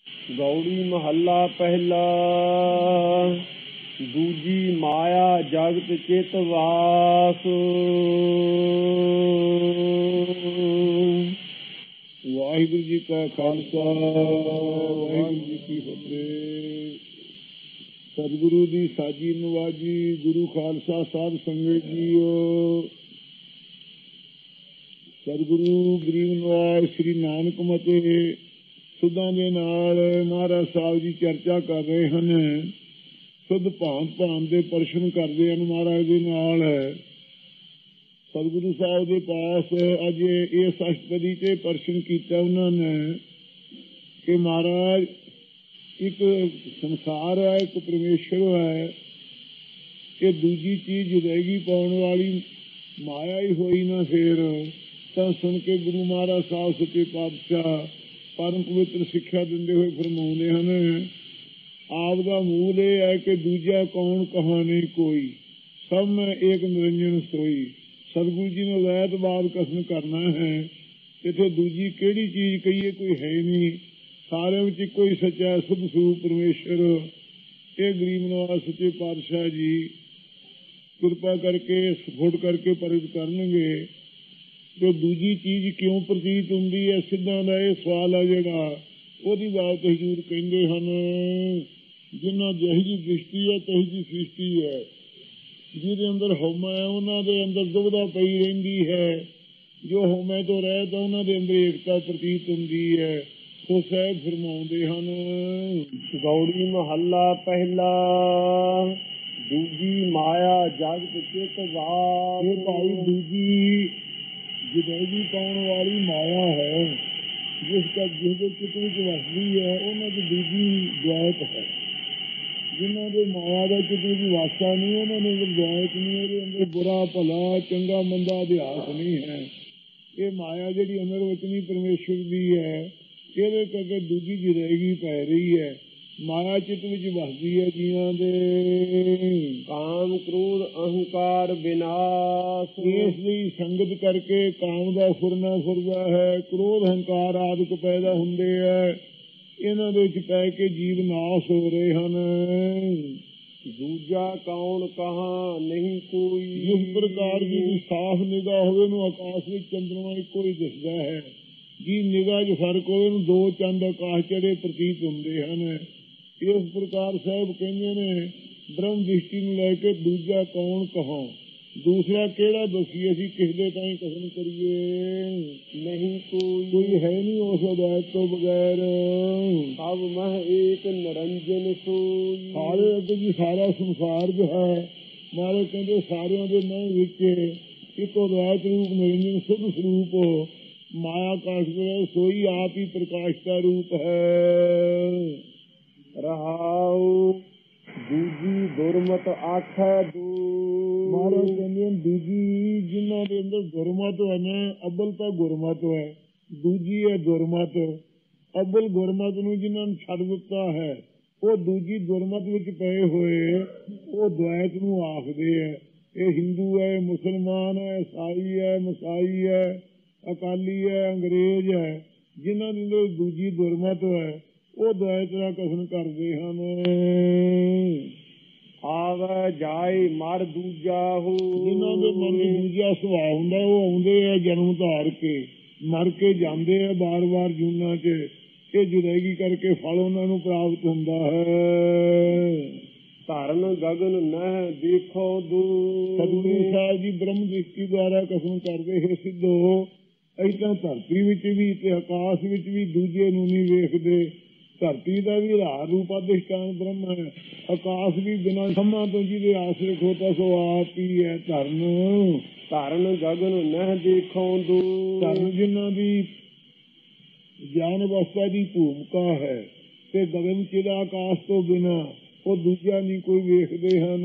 गौड़ी महला पहला। दूजी माया जगत चित वास। वाहिगुरु जी का खालसा वाहिगुरु जी की फतेह। सतगुरु दी साजी नवाजी गुरु खालसा साध संगत जीओ। सतगुरु गरीब नवाज श्री नानक मते ਸੁਧਾਂ ਦੇ ਨਾਲ ਮਹਾਰਾਜ ਸਾਹਿਬ ਜੀ ਚਰਚਾ ਕਰ ਰਹੇ ਹਨ। ਸੁਧ ਭਾਂਤ ਭਾਂਤ ਦੇ ਪ੍ਰਸ਼ਨ ਕਰਦੇ ਹਨ ਮਹਾਰਾਜ ਦੇ ਨਾਲ। ਸਤਿਗੁਰੂ ਸਾਹਿਬ ਦੇ ਪਾਸ ਅੱਜ ਇਸ ਅਸ਼ਟਪਦੀ ਤੇ ਪ੍ਰਸ਼ਨ ਕੀਤਾ ਉਹਨਾਂ ਨੇ ਕਿ ਮਹਾਰਾਜ ਇੱਕ ਸੰਸਾਰ ਹੈ, ਇੱਕ ਪਰਮੇਸ਼ਰ ਹੈ, ਇਹ ਦੂਜੀ ਚੀਜ਼ ਰਹਿਗੀ ਪਾਉਣ ਵਾਲੀ ਮਾਇਆ ਹੀ ਹੋਈ ਨਾ। ਫੇਰ ਤਾਂ ਸੁਣ ਕੇ ਗੁਰੂ ਮਹਾਰਾਜ ਸਾਹਿਬ ਸੱਚੇ ਪਾਤਸ਼ਾਹ परम पवित्र शिक्षा देंदे हुए फरमाउंदे हन, आप दा मूल यह है कि दूजा कौन कहा नहीं कोई, सब में एक निरंजन सोई। सतगुरु जी ने वैतवाद कथन करना है। इत्थे दूजी केड़ी चीज कहिए कोई है नहीं, सारे में कोई सच्चा शुद्ध स्वरूप परमेश्वर। ये गरीब नवाज सच्चे पातशाह जी कृपा करके सपोर्ट करके प्रगट करनगे। जो दूजी चीज क्यों प्रतीत होंगी है, सिद्धां दा ये सवाल है जिहड़ा ओहदी बात हजूर कहंदे हन, जिन्हां जही जी दृष्टि है तही जी सृष्टि है। जिहदे अंदर हौमा है उन्हां दे अंदर दुविधा पई रहिंदी है, जो हौमे तो रहे तो उन्हां दे अंदर एकता प्रतीत होंदी है। सो साहिब फरमाउंदे हन, गौड़ी महला पहला। दूजी माया जगत चित वास। ये भाई दूजी जिंदगी पाने वाली माया है, जिसका जिसके चित्त विच वसदी है उन्होंने दूजी द्वैत है। जिन्होंने माया का चित्त विच वासा नहीं, उन्होंने द्वैत नहीं, वो अंदर बुरा भला चंगा मंदा अध्यास नहीं है। ये माया जी अंदर वचनी परमेश्वर की है, ये करके दूजी जिंदगी पै रही है। माया चित्त विच वसदी है जियां दे काम क्रोध अहंकार विनाश। इसलिए संगत करके काम का फुरना फुरदा है, क्रोध अहंकार आदि पैदा होंदे है, इन्हां दे विच पै के जीव नाश हो रहे हैं। दूजा कौन कहा नहीं कोई। जिस प्रकार की साफ निगाह होवे नूं आकाश में चंद्रमा इको ही दिसदा है, जी निगाह च फर्क होवे नूं दो चंद आकाश चढ़े प्रतीत होंदे हैं। इस प्रकार साहब कहते ने ब्रह्म दृष्टि में लैके दूजा कौन कहा, दूसरा केड़ा दसीए, असीं किस दे ताईं कथन करिए। नहीं कोई है नहीं उस अद्वैत तो बगैर। सब मह एक निरंजन सोई। सारे अगे जी सारा संसार जो है मारे कहते सारिया के मह विच एक अद्वैत रूप निरंजन शुद्ध स्वरूप माया काश सोई आप ही प्रकाश का रूप है। रहाऊ दूजी दुरमत आखै दू। महाराज कहते दूजी जिन्हों के अंदर गुरमत है ना, अब्बल तो गुरमत है, दूजी है दुरमत। अब्बल गुरमत नूं जिन्होंने छड्ड दिता है, वो दूजी दुरमत विच पए होए वो द्वैत नूं आखदे है। ये हिंदू है, मुसलमान है, ईसाई है, मसाई है, अकाली है, अंग्रेज है, जिन्हों के अंदर दूजी दुरमत है वो द्वैत का कथन करते हैं। आवे जाए मर दूजा हो। जिन्हों के मन में दूजा सुभाव हुंदा वो आउंदे है जन्म धार के, मर के जाते हैं बार बार जूना च, ये जुदाई करके फल उन्होंने प्राप्त होंदा है। धरन गगन नह देखो दू। सतगुरु साहब जी ब्रह्म दृष्टि द्वारा कथन करते है, सिद्धो असीं तां धरती विच भी ते आकाश विच भी दूजे नूं नहीं वेखदे। धरती का भी आधार रूप अधिष्ठान ब्रह्म है, आकाश भी बिना खम्मा तो जिहदे आश्रित होता सो आप ही है। धरन धरन गगन नह देखो दू। धरन जिन्हां दी ज्ञान अवस्था की भूमिका है ते गगन चिरा आकाश तो बिना वो दूजा नहीं कोई वेखदे हन।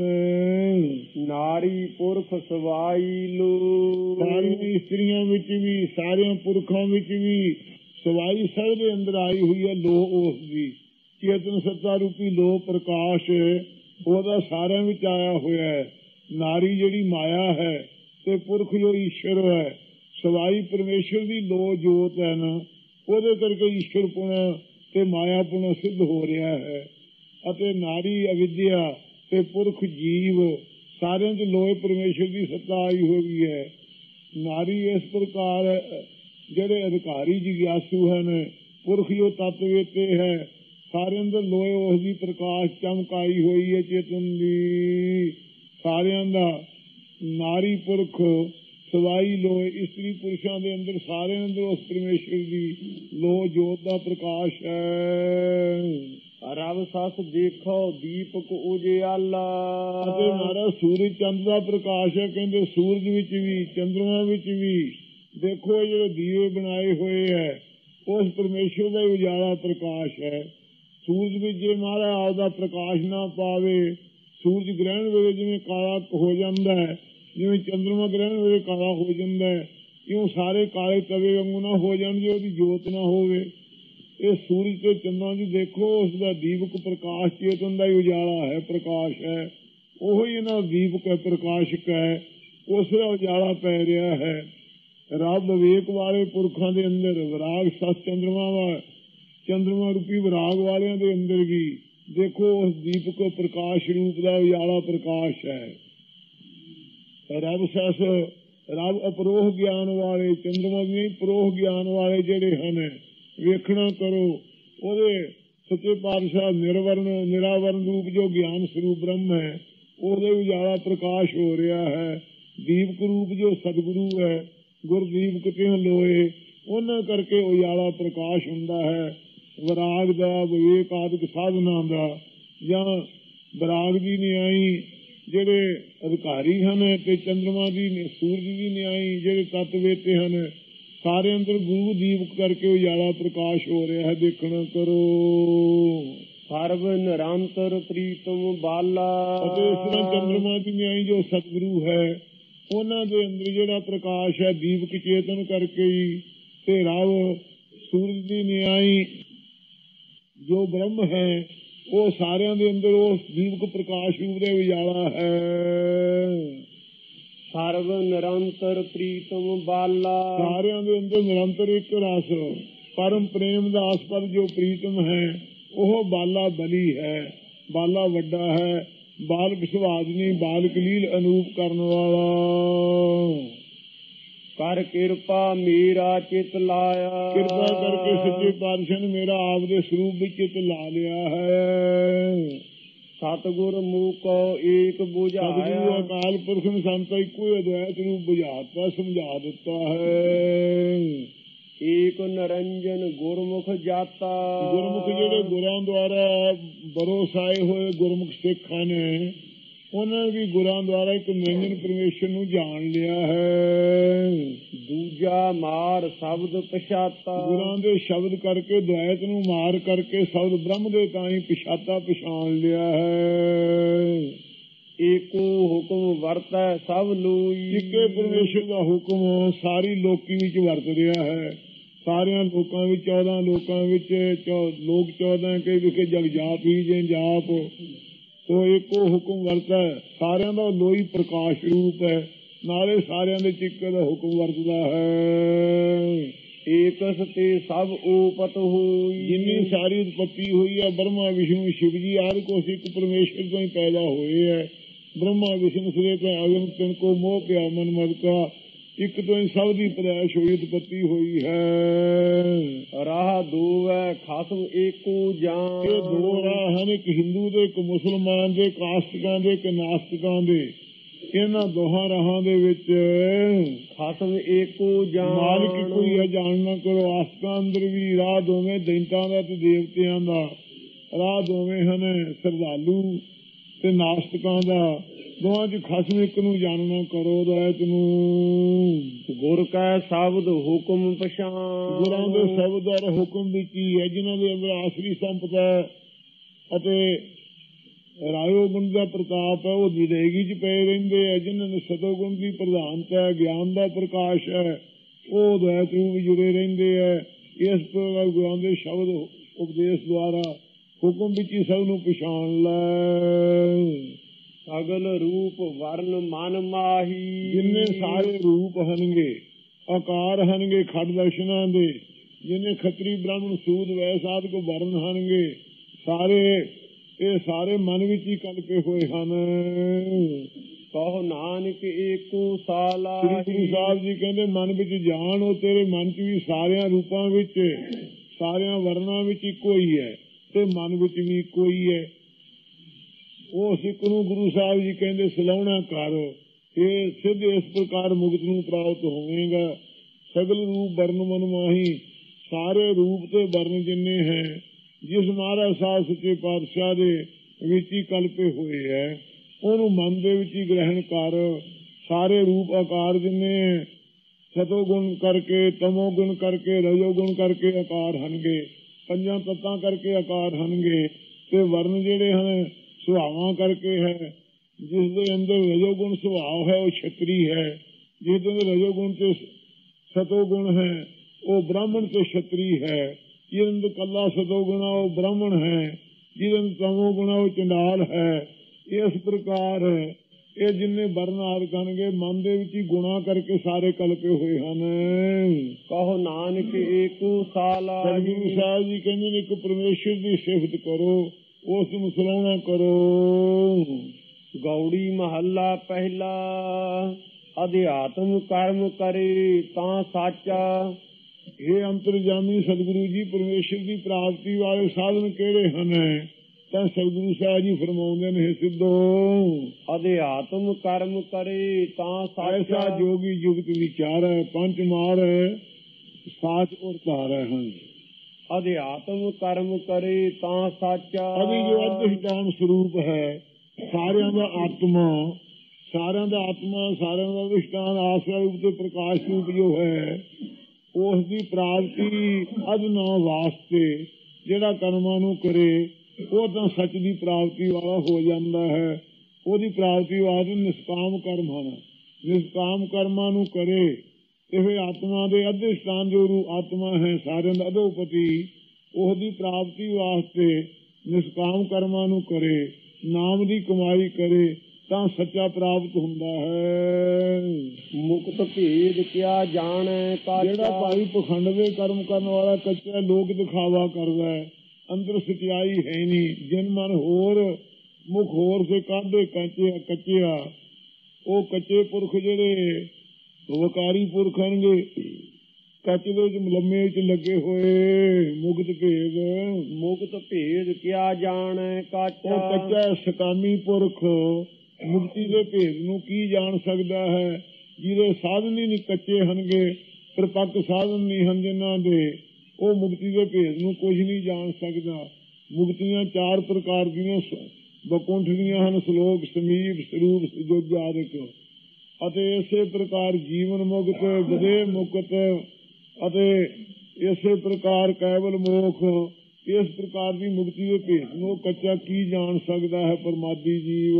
नारी पुरख सवाई लो। सारियां स्त्रियां विच भी सारे पुरखां विच भी सवाई सब के अंदर आई हुई है लोह उसकी। चेतन सत्ता रूपी लोह प्रकाश वह सारे में आया हुआ है। नारी जिहड़ी माया है ते पुरख जो ईश्वर है, सवाई परमेश्वर की लोह जोत है ना, वो करके ईश्वर पुणा ਤੇ ਮਾਇਆਪੁਣ ਸਿੱਧ ਹੋ ਰਿਹਾ ਹੈ। ਅਤੇ ਨਾਰੀ ਅਵਿਦਿਆ ਤੇ ਪੁਰਖ ਜੀਵ ਸਾਰਿਆਂ 'ਚ ਲੋਏ ਪਰਮੇਸ਼ਰ ਦੀ ਸੱਤਾ ਆਈ ਹੋਈ ਹੈ। ਨਾਰੀ ਇਸ ਪ੍ਰਕਾਰ ਜਿਹੜੇ ਅਧਿਕਾਰੀ ਜਿਗਿਆਸੂ ਹਨ, ਪੁਰਖ ਜੋ ਤਤਵੇਤੇ ਹੈ, ਸਾਰਿਆਂ ਦੇ ਲੋਏ ਉਸ ਦੀ ਪ੍ਰਕਾਸ਼ ਚਮਕ ਆਈ ਹੋਈ ਹੈ ਚੇਤਨ ਦੀ। ਸਾਰਿਆਂ ਦਾ ਨਾਰੀ ਪੁਰਖ ਸਵਾਈ ਲੋਏ ਇਸਤਰੀ ਪੁਰਸ਼ਾਂ ਦੇ ਅੰਦਰ ਸਾਰਿਆਂ ਅੰਦਰ ਉਸ ਪਰਮੇਸ਼ਰ ਦੀ ਲੋ ਜੋਤ ਦਾ ਪ੍ਰਕਾਸ਼ ਹੈ। ਰਬ ਸਸ ਦੇਖੋ ਦੀਪਕ ਉਜਿਆਲਾ। ਅਤੇ ਮਹਾਰਾਜ ਸੂਰਜ ਚੰਦ ਦਾ ਪ੍ਰਕਾਸ਼ ਹੈ। ਕਹਿੰਦੇ ਸੂਰਜ ਵਿੱਚ ਵੀ ਚੰਦਰਮਾ ਵਿੱਚ ਵੀ ਦੇਖੋ ਜਿਹੜੇ ਦੀਵੇ ਬਣਾਏ ਹੋਏ ਹੈ ਉਸ ਪਰਮੇਸ਼ਰ ਦਾ ਉਜਾਲਾ ਪ੍ਰਕਾਸ਼ ਹੈ। ਸੂਰਜ ਵਿੱਚ ਜੇ ਮਹਾਰਾਜ ਆਪਦਾ ਪ੍ਰਕਾਸ਼ ਨਾ ਪਾਵੇ, ਸੂਰਜ ਗ੍ਰਹਿਣ ਵੇਲੇ ਜਿਵੇਂ ਕਾਲਾ ਹੋ ਜਾਂਦਾ ਹੈ, ਜਿਵੇਂ ਚੰਦਰਮਾ ਗ੍ਰਹਿਣ ਵੇਲੇ ਕਾਲਾ ਹੋ ਜਾਂਦਾ ਹੈ, ਇਉਂ ਸਾਰੇ ਕਾਲੇ ਤਵੇ ਵਾਂਗੂ ਨਾ ਹੋ ਜਾਣ ਜੇ ਉਹਦੀ ਜੋਤ ਨਾ ਹੋਵੇ। ਇਹ ਸੂਰਜ ਤੇ ਚੰਦਾਂ ਜੀ ਦੇਖੋ ਉਸ ਦਾ ਦੀਪਕ ਪ੍ਰਕਾਸ਼ ਚੇਤਨ ਦਾ ਹੀ ਉਜਾਲਾ ਹੈ, ਪ੍ਰਕਾਸ਼ ਹੈ। ਉਹੀ ਇਹਨਾਂ ਦੀਪਕ ਹੈ, ਪ੍ਰਕਾਸ਼ਕ ਹੈ, ਉਸ ਦਾ ਉਜਾਲਾ ਪੈ ਰਿਹਾ ਹੈ। ਰੱਬ ਵਿਵੇਕ ਵਾਲੇ ਪੁਰਖਾਂ ਦੇ ਅੰਦਰ ਵਿਰਾਗ ਸੱਚ ਚੰਦਰਮਾ ਰੂਪੀ ਵਿਰਾਗ ਵਾਲਿਆਂ ਦੇ ਅੰਦਰ ਵੀ ਦੇਖੋ ਉਸ ਦੀਪਕ ਪ੍ਰਕਾਸ਼ ਰੂਪ ਦਾ ਉਜਾਲਾ ਪ੍ਰਕਾਸ਼ ਹੈ। ਰੱਬ ਅਪਰੋਹ ਗਿਆਨ ਵਾਲੇ ਚੰਦਰਮਾ ਵੀ ਪਰੋਹ ਗਿਆਨ ਵਾਲੇ ਜਿਹੜੇ ਹਨ, ਵੇਖਣਾ ਕਰੋ ਉਹਦੇ ਸੱਚੇ ਪਾਤਸ਼ਾਹ ਨਿਰਾਵਰਨ ਰੂਪ ਜੋ ਗਿਆਨ ਸਰੂਪ ਬ੍ਰਹਮ ਹੈ ਉਹਦੇ ਉਜਾਲਾ ਪ੍ਰਕਾਸ਼ ਹੋ ਰਿਹਾ ਹੈ। ਦੀਪਕ ਰੂਪ ਜੋ ਸਤਿਗੁਰੂ ਹੈ, ਗੁਰਦੀਪਕ ਤੇ ਲੋਏ, ਉਹਨਾਂ ਕਰਕੇ ਉਜਾਲਾ ਪ੍ਰਕਾਸ਼ ਹੁੰਦਾ ਹੈ। ਵਿਰਾਗ ਦਾ, ਵਿਵੇਕ ਆਦਿਕ ਸਾਧਨਾ ਦਾ ਜਾਂ ਵਿਰਾਗ ਦੀ ਨਿਆਈ ਜਿਹੜੇ ਅਧਿਕਾਰੀ ਹਨ ਤੇ ਚੰਦਰਮਾ ਦੀ ਸੂਰਜ ਦੀ ਨਿਆਈ ਜਿਹੜੇ ਤਤਵੇਤੇ ਹਨ, ਸਾਰੇ ਅੰਦਰ ਗੁਰੂ ਦੀਪਕ ਕਰਕੇ ਉਜਾਲਾ ਪ੍ਰਕਾਸ਼ ਹੋ ਰਿਹਾ ਹੈ। ਦੇਖਣਾ ਕਰੋ ਸਰਬ ਨਿਰੰਤਰ ਪ੍ਰੀਤਮ ਬਾਲਾ। ਅਤੇ ਇਸ ਤਰ੍ਹਾਂ ਚੰਦਰਮਾ ਦੀ ਨਿਆਈ ਜੋ ਸਤਿਗੁਰੂ ਹੈ ਉਹਨਾਂ ਦੇ ਅੰਦਰ ਜਿਹੜਾ ਪ੍ਰਕਾਸ਼ ਹੈ ਦੀਪਕ ਚੇਤਨ ਕਰਕੇ ਹੀ, ਤੇ ਰੱਬ ਸੂਰਜ ਦੀ ਨਿਆਈ ਜੋ ਬ੍ਰਹਮ ਹੈ ਉਹ ਸਾਰਿਆਂ ਦੇ ਅੰਦਰ ਉਸ ਦੀਪਕ ਪ੍ਰਕਾਸ਼ ਰੂਪ ਦੇ ਉਜਾਲਾ ਹੈ। ਸਰਬ ਨਿਰੰਤਰ ਪ੍ਰੀਤਮ ਬਾਲਾ। ਸਾਰਿਆਂ ਦੇ ਅੰਦਰ ਨਿਰੰਤਰ ਇੱਕ ਰਸ ਪਰਮ ਪ੍ਰੇਮ ਦਾ ਆਸਪਦ ਜੋ ਪ੍ਰੀਤਮ ਹੈ ਉਹ ਬਾਲਾ ਬਲੀ ਹੈ, ਬਾਲਾ ਵੱਡਾ ਹੈ, ਬਾਲਕ ਸੁਭਾਜਨੀ ਬਾਲਕ ਲੀਲ ਅਨੂਪ ਕਰਨ ਵਾਲਾ। ਕਰ ਕਿਰਪਾ ਮੇਰਾ ਚਿਤ ਲਾਇਆ। ਕਿਰਪਾ ਕਰਕੇ ਸੱਚੇ ਪਾਤਸ਼ਾਹ ਨੇ ਮੇਰਾ ਆਪਦੇ ਸਰੂਪ ਵਿੱਚ ਚਿਤ ਲਾ ਲਿਆ ਹੈ। ਸਤਿਗੁਰ ਮੂਕੋ ਏਕ ਬੁਝਾਇਆ। ਅਕਾਲ ਪੁਰਖ ਨੇ ਸੰਤਾਂ ਇੱਕੋ ਹੀ ਅਦਵੈਤ ਰੂਪ ਬੁਝਾਤਾ, ਸਮਝਾ ਦਿੱਤਾ ਹੈ। ਏਕ ਨਿਰੰਜਨ ਗੁਰਮੁਖ ਜਾਤਾ। ਗੁਰਮੁਖ ਜਿਹੜੇ ਗੁਰਾਂ ਦੁਆਰਾ ਬਰੋਸਾਏ ਹੋਏ ਗੁਰਮੁਖ ਸਿੱਖਾਂ ਨੇ ਉਹਨਾਂ ਵੀ ਗੁਰਾਂ ਦੁਆਰਾ ਇੱਕ ਨਿਰੰਜਨ ਪਰਮੇਸ਼ਰ ਨੂੰ ਜਾਣ ਲਿਆ ਹੈ। ਦੂਜਾ ਮਾਰ ਸ਼ਬਦ ਪਛਾਤਾ। ਗੁਰਾਂ ਦੇ ਸ਼ਬਦ ਕਰਕੇ ਦ્વੈਤ ਨੂੰ ਮਾਰ ਕਰਕੇ ਸ਼ਬਦ ਬ੍ਰਹਮ ਦੇ ਤਾਂ ਹੀ ਪਛਾਤਾ ਪਛਾਣ ਲਿਆ ਹੈ। ਏਕੋ ਹੁਕਮ ਵਰਤੈ ਸਭ ਲੋਈ। ਇੱਕੇ ਪਰਮੇਸ਼ਰ ਦਾ ਹੁਕਮ ਸਾਰੀ ਲੋਕੀ ਵਿੱਚ ਵਰਤ ਰਿਹਾ ਹੈ। ਸਾਰਿਆਂ ਲੋਕਾਂ ਵਿੱਚ 14 ਲੋਕਾਂ ਵਿੱਚ ਲੋਕ 14 ਕੇ ਵਿਖੇ ਜਗ ਜਾਪ ਹੀ ਜੇ ਜਾਪ ਤੋ ਇੱਕੋ ਹੁਕਮ ਵਰਤੈ। ਸਾਰਿਆਂ ਦਾ ਲੋਈ ਪ੍ਰਕਾਸ਼ ਰੂਪ ਹੈ, ਨਾਲੇ ਸਾਰਿਆਂ ਦੇ ਚਿੱਕੇ ਦਾ ਹੁਕਮ ਵਰਤਦਾ ਹੈ। ਏਕਸ ਤੇ ਸਭ ਉਪਤ ਹੋਈ। ਜਿੰਨੀ ਸਾਰੀ ਉਤਪਤੀ ਹੋਈ ਹੈ ਬ੍ਰਹਮਾ ਵਿਸ਼ਨੂੰ ਸ਼ਿਵ ਜੀ ਆਦਿ ਕੋਸ਼ ਇੱਕ ਪਰਮੇਸ਼ਰ ਤੋਂ ਹੀ ਪੈਦਾ ਹੋਏ ਹੈ। ਬ੍ਰਹਮਾ ਵਿਸ਼ਨੂੰ ਸ੍ਰੇ ਤੇ ਅਗਮ ਤਿਨ ਕੋ ਮੋਹ ਪਿਆ ਮਨ ਮਦ ਕਾ, ਇੱਕ ਤੋਂ ਹੀ ਸਭ ਦੀ ਪੈਦਾਇਸ਼ ਹੋਈ ਉਤਪਤੀ ਹੋਈ ਹੈ। ਰਾਹ ਦੋ ਹੈ ਖਸਮ ਏਕੋ ਜਾਨ। ਇਹ ਦੋ ਰਾਹ ਹਨ, ਇੱਕ ਹਿੰਦੂ ਦੇ, ਇੱਕ ਮੁਸਲਮਾਨ ਦੇ, ਇੱਕ ਆਸਤਿਕਾਂ ਦੇ, ਇੱਕ ਨਾਸਤਿਕਾਂ ਦੇ। ਇਹਨਾਂ ਦੋਹਾਂ ਰਾਹਾਂ ਦੇ ਵਿੱਚ ਖਸਮ ਏਕੋ ਜਾਨ, ਮਾਲਕ ਕੋਈ ਹੈ ਜਾਣਨਾ ਕਰੋ। ਆਸਤਿਕਾਂ ਅੰਦਰ ਵੀ ਰਾਹ ਦੋਵੇਂ ਦੈਂਤਾਂ ਦਾ ਤੇ ਦੇਵਤਿਆਂ ਦਾ ਰਾਹ ਦੋਵੇਂ ਹਨ, ਸ਼ਰਧਾਲੂ ਤੇ ਨਾਸਤਿਕਾਂ ਦਾ। ਦੋਹਾਂ ਚ ਖਸਮ ਇੱਕ ਨੂੰ ਜਾਣਨਾ ਕਰੋ, ਦੈਤ ਨੂੰ। ਗੁਰ ਕੈ ਸ਼ਬਦ ਹੁਕਮ ਪਛਾਣ। ਗੁਰਾਂ ਦੇ ਸ਼ਬਦ ਦਾ ਹੁਕਮ ਵੀ ਕੀ ਹੈ, ਜਿਨ੍ਹਾਂ ਦੇ ਅੰਦਰ ਆਸਰੀ ਸੰਪਦਾ ਅਤੇ ਰਾਇਓ ਗੁਣ ਦਾ ਪ੍ਰਤਾਪ ਹੈ ਉਹ ਵਿਦੇਗੀ ਚ ਪਏ ਰਹਿੰਦੇ ਹੈ। ਜਿਨ੍ਹਾਂ ਨੇ ਸਤੋ ਗੁਣ ਦੀ ਪ੍ਰਧਾਨਤਾ ਹੈ, ਗਿਆਨ ਦਾ ਪ੍ਰਕਾਸ਼ ਹੈ, ਉਹ ਦੈਤ ਰੂਪ ਜੁੜੇ ਰਹਿੰਦੇ ਹੈ। ਇਸ ਪ੍ਰਕਾਰ ਗੁਰਾਂ ਦੇ ਸ਼ਬਦ ਉਪਦੇਸ਼ ਦੁਆਰਾ ਹੁਕਮ ਵਿੱਚ ਹੀ ਸਭ ਨੂੰ ਪਛਾਣ ਲੈ। ਸਗਲ ਰੂਪ ਵਰਨ ਮਨ ਮਾਹੀ। ਜਿੰਨੇ ਸਾਰੇ ਰੂਪ ਹਨਗੇ, ਆਕਾਰ ਹਨਗੇ ਖੜ ਦਰਸ਼ਨਾਂ ਦੇ, ਜਿਨੇ ਖੱਤਰੀ ਬ੍ਰਾਹਮਣ ਸੂਦ ਵੈਸ ਆਦਿ ਕੋ ਵਰਨ ਹਨਗੇ, ਸਾਰੇ ਇਹ ਸਾਰੇ ਮਨ ਵਿੱਚ ਹੀ ਕਲਪੇ ਹੋਏ ਹਨ। ਕਹੋ ਨਾਨਕ ਏਕੋ ਸਾਲਾ। ਸ੍ਰੀ ਗੁਰੂ ਸਾਹਿਬ ਜੀ ਕਹਿੰਦੇ ਮਨ ਵਿੱਚ ਜਾਣ, ਉਹ ਤੇਰੇ ਮਨ ਚ ਵੀ ਸਾਰਿਆਂ ਰੂਪਾਂ ਵਿੱਚ ਸਾਰਿਆਂ ਵਰਨਾਂ ਵਿੱਚ ਇੱਕੋ ਹੀ ਹੈ ਤੇ ਮਨ ਵਿੱਚ ਵੀ ਇੱਕੋ ਹੀ ਹੈ। ਉਹ ਸਿੱਖ ਨੂੰ ਗੁਰੂ ਸਾਹਿਬ ਜੀ ਕਹਿੰਦੇ ਸਲਾਹੁਣਾ ਕਰ, ਇਹ ਸਿੱਧ ਇਸ ਪ੍ਰਕਾਰ ਮੁਕਤ ਨੂੰ ਪ੍ਰਾਪਤ ਹੋਵੇਗਾ। ਸਗਲ ਰੂਪ ਵਰਨ ਮਨ ਮਾਹੀ, ਸਾਰੇ ਰੂਪ ਤੇ ਵਰਨ ਜਿੰਨੇ ਹੈ ਜਿਸ ਮਹਾਰਾਜ ਸਾਹਿਬ ਸੱਚੇ ਪਾਤਸ਼ਾਹ ਦੇ ਵਿੱਚ ਹੀ ਕਲਪੇ ਹੋਏ ਹੈ, ਉਹਨੂੰ ਮਨ ਦੇ ਵਿੱਚ ਹੀ ਗ੍ਰਹਿਣ ਕਰ। ਸਾਰੇ ਰੂਪ ਆਕਾਰ ਜਿੰਨੇ ਹੈ ਸਤੋ ਗੁਣ ਕਰਕੇ, ਤਮੋ ਗੁਣ ਕਰਕੇ, ਰਜੋ ਗੁਣ ਕਰਕੇ ਆਕਾਰ ਹਨਗੇ, ਪੰਜਾਂ ਤੱਤਾਂ ਕਰਕੇ ਆਕਾਰ ਹਨਗੇ। ਤੇ ਵਰਨ ਜਿਹੜੇ ਹਨ ਸੁਭਾਵਾਂ ਕਰਕੇ ਹੈ। ਜਿਸ ਦੇ ਅੰਦਰ ਰਜੋ ਗੁਣ ਸੁਭਾਵ ਹੈ ਉਹ ਛਤਰੀ ਹੈ, ਜਿਸ ਦੇ ਅੰਦਰ ਰਜੋ ਗੁਣ ਤੇ ਸਤੋ ਗੁਣ ਹੈ ਉਹ ਬ੍ਰਾਹਮਣ ਤੇ ਛਤਰੀ ਹੈ। ਜਿਹਦੇ ਅੰਦਰ ਕੱਲਾ ਸਤੋ ਗੁਣਾ ਉਹ ਬ੍ਰਾਹਮਣ ਹੈ, ਜਿਹਦੇ ਅੰਦਰ ਤਮੋ ਗੁਣਾ ਉਹ ਚੰਡਾਲ ਹੈ। ਇਸ ਪ੍ਰਕਾਰ ਇਹ ਜਿੰਨੇ ਵਰਨ ਆਦਿ ਕਰਨਗੇ ਮਨ ਦੇ ਵਿੱਚ ਹੀ ਗੁਣਾ ਕਰਕੇ ਸਾਰੇ ਕਲਪੇ ਹੋਏ ਹਨ। ਕਹੋ ਨਾਨਕ ਏਕੋ ਸਾਲਾ। ਗੁਰੂ ਸਾਹਿਬ ਜੀ ਕਹਿੰਦੇ ਨੇ ਇੱਕ ਪਰਮੇਸ਼ਰ ਦੀ ਸਿਫਤ ਕਰੋ, ਉਸ ਨੂੰ ਸਲਾਹੁਣਾ ਕਰੋ। ਗੌੜੀ ਮਹੱਲਾ ਪਹਿਲਾ। ਅਧਿਆਤਮ ਕਰਮ ਕਰੇ ਤਾਂ ਸਾਚਾ। ਇਹ ਅੰਤਰਜਾਮੀ ਸਤਿਗੁਰੂ ਜੀ ਪਰਮੇਸ਼ਰ ਦੀ ਪ੍ਰਾਪਤੀ ਵਾਲੇ ਸਾਧਨ ਕਿਹੜੇ ਹਨ? ਤਾਂ ਸਤਿਗੁਰੂ ਸਾਹਿਬ ਜੀ ਫਰਮਾਉਂਦੇ ਨੇ ਸਿੱਧੋ ਅਧਿਆਤਮ ਕਰਮ ਕਰੇ ਤਾਂ ਸਾਚਾ। ਐਸਾ ਜੋਗੀ ਜੁਗਤ ਵਿਚਾਰ ਹੈ, ਪੰਜ ਮਾਰ ਹੈ, ਸਾਚ ਔਰ ਧਾਰ ਹਨ। ਅਧਿਆਤਮ ਕਰਮ ਕਰੇ ਤਾਂ ਸਾਚਾ। ਅਭੀ ਜੋ ਅਧਿਸ਼ਟਾਨ ਸਰੂਪ ਹੈ ਸਾਰਿਆਂ ਦਾ ਆਤਮਾ, ਸਾਰਿਆਂ ਦਾ ਆਤਮਾ, ਸਾਰਿਆਂ ਦਾ ਅਧਿਸ਼ਟਾਨ ਆਸਰਾ ਰੂਪ ਤੇ ਪ੍ਰਕਾਸ਼ ਰੂਪ ਜੋ ਹੈ ਉਸ ਦੀ ਪ੍ਰਾਪਤੀ ਅਦਨਾ ਵਾਸਤੇ ਜਿਹੜਾ ਕਰਮਾਂ ਨੂੰ ਕਰੇ ਉਹ ਤਾਂ ਸੱਚ ਦੀ ਪ੍ਰਾਪਤੀ ਵਾਲਾ ਹੋ ਜਾਂਦਾ ਹੈ। ਉਹਦੀ ਪ੍ਰਾਪਤੀ ਵਾਸਤੇ ਨਿਸ਼ਕਾਮ ਕਰਮ ਹਨ। ਨਿਸ਼ਕਾਮ ਕਰਮਾਂ ਨੂੰ ਕਰੇ ਇਹ ਆਤਮਾ ਦੇ ਅਧਿਸ਼ਟਾਨ ਜੋ ਰੂ ਆਤਮਾ ਹੈ ਸਾਰਿਆਂ ਦਾ ਅਧੋਪਤੀ, ਉਹਦੀ ਪ੍ਰਾਪਤੀ ਵਾਸਤੇ ਨਿਸ਼ਕਾਮ ਕਰਮਾਂ ਨੂੰ ਕਰੇ, ਨਾਮ ਦੀ ਕਮਾਈ ਕਰੇ ਤਾਂ ਸੱਚਾ ਪ੍ਰਾਪਤ ਹੁੰਦਾ ਹੈ। ਮੁਕਤ ਭੇਦ ਕਿਆ ਜਾਣੈ ਕਾਚਾ। ਜਿਹੜਾ ਭਾਈ ਪਖੰਡ ਦੇ ਕਰਮ ਕਰਨ ਵਾਲਾ ਕੱਚਾ ਲੋਕ ਦਿਖਾਵਾ ਕਰਦਾ ਹੈ, ਅੰਦਰ ਸਚਾਈ ਹੈ ਨਹੀਂ, ਜਿਨ ਮਨ ਹੋਰ ਮੁਖ ਹੋਰ ਸੇ ਕਾਢੇ ਕੱਚਿਆ, ਉਹ ਕੱਚੇ ਪੁਰਖ ਜਿਹੜੇ ਵਕਾਰੀ ਪੁਰਖ ਹਨਗੇ ਕੱਚ ਦੇ ਲੰਮੇ ਚ ਲੱਗੇ ਹੋਏ। ਮੁਕਤ ਭੇਦ। ਮੁਕਤ ਭੇਦ ਕਿਆ ਜਾਣੈ ਕਾਚਾ। ਉਹ ਕੱਚਾ ਸਕਾਮੀ ਪੁਰਖ ਮੁਕਤੀ ਦੇ ਭੇਦ ਨੂੰ ਕੀ ਜਾਣ ਸਕਦਾ ਹੈ? ਜਿਹਦੇ ਸਾਧਨ ਹੀ ਨਹੀਂ ਕੱਚੇ ਹਨਗੇ, ਪ੍ਰਪੱਕ ਸਾਧਨ ਨਹੀਂ ਹਨ ਜਿਨ੍ਹਾਂ ਦੇ, ਉਹ ਮੁਕਤੀ ਦੇ ਭੇਦ ਨੂੰ ਕੁਝ ਨਹੀਂ ਜਾਣ ਸਕਦਾ। ਮੁਕਤੀਆਂ ਚਾਰ ਪ੍ਰਕਾਰ ਦੀਆਂ ਬਕੁੰਠ ਦੀਆਂ ਹਨ, ਸਲੋਕ, ਸਮੀਪ, ਸਰੂਪ, ਸੁਜੋਗ ਆਦਿਕ। ਅਤੇ ਇਸੇ ਪ੍ਰਕਾਰ ਜੀਵਨ ਮੁਕਤ, ਗਦੇ ਮੁਕਤ ਅਤੇ ਇਸੇ ਪ੍ਰਕਾਰ ਕੇਵਲ ਮੋਖ। ਇਸ ਪ੍ਰਕਾਰ ਦੀ ਮੁਕਤੀ ਦੇ ਭੇਦ ਨੂੰ ਕੱਚਾ ਕੀ ਜਾਣ ਸਕਦਾ ਹੈ? ਪਰਮਾਦੀ ਜੀਵ।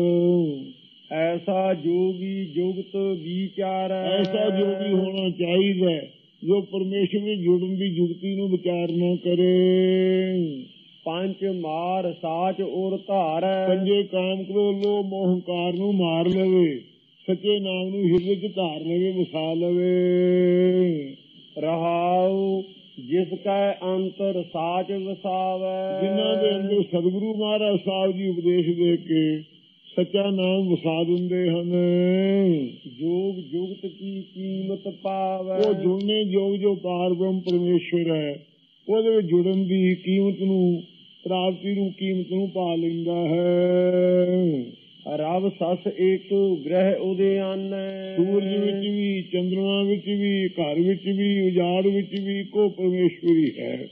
ਐਸਾ ਜੋਗੀ ਜੁਗਤ ਵਿਚਾਰ। ਐਸਾ ਜੋਗੀ ਹੋਣਾ ਚਾਹੀਦਾ ਜੋ ਪਰਮੇਸ਼ਰ ਵਿੱਚ ਜੁੜਨ ਦੀ ਜੁਗਤੀ ਨੂੰ ਵਿਚਾਰ ਨਾ ਕਰੇ। ਪੰਜ ਮਾਰ ਸਾਚ ਔਰ ਧਾਰ। ਪੰਜੇ ਕਾਮ ਕ੍ਰੋਧ ਲੋਭ ਮੋਹ ਹੰਕਾਰ ਨੂੰ ਮਾਰ ਲਵੇ, ਸੱਚੇ ਨਾਮ ਨੂੰ ਹਿਰਦੇ ਚ ਧਾਰ ਲਵੇ, ਵਸਾ ਲਵੇ। ਰਹਾਉ ਜਿਸ ਕੈ ਅੰਤਰ ਸਾਚ ਵਸਾਵੈ। ਜਿਨ੍ਹਾਂ ਦੇ ਅੰਦਰ ਸਤਿਗੁਰੂ ਮਹਾਰਾਜ ਸਾਹਿਬ ਜੀ ਉਪਦੇਸ਼ ਦੇ ਕੇ ਸੱਚਾ ਨਾਮ ਵਸਾ ਦਿੰਦੇ ਹਨ। ਜੋਗ ਜੁਗਤ ਕੀ ਕੀਮਤ ਪਾਵੈ। ਉਹ ਜੁੜਨੇ ਜੋਗ ਜੋ ਪਾਰ ਬ੍ਰਹਮ ਪਰਮੇਸ਼ਰ ਹੈ ਉਹਦੇ ਵਿੱਚ ਜੁੜਨ ਦੀ ਕੀਮਤ ਨੂੰ, ਪ੍ਰਾਪਤੀ ਨੂੰ, ਕੀਮਤ ਨੂੰ ਪਾ ਲੈਂਦਾ ਹੈ। ਰਬ ਸਸ ਏਕ ਗ੍ਰਹਿ ਉਦਿਆਨੈ। ਸੂਰਜ ਵਿੱਚ ਵੀ, ਚੰਦਰਮਾ ਵਿੱਚ ਵੀ, ਘਰ ਵਿੱਚ ਵੀ, ਉਜਾੜ ਵਿੱਚ ਵੀ ਇੱਕੋ ਪਰਮੇਸ਼ਵਰੀ ਹੈ।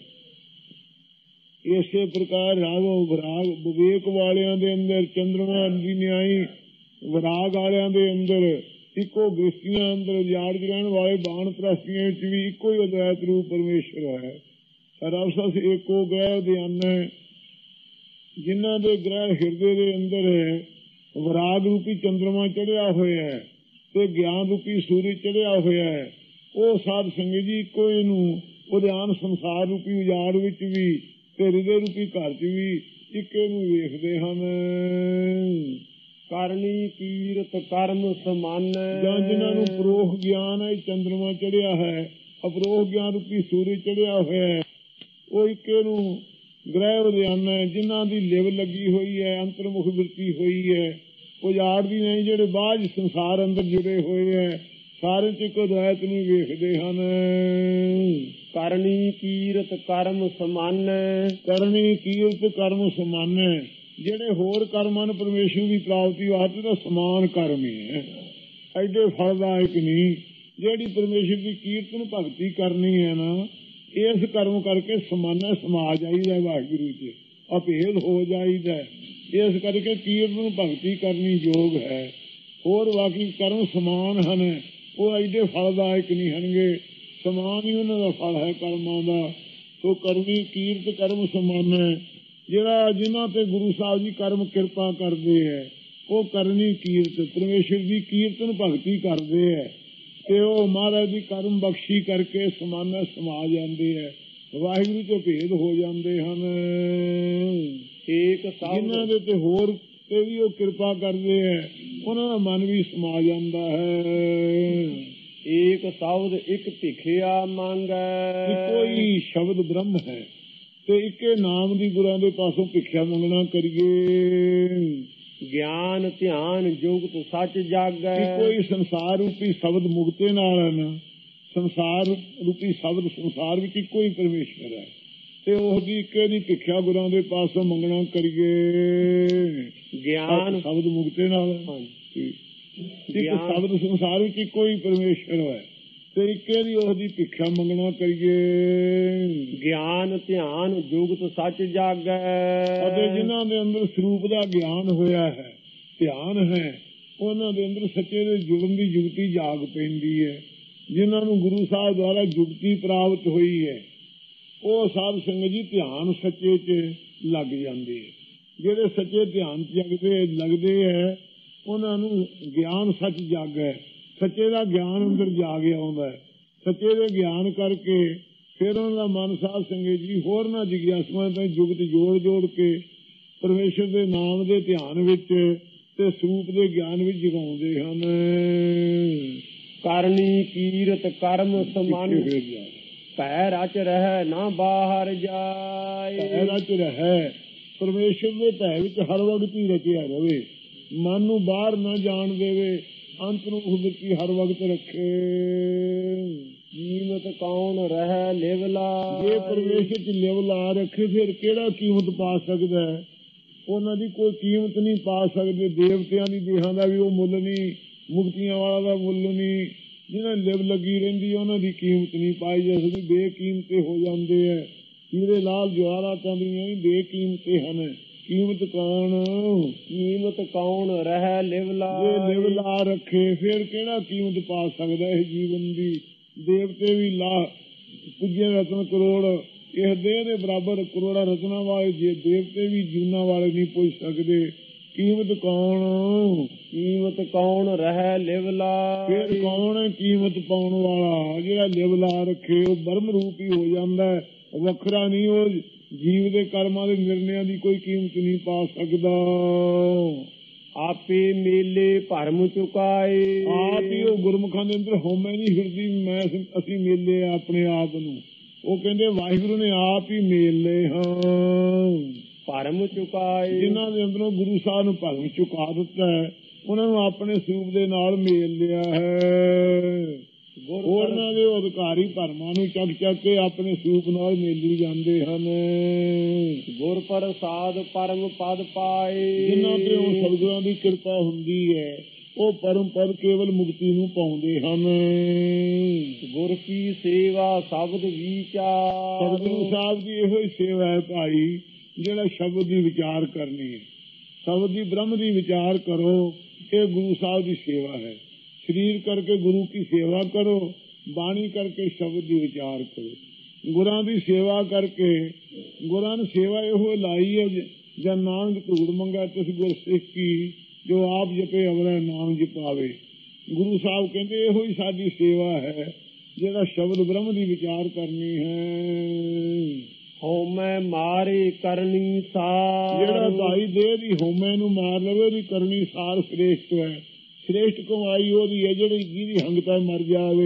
ਇਸੇ ਪ੍ਰਕਾਰ ਰਾਗ ਵਿਰਾਗ ਵਿਵੇਕ ਵਾਲਿਆਂ ਦੇ ਅੰਦਰ, ਚੰਦਰਮਾ ਦੀ ਨਿਆਈ ਵਿਰਾਗ ਵਾਲਿਆਂ ਦੇ ਅੰਦਰ ਇੱਕੋ, ਗ੍ਰਸਤੀਆਂ ਅੰਦਰ ਉਜਾੜ ਚ ਰਹਿਣ ਵਾਲੇ ਬਾਣ ਪ੍ਰਸਤੀਆਂ ਵਿੱਚ ਵੀ ਇੱਕੋ ਹੀ ਅਦਵੈਤ ਰੂਪ ਪਰਮੇਸ਼ਵਰ ਹੈ। ਰਬ ਸਸ ਏਕੋ ਗ੍ਰਹਿ ਉਦਿਆਨੈ। ਜਿਨ੍ਹਾਂ ਦੇ ਗ੍ਰਹਿ ਹਿਰਦੇ ਦੇ ਅੰਦਰ ਹੈ, ਵਿਰਾਗ ਰੂਪੀ ਚੰਦਰਮਾ ਚੜਿਆ ਹੋਇਆ ਹੈ ਤੇ ਗਿਆਨ ਰੂਪੀ ਸੂਰਜ ਚੜਿਆ ਹੋਇਆ ਹੈ, ਉਹ ਸਾਧ ਸੰਗਤ ਜੀ ਇੱਕੋ ਹੀ ਨੂੰ ਉਦਿਆਨ ਸੰਸਾਰ ਰੂਪੀ ਉਜਾੜ ਵਿੱਚ ਵੀ ਤੇ ਹਿਰਦੇ ਰੂਪੀ ਘਰ ਚ ਵੀ ਇੱਕੇ ਨੂੰ ਵੇਖਦੇ ਹਨ। ਕਰਨੀ ਕੀਰਤ ਕਰਮ ਸਮਾਨੈ। ਜਾਂ ਜਿਨ੍ਹਾਂ ਨੂੰ ਪ੍ਰੋਖ ਗਿਆਨ ਹੈ, ਚੰਦਰਮਾ ਚੜਿਆ ਹੈ ਅਪਰੋਹ ਗਿਆਨ ਰੂਪੀ ਸੂਰਜ ਚੜਿਆ ਹੋਇਆ ਹੈ, ਉਹ ਇੱਕੇ ਨੂੰ ਗ੍ਰਹਿ ਵਿਦਿਆਨਾ ਹੈ, ਜਿਨ੍ਹਾਂ ਦੀ ਲਿਵ ਲੱਗੀ ਹੋਈ ਹੈ, ਅੰਤਰਮੁਖ ਬਿਰਤੀ ਹੋਈ ਹੈ, ਉਹ ਜਾੜਦੀ ਨਹੀਂ। ਜਿਹੜੇ ਬਾਝ ਸੰਸਾਰ ਅੰਦਰ ਜੁੜੇ ਹੋਏ ਹੈ, ਸਾਰੇ ਚ ਇੱਕ ਅਦਵੈਤ ਨੂੰ ਵੇਖਦੇ ਹਨ। ਕਰਨੀ ਕੀਰਤ ਕਰਮ ਸਮਾਨ, ਕਰਨੀ ਕੀਰਤ ਕਰਮ ਸਮਾਨ। ਜਿਹੜੇ ਹੋਰ ਕਰਮਾਂ ਨੂੰ ਪਰਮੇਸ਼ਰ ਦੀ ਪ੍ਰਾਪਤੀ ਵਾਸਤੇ ਤਾਂ ਸਮਾਨ ਕਰਮ ਹੀ ਹੈ, ਐਡੇ ਫਲਦਾਇਕ ਨਹੀਂ। ਜਿਹੜੀ ਪਰਮੇਸ਼ਰ ਦੀ ਕੀਰਤਨ ਭਗਤੀ ਕਰਨੀ ਹੈ ਨਾ, ਇਸ ਕਰਮ ਕਰਕੇ ਸਮਾਨਾ ਸਮਾ ਜਾਈਦਾ, ਵਾਹਿਗੁਰੂ ਚ ਅਭੇਦ ਹੋ ਜਾਈਦਾ। ਇਸ ਕਰਕੇ ਕੀਰਤਨ ਭਗਤੀ ਕਰਨੀ ਯੋਗ ਹੈ। ਹੋਰ ਬਾਕੀ ਕਰਮ ਸਮਾਨ ਹਨ, ਉਹ ਐਡੇ ਫਲਦਾਇਕ ਨਹੀਂ ਹਨਗੇ, ਸਮਾਨ ਹੀ ਉਹਨਾਂ ਦਾ ਫਲ ਹੈ ਕਰਮਾਂ ਦਾ। ਸੋ ਕਰਨੀ ਕੀਰਤ ਕਰਮ ਸਮਾਨ ਹੈ। ਜਿਹੜਾ ਜਿਨ੍ਹਾਂ ਤੇ ਗੁਰੂ ਸਾਹਿਬ ਜੀ ਕਰਮ ਕਿਰਪਾ ਕਰਦੇ ਹੈ, ਉਹ ਕਰਨੀ ਕੀਰਤ ਪਰਮੇਸ਼ਰ ਦੀ ਕੀਰਤਨ ਭਗਤੀ ਕਰਦੇ ਹੈ, ਤੇ ਉਹ ਮਹਾਰਾਜ ਦੀ ਕਰਮ ਬਖਸ਼ੀ ਕਰਕੇ ਸਮਾਨਾ ਸਮਾ ਜਾਂਦੇ ਹੈ, ਵਾਹਿਗੁਰੂ ਚ ਭੇਦ ਹੋ ਜਾਂਦੇ ਹਨ। ਜਿਨ੍ਹਾਂ ਦੇ ਤੇ ਹੋਰ ਤੇ ਵੀ ਉਹ ਕਿਰਪਾ ਕਰਦੇ ਹੈ, ਉਹਨਾਂ ਦਾ ਮਨ ਵੀ ਸਮਾ ਜਾਂਦਾ ਹੈ। ਏਕ ਸ਼ਬਦ ਇੱਕ ਭਿਖਿਆ ਮੰਗੈ, ਇੱਕੋ ਹੀ ਸ਼ਬਦ ਬ੍ਰਹਮ ਹੈ, ਤੇ ਇੱਕੇ ਨਾਮ ਦੀ ਗੁਰਾਂ ਦੇ ਪਾਸੋਂ ਭਿਖਿਆ ਮੰਗਣਾ ਕਰੀਏ। ਗਿਆਨ ਧਿਆਨ ਜੁਗਤ ਸੱਚ ਜਾਗੈ, ਇੱਕੋ ਹੀ ਸੰਸਾਰ ਰੂਪੀ ਸ਼ਬਦ ਮੁਕਤੇ ਨਾਲ ਹੈ ਨਾ, ਸੰਸਾਰ ਰੂਪੀ ਸ਼ਬਦ ਸੰਸਾਰ ਵਿੱਚ ਇੱਕੋ ਹੀ ਪਰਮੇਸ਼ਵਰ ਹੈ, ਤੇ ਉਹਦੀ ਇੱਕੇ ਦੀ ਭਿਖਿਆ ਗੁਰਾਂ ਦੇ ਪਾਸੋਂ ਮੰਗਣਾ ਕਰੀਏ। ਗਿਆਨ ਸ਼ਬਦ ਮੁਕਤੇ ਨਾਲ ਇੱਕ ਸ਼ਬਦ ਸੰਸਾਰ ਵਿੱਚ ਇੱਕੋ ਹੀ ਪਰਮੇਸ਼ਵਰ ਹੈ, ਤੇ ਇੱਕੇ ਦੀ ਉਹਦੀ ਭਿਖਿਆ ਮੰਗਣਾ ਕਰੀਏ। ਗਿਆਨ ਧਿਆਨ ਜੁਗਤ ਸੱਚ ਜਾਗੈ, ਅਤੇ ਜਿਨ੍ਹਾਂ ਦੇ ਅੰਦਰ ਸਰੂਪ ਦਾ ਗਿਆਨ ਹੋਇਆ ਹੈ, ਧਿਆਨ ਹੈ, ਉਹਨਾਂ ਦੇ ਅੰਦਰ ਸੱਚੇ ਦੇ ਜੁੜਨ ਦੀ ਜੁਗਤੀ ਜਾਗ ਪੈਂਦੀ ਹੈ। ਜਿਨ੍ਹਾਂ ਨੂੰ ਗੁਰੂ ਸਾਹਿਬ ਦੁਆਰਾ ਜੁਗਤੀ ਪ੍ਰਾਪਤ ਹੋਈ ਹੈ, ਉਹ ਸਾਧ ਸੰਗਤ ਜੀ ਧਿਆਨ ਸੱਚੇ ਚ ਲੱਗ ਜਾਂਦੇ ਹੈ। ਜਿਹੜੇ ਸੱਚੇ ਧਿਆਨ ਚ ਲੱਗਦੇ ਹੈ, ਉਹਨਾਂ ਨੂੰ ਗਿਆਨ ਸੱਚ ਜਾਗੈ, ਸੱਚੇ ਦਾ ਗਿਆਨ ਅੰਦਰ ਜਾਗ ਆਉਂਦਾ ਹੈ। ਸੱਚੇ ਦੇ ਗਿਆਨ ਕਰਕੇ ਫਿਰ ਉਹਨਾਂ ਦਾ ਮਨ ਸਾਧ ਸੰਗਤ ਜੀ ਹੋਰ ਨਾ ਜਿਗਿਆਸੂਆਂ ਤਾਂ ਜੁਗਤ ਜੋੜ ਕੇ ਪਰਮੇਸ਼ਰ ਦੇ ਨਾਮ ਦੇ ਧਿਆਨ ਵਿੱਚ ਤੇ ਸਰੂਪ ਦੇ ਗਿਆਨ ਵਿੱਚ ਜਗਾਉਂਦੇ ਹਨ। ਕਰਨੀ ਕੀਰਤ ਕਰਮ ਸਮਾਨ, ਭੈ ਰਚ ਰਹਿ ਨਾ ਬਾਹਰ ਜਾਏ, ਭੈ ਰਚ ਰਹਿ ਪਰਮੇਸ਼ਰ ਦੇ ਭੈ ਵਿੱਚ ਹਰ ਵਕਤ ਹੀ ਰਚਿਆ ਰਵੇ, ਮਨ ਨੂੰ ਬਾਹਰ ਨਾ ਜਾਣ ਦੇਵੇ, ਅੰਤ ਨੂੰ ਵਿੱਚ ਹਰ ਵਕਤ ਰੱਖੇ। ਕੀਮਤ ਕੌਣ ਰਹਿ ਲਿਵ ਲਾ, ਜੇ ਪਰਮੇਸ਼ਰ ਚ ਲਿਵ ਲਾ ਰੱਖੇ ਫਿਰ ਕਿਹੜਾ ਕੀਮਤ ਪਾ ਸਕਦਾ ਹੈ? ਉਹਨਾਂ ਦੀ ਕੋਈ ਕੀਮਤ ਨਹੀਂ ਪਾ ਸਕਦੇ। ਦੇਵਤਿਆਂ ਦੀ ਦੇਹਾਂ ਦਾ ਵੀ ਉਹ ਮੁੱਲ ਨਹੀਂ, ਮੁਕਤੀਆਂ ਵਾਲਾ ਦਾ ਮੁੱਲ ਨਹੀਂ। ਜਿਹਨਾਂ ਲਿਵ ਲੱਗੀ ਰਹਿੰਦੀ ਉਹਨਾਂ ਦੀ ਕੀਮਤ ਨਹੀਂ ਪਾਈ ਜਾ ਸਕਦੀ, ਬੇਕੀਮਤੇ ਹੋ ਜਾਂਦੇ ਹੈ। ਹੀਰੇ ਲਾਲ ਜਵਾਹਰਾਤ ਚਾਂਦੀਆਂ ਵੀ ਬੇਕੀਮਤੇ ਹਨ। ਕੀਮਤ ਕੌਣ ਰਹਿ ਲਿਵ ਲਾ, ਜੇ ਲਿਵ ਲਾ ਰੱਖੇ ਫਿਰ ਕਿਹੜਾ ਕੀਮਤ ਪਾ ਸਕਦਾ ਇਹ ਜੀਵਨ ਦੀ? ਦੇਵਤੇ ਵੀ ਲਾ ਪੁੱਜੇ ਰਤਨ ਕਰੋੜ, ਇਹ ਦੇਹ ਦੇ ਬਰਾਬਰ ਕਰੋੜਾਂ ਰਤਨਾਂ ਵਾਲੇ ਜੇ ਦੇਵਤੇ ਵੀ ਜੂਨਾਂ ਵਾਲੇ ਨਹੀਂ ਪੁੱਜ ਸਕਦੇ। ਕੀਮਤ ਕੌਣ ਰਹਿ ਲਿਵ ਲਾ, ਫਿਰ ਕੌਣ ਹੈ ਕੀਮਤ ਪਾਉਣ ਵਾਲਾ? ਜਿਹੜਾ ਲਿਵ ਲਾ ਰੱਖੇ ਉਹ ਬ੍ਰਹਮ ਰੂਪ ਹੀ ਹੋ ਜਾਂਦਾ, ਵੱਖਰਾ ਨਹੀਂ। ਉਹ ਜੀਵ ਦੇ ਕਰਮਾਂ ਦੇ ਨਿਰਣਿਆਂ ਦੀ ਕੋਈ ਕੀਮਤ ਨਹੀਂ ਪਾ ਸਕਦਾ। ਆਪੇ ਮੇਲੇ ਭਰਮ ਚੁਕਾਏ, ਆਪ ਹੀ ਉਹ ਗੁਰਮੁਖਾਂ ਦੇ ਅੰਦਰ ਹਉਮੈ ਨਹੀਂ ਫਿਰਦੀ ਅਸੀਂ ਮੇਲੇ ਆਪਣੇ ਆਪ ਨੂੰ। ਉਹ ਕਹਿੰਦੇ ਵਾਹਿਗੁਰੂ ਨੇ ਆਪ ਹੀ ਮੇਲ ਲਏ ਹਾਂ। ਭਰਮ ਚੁਕਾਏ, ਜਿਨ੍ਹਾਂ ਦੇ ਅੰਦਰੋਂ ਗੁਰੂ ਸਾਹਿਬ ਨੂੰ ਭਰਮ ਚੁਕਾ ਦਿੱਤਾ ਹੈ, ਉਹਨਾਂ ਨੂੰ ਆਪਣੇ ਸਰੂਪ ਦੇ ਨਾਲ ਮੇਲ ਲਿਆ ਹੈ। ਉਹਨਾਂ ਦੇ ਅਧਿਕਾਰੀ ਭਰਮਾਂ ਨੂੰ ਚੱਕ ਕੇ ਆਪਣੇ ਸਰੂਪ ਨਾਲ ਮੇਲੀ ਜਾਂਦੇ ਹਨ। ਗੁਰ ਪ੍ਰਸਾਦ ਪਰਮ ਪਦ ਪਾਏ, ਜਿਨ੍ਹਾਂ ਤੇ ਉਹ ਸਤਿਗੁਰਾਂ ਦੀ ਕਿਰਪਾ ਹੁੰਦੀ ਹੈ, ਉਹ ਪਰਮ ਪਦ ਕੇਵਲ ਮੁਕਤੀ ਨੂੰ ਪਾਉਂਦੇ ਹਨ। ਗੁਰ ਕੀ ਸੇਵਾ ਸ਼ਬਦ ਵਿਚਾਰ, ਸਤਿਗੁਰੂ ਸਾਹਿਬ ਦੀ ਇਹੋ ਹੀ ਸੇਵਾ ਹੈ ਭਾਈ, ਜਿਹੜਾ ਸ਼ਬਦ ਦੀ ਵਿਚਾਰ ਕਰਨੀ ਹੈ। ਸ਼ਬਦ ਦੀ ਬ੍ਰਹਮ ਦੀ ਵਿਚਾਰ ਕਰੋ, ਇਹ ਗੁਰੂ ਸਾਹਿਬ ਦੀ ਸੇਵਾ ਹੈ। ਸਰੀਰ ਕਰਕੇ ਗੁਰੂ ਕੀ ਸੇਵਾ ਕਰੋ, ਬਾਣੀ ਕਰਕੇ ਸ਼ਬਦ ਦੀ ਵਿਚਾਰ ਕਰੋ। ਗੁਰਾਂ ਦੀ ਸੇਵਾ ਕਰਕੇ, ਗੁਰਾਂ ਨੇ ਸੇਵਾ ਇਹੋ ਲਾਈ ਹੈ, ਜਦ ਨਾਨਕ ਧੂੜ ਮੰਗਾ ਤਿਸ ਗੁਰ ਸਿੱਖ ਕੀ, ਜੋ ਆਪ ਜਪੇ ਅਵਰਾ ਨਾਮ ਜਪਾਵੇ। ਗੁਰੂ ਸਾਹਿਬ ਕਹਿੰਦੇ ਇਹੋ ਹੀ ਸਾਡੀ ਸੇਵਾ ਹੈ, ਜਿਹੜਾ ਸ਼ਬਦ ਬ੍ਰਹਮ ਦੀ ਵਿਚਾਰ ਕਰਨੀ ਹੈ। ਹਉਮੈ ਮਾਰੇ ਕਰਨੀ ਸਾਰ, ਜਿਹੜਾ ਭਾਈ ਦੇਹ ਦੀ ਹਉਮੈ ਨੂੰ ਮਾਰ ਲਵੇ ਉਹਦੀ ਕਰਨੀ ਸਾਰ ਸ੍ਰੇਸ਼ਟ ਹੈ। श्रेष्ठ कमाई होती है जिहड़ी जिहदी हंगता मर जावे।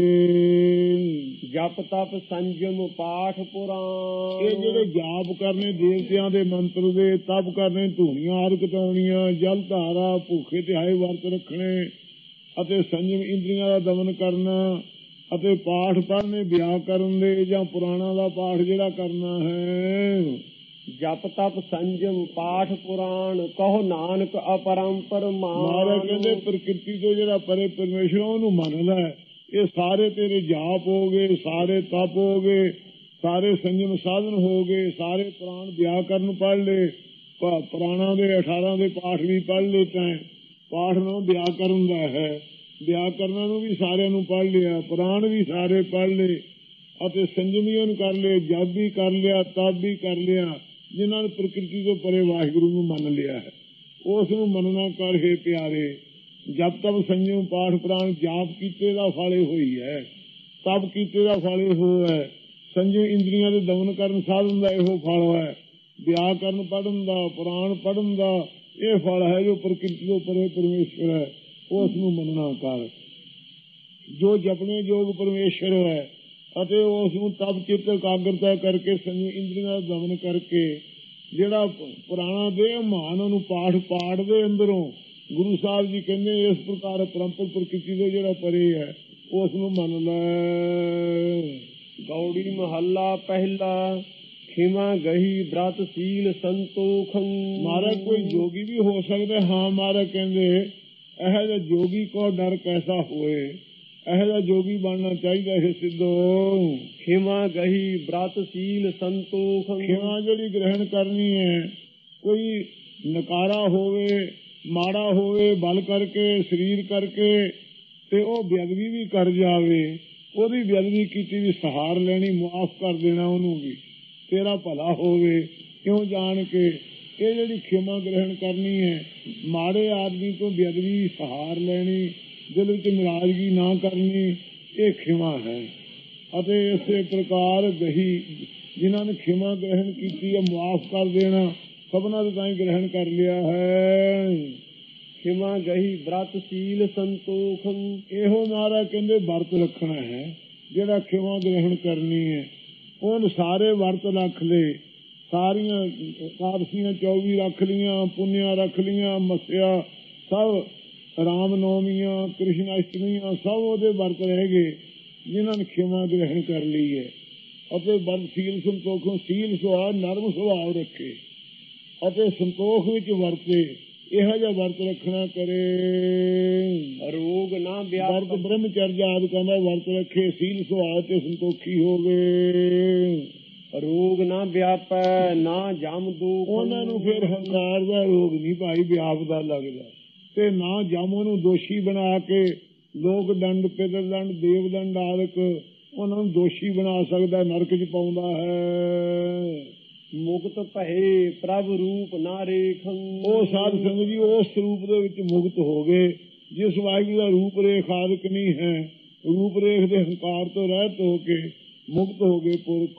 जप तप संयम पाठ पुराण ये जिहड़े जाप करने देवतियां दे मंत्र दे, तप करने धूनियां हरकताउणियां, जल धारा, भूखे तिहाए वर्त रखने ਅਤੇ संयम इंद्रियां ਦਾ दमन करना ਅਤੇ पाठ पढ़ने व्याकरण दे ਜਾਂ पुराणा ਦਾ पाठ ਜਿਹੜਾ करना है। जप तप संयम पाठ पुराण कहो नानक अपरंपर महाराज कहते प्रकृति तो जरा परे परमेश्वर ਉਹਨੂੰ ਮੰਨ ਲੈ। ਇਹ ਸਾਰੇ ਤੇਰੇ ਜਾਪ ਹੋ ਗਏ, ਸਾਰੇ ਤਪ ਹੋ ਗਏ, ਸਾਰੇ ਸੰयम ਸਾਧਨ ਹੋ ਗਏ, ਸਾਰੇ ਪੁਰਾਣ ਵਿਆਕਰਨ ਪੜ੍ਹ ਲਏ, ਪੁਰਾਣਾ ਦੇ 18 ਦੇ ਪਾਠ ਵੀ ਪੜ੍ਹ ਲਏ ਤੈਂ। ਪਾਠ ਨੂੰ ਵਿਆਕਰਨ ਦਾ ਹੈ, ਵਿਆਕਰਨਾਂ ਨੂੰ ਵੀ ਸਾਰਿਆਂ ਨੂੰ ਪੜ੍ਹ ਲਿਆ, ਪੁਰਾਣ ਵੀ ਸਾਰੇ ਪੜ੍ਹ ਲਏ ਅਤੇ ਸੰਜਮੀਆਂ ਕਰ ਲਏ, ਜਪ ਵੀ ਕਰ ਲਿਆ, ਤਪ ਵੀ ਕਰ ਲਿਆ। ਜਿਨ੍ਹਾਂ ਨੇ ਪ੍ਰਕਿਰਤੀ ਤੋਂ ਪਰੇ ਵਾਹਿਗੁਰੂ ਨੂੰ ਮੰਨ ਲਿਆ ਹੈ ਉਸ ਨੂੰ ਮੰਨਣਾ ਕਰ ਹੈ ਪਿਆਰੇ। ਜਪ ਤਪ ਸੰਜਮ ਪਾਠ ਪੁਰਾਣ ਜਾਪ ਕੀਤੇ ਦਾ ਫਲ ਹੋਈ ਹੈ, ਤਪ ਕੀਤੇ ਦਾ ਫਲ ਇਹੋ ਹੈ, ਸੰਜਮ ਇੰਦਰੀਆਂ ਦੇ ਦਮਨ ਕਰਨ ਸਾਧਨ ਦਾ ਇਹੋ ਫਲ ਹੈ, ਵਿਆਕਰਨ ਪੜ੍ਹਨ ਦਾ, ਪੁਰਾਣ ਪੜ੍ਹਨ ਦਾ ਇਹ ਫਲ ਹੈ। ਜੋ ਪ੍ਰਕਿਰਤੀ ਤੋਂ ਪਰੇ ਪਰਮੇਸ਼ਵਰ ਹੈ ਉਸ ਨੂੰ ਮੰਨਣਾ ਕਰ। ਜੋ ਜਪਣੇ ਯੋਗ ਪਰਮੇਸ਼ਵਰ ਹੈ ਅਤੇ ਉਸ ਨੂੰ ਤਪ ਚਿੱਤ ਇਕਾਗਰਤਾ ਕਰਕੇ ਸੰਜਮ ਇੰਦਰੀਆਂ ਦਾ ਦਮਨ ਕਰਕੇ ਜਿਹੜਾ ਪੁਰਾਣਾ ਦੇ ਮਹਾਨ ਉਹਨੂੰ ਪਾਠ ਦੇ ਅੰਦਰੋਂ ਗੁਰੂ ਸਾਹਿਬ ਜੀ ਕਹਿੰਦੇ ਇਸ ਪ੍ਰਕਾਰ ਪਰੰਪਰ ਪ੍ਰਕਿਰਤੀ ਦੇ ਜਿਹੜਾ ਪਰੇ ਹੈ ਉਸ ਨੂੰ ਮੰਨ ਲੈ। ਗੌੜੀ ਮਹੱਲਾ ਪਹਿਲਾ ਖਿਮਾ ਗਹੀ ਬ੍ਰਤ ਸੀਲ ਸੰਤੋਖ। ਮਹਾਰਾਜ ਕੋਈ ਜੋਗੀ ਵੀ ਹੋ ਸਕਦਾ। ਹਾਂ ਮਹਾਰਾਜ ਕਹਿੰਦੇ ਇਹੋ ਜਿਹਾ ਜੋਗੀ ਕੋ ਡਰ ਕੈਸਾ ਹੋਏ, ਇਹੋ ਜਿਹਾ ਜੋਗੀ ਬਣਨਾ ਚਾਹੀਦਾ ਹੈ ਸਿੱਧੋ। ਖਿਮਾ ਗਹੀ ਬ੍ਰਤ ਸੀਲ ਸੰਤੋਖ। ਖਿਮਾ ਜਿਹੜੀ ਗ੍ਰਹਿਣ ਕਰਨੀ ਹੈ, ਕੋਈ ਨਕਾਰਾ ਹੋਵੇ, ਮਾੜਾ ਹੋਵੇ, ਬਲ ਕਰਕੇ ਸਰੀਰ ਕਰਕੇ ਤੇ ਉਹ ਬੇਅਦਬੀ ਵੀ ਕਰ ਜਾਵੇ, ਉਹਦੀ ਬੇਅਦਬੀ ਕੀਤੀ ਵੀ ਸਹਾਰ ਲੈਣੀ, ਮੁਆਫ ਕਰ ਦੇਣਾ ਉਹਨੂੰ ਵੀ, ਤੇਰਾ ਭਲਾ ਹੋਵੇ ਕਿਉਂ ਜਾਣ ਕੇ। ਇਹ ਜਿਹੜੀ ਖਿਮਾ ਗ੍ਰਹਿਣ ਕਰਨੀ ਹੈ, ਮਾੜੇ ਆਦਮੀ ਤੋਂ ਬੇਅਦਬੀ ਸਹਾਰ ਲੈਣੀ, ਦਿਲ ਵਿੱਚ ਨਾਰਾਜ਼ਗੀ ਨਾ ਕਰਨੀ, ਇਹ ਖਿਮਾ ਹੈ। ਅਤੇ ਇਸੇ ਪ੍ਰਕਾਰ ਗਹੀ ਜਿਨ੍ਹਾਂ ਨੇ ਖਿਮਾ ਗ੍ਰਹਿਣ ਕੀਤੀ ਹੈ, ਮੁਆਫ ਕਰ ਦੇਣਾ ਸਭਨਾਂ ਦੇ ਤਾਂ ਹੀ ਗ੍ਰਹਿਣ ਕਰ ਲਿਆ ਹੈ। ਖਿਮਾ ਗਹੀ ਬ੍ਰਤ ਸੀਲ ਸੰਤੋਖ। ਇਹੋ ਮਹਾਰਾਜ ਕਹਿੰਦੇ ਵਰਤ ਰੱਖਣਾ ਹੈ। ਜਿਹੜਾ ਖਿਮਾ ਗ੍ਰਹਿਣ ਕਰਨੀ ਹੈ ਉਹਨ ਸਾਰੇ ਵਰਤ ਰੱਖ ਲਏ, ਸਾਰੀਆਂ ਇਕਾਦਸ਼ੀਆਂ 24 ਰੱਖ ਲੀਆਂ, ਪੁੰਨਿਆ ਰੱਖ ਲੀਆਂ, ਮੱਸਿਆ ਸਭ, ਰਾਮ ਨੌਮੀਆਂ, ਕ੍ਰਿਸ਼ਨ ਅਸ਼ਟਮੀਆਂ ਸਭ ਉਹਦੇ ਵਰਤ ਰਹਿ ਗਏ ਜਿਨ੍ਹਾਂ ਨੇ ਖਿਮਾ ਗ੍ਰਹਿਣ ਕਰ ਲਈ ਹੈ। ਅਤੇ ਵਰਤ ਸੀਲ ਸੰਤੋਖ, ਸੀਲ ਸੁਭਾਅ ਨਰਮ ਸੁਭਾਅ ਰੱਖੇ ਅਤੇ ਸੰਤੋਖ ਵਿੱਚ ਵਰਤੇ, ਇਹੋ ਜਿਹਾ ਵਰਤ ਰੱਖਣਾ ਕਰੇ। ਰੋਗ ਨਾ ਵਰਤ ਬ੍ਰਹਮਚਰਜ ਆਦਿਕਾਂ ਦਾ ਵਰਤ ਰੱਖੇ, ਸੀਲ ਸੁਭਾਅ ਤੇ ਸੰਤੋਖੀ ਹੋਵੇ। ਰੋਗ ਨਾ ਵਿਆਪੈ ਨਾ ਜਮ ਦੁਖ। ਉਹਨਾਂ ਨੂੰ ਫਿਰ ਹੰਕਾਰ ਦਾ ਰੋਗ ਨਹੀਂ ਭਾਈ ਵਿਆਪਦਾ ਲੱਗਦਾ, ਤੇ ਨਾ ਜਮ ਉਹਨੂੰ ਦੋਸ਼ੀ ਬਣਾ ਕੇ ਲੋਕ ਦੰਡ, ਪਿਤਰ ਦੰਡ, ਦੇਵ ਦੰਡ ਆਦਿਕ ਉਹਨਾਂ ਨੂੰ ਦੋਸ਼ੀ ਬਣਾ ਸਕਦਾ, ਨਰਕ ਚ ਪਾਉਂਦਾ ਹੈ। ਮੁਕਤ ਭਏ ਪ੍ਰਭ ਰੂਪ ਨਾ ਰੇਖੰ। ਉਹ ਸਾਧ ਸੰਗਤ ਜੀ ਉਸ ਰੂਪ ਦੇ ਵਿੱਚ ਮੁਕਤ ਹੋ ਗਏ ਜਿਸ ਵਾਹਿਗੁਰੂ ਦਾ ਰੂਪ ਰੇਖ ਆਦਿਕ ਨਹੀਂ ਹੈ। ਰੂਪ ਰੇਖ ਦੇ ਹੰਕਾਰ ਤੋਂ ਰਹਿਤ ਹੋ ਕੇ ਮੁਕਤ ਹੋ ਗਏ ਪੁਰਖ।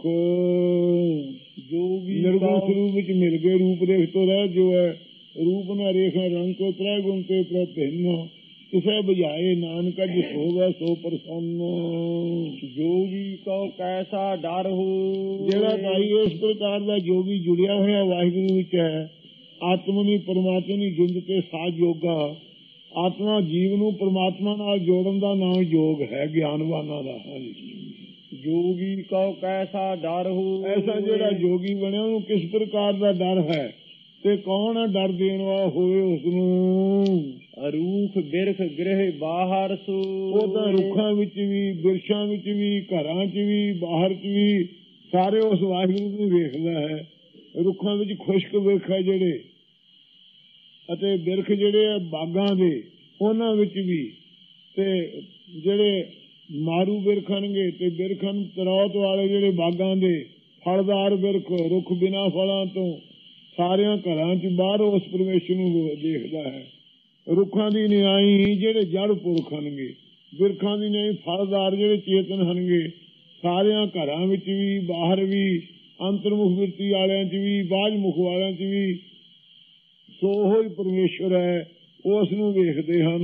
ਜੋਗੀ ਨਿਰਗੁਣ ਸਰੂਪ ਵਿੱਚ ਮਿਲ ਗਏ, ਰੂਪ ਰੇਖ ਤੋਂ ਰਹਿਤ ਜੋ ਹੈ। रूप न रेखा रंग को त्रै गुण के प्रतिन्न किसे बुझाए नानक जिस होगा सो प्रसन्न। जोगी को कैसा डर हो। जेड़ा भाई इस प्रकार का जोगी जुड़िया होया वाहिगुरू विच है, आत्मा नी परमात्मा नी जुंद के साथ योगा। आत्मा जीव नू परमात्मा नाल जोड़न दा नाम योग है ज्ञानवाना दा। जोगी को कैसा डर हो। ऐसा जेड़ा जोगी बने उन्हें किस प्रकार का डर है ਤੇ ਕੌਣ ਡਰ ਦੇਣ ਵਾਲਾ ਹੋਵੇ ਉਸ ਨੂੰ। ਰੂਖ ਬਿਰਖ ਗ੍ਰਹਿ ਬਾਹਰ ਸੋ। ਉਹ ਤਾਂ ਰੁੱਖਾਂ ਵਿੱਚ ਵੀ, ਬਿਰਛਾਂ ਵਿੱਚ ਵੀ, ਘਰਾਂ 'ਚ ਵੀ, ਬਾਹਰ 'ਚ ਵੀ ਸਾਰੇ ਉਸ ਵਾਹਿਗੁਰੂ ਨੂੰ ਵੇਖਦਾ ਹੈ। ਰੁੱਖਾਂ ਵਿੱਚ ਖੁਸ਼ਕ ਬਿਰਖ ਹੈ ਜਿਹੜੇ, ਅਤੇ ਬਿਰਖ ਜਿਹੜੇ ਆ ਬਾਗਾਂ ਦੇ ਉਹਨਾਂ ਵਿੱਚ ਵੀ, ਤੇ ਜਿਹੜੇ ਮਾਰੂ ਬਿਰਖ ਹਨਗੇ ਤੇ ਬਿਰਖਾਂ ਤਰੌਤ ਵਾਲੇ ਜਿਹੜੇ ਬਾਗਾਂ ਦੇ ਫਲਦਾਰ ਬਿਰਖ, ਰੁੱਖ ਬਿਨਾਂ ਫਲਾਂ ਤੋਂ ਸਾਰਿਆਂ ਘਰਾਂ 'ਚ ਬਾਹਰ ਉਸ ਪਰਮੇਸ਼ਰ ਨੂੰ ਦੇਖਦਾ ਹੈ। ਰੁੱਖਾਂ ਦੀ ਨਿਆਈ ਜਿਹੜੇ ਜੜ ਪੁਰਖ ਹਨਗੇ, ਬਿਰਖਾਂ ਦੀ ਨਿਆਈ ਫਲਦਾਰ ਜਿਹੜੇ ਚੇਤਨ ਹਨਗੇ, ਸਾਰਿਆਂ ਘਰਾਂ ਵਿੱਚ ਵੀ, ਬਾਹਰ ਵੀ, ਅੰਤਰਮੁਖ ਬਿਰਤੀ ਵਾਲਿਆਂ 'ਚ ਵੀ, ਬਾਹਰ ਮੁਖ ਵਾਲਿਆਂ 'ਚ ਵੀ। ਸੋ ਉਹ ਹੀ ਪਰਮੇਸ਼ਰ ਹੈ ਉਸ ਨੂੰ ਵੇਖਦੇ ਹਨ।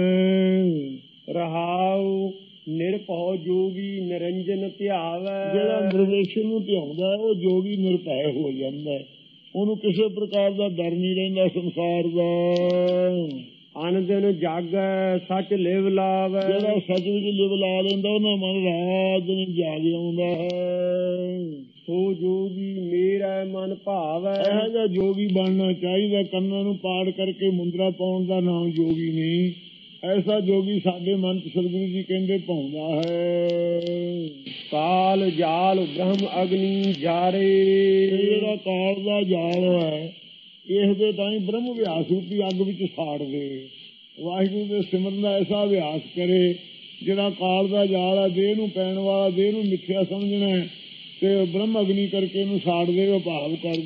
ਰਹਾਉ ਨਿਰਭਉ ਜੋਗੀ ਨਿਰੰਜਨ ਧਿਆਵੈ। ਜਿਹੜਾ ਨਿਰਵੇਸ਼ਨ ਨੂੰ ਧਿਆਉਂਦਾ ਉਹ ਜੋਗੀ ਨਿਰਭੈ ਹੋ ਜਾਂਦਾ, ਉਹਨੂੰ ਕਿਸੇ ਪ੍ਰਕਾਰ ਦਾ ਡਰ ਨਹੀਂ ਰਹਿੰਦਾ ਸੰਸਾਰ ਦਾ। ਅਨ ਦਿਨ ਜਾਗੈ ਸੱਚ ਲਿਵ ਲਾਵੈ। ਜਿਹੜਾ ਸੱਚ ਵਿੱਚ ਲਿਵ ਲਾ ਲੈਂਦਾ ਉਹਨਾਂ ਮਨ ਰਾਤ ਦਿਨ ਜਾਗ ਆਉਂਦਾ ਹੈ। ਸੋ ਜੋਗੀ ਮੇਰਾ ਮਨ ਭਾਵੈ। ਇਹੋ ਜਿਹਾ ਜੋਗੀ ਬਣਨਾ ਚਾਹੀਦਾ। ਕੰਨਾਂ ਨੂੰ ਪਾੜ ਕਰਕੇ ਮੁੰਦਰਾ ਪਾਉਣ ਦਾ ਨਾਮ ਜੋਗੀ ਨਹੀਂ। ਐਸਾ ਜੋਗੀ ਸਾਡੇ ਮਨ ਚ ਸਤਿਗੁਰੂ ਜੀ ਕਹਿੰਦੇ ਪਾਉਂਦਾ ਹੈ। ਕਾਲ ਜਾਲ ਬ੍ਰਹਮ ਅਗਨੀ ਜਾਰੇ। ਜਿਹੜਾ ਕਾਲ ਦਾ ਜਾਲ ਹੈ ਇਸ ਦੇ ਤਾਂ ਹੀ ਬ੍ਰਹਮ ਅਭਿਆਸ ਰੂਪੀ ਅੱਗ ਵਿੱਚ ਸਾੜ ਦੇ। ਵਾਹਿਗੁਰੂ ਦੇ ਸਿਮਰਨ ਦਾ ਐਸਾ ਅਭਿਆਸ ਕਰੇ ਜਿਹੜਾ ਕਾਲ ਦਾ ਜਾਲ ਹੈ, ਦੇਹ ਨੂੰ ਪੈਣ ਵਾਲਾ, ਦੇਹ ਨੂੰ ਮਿੱਥਿਆ ਸਮਝਣਾ ਤੇ ਬ੍ਰਹਮ ਅਗਨੀ ਕਰਕੇ ਇਹਨੂੰ ਸਾੜ ਦੇਵੇ, ਭਾਵ ਕਰ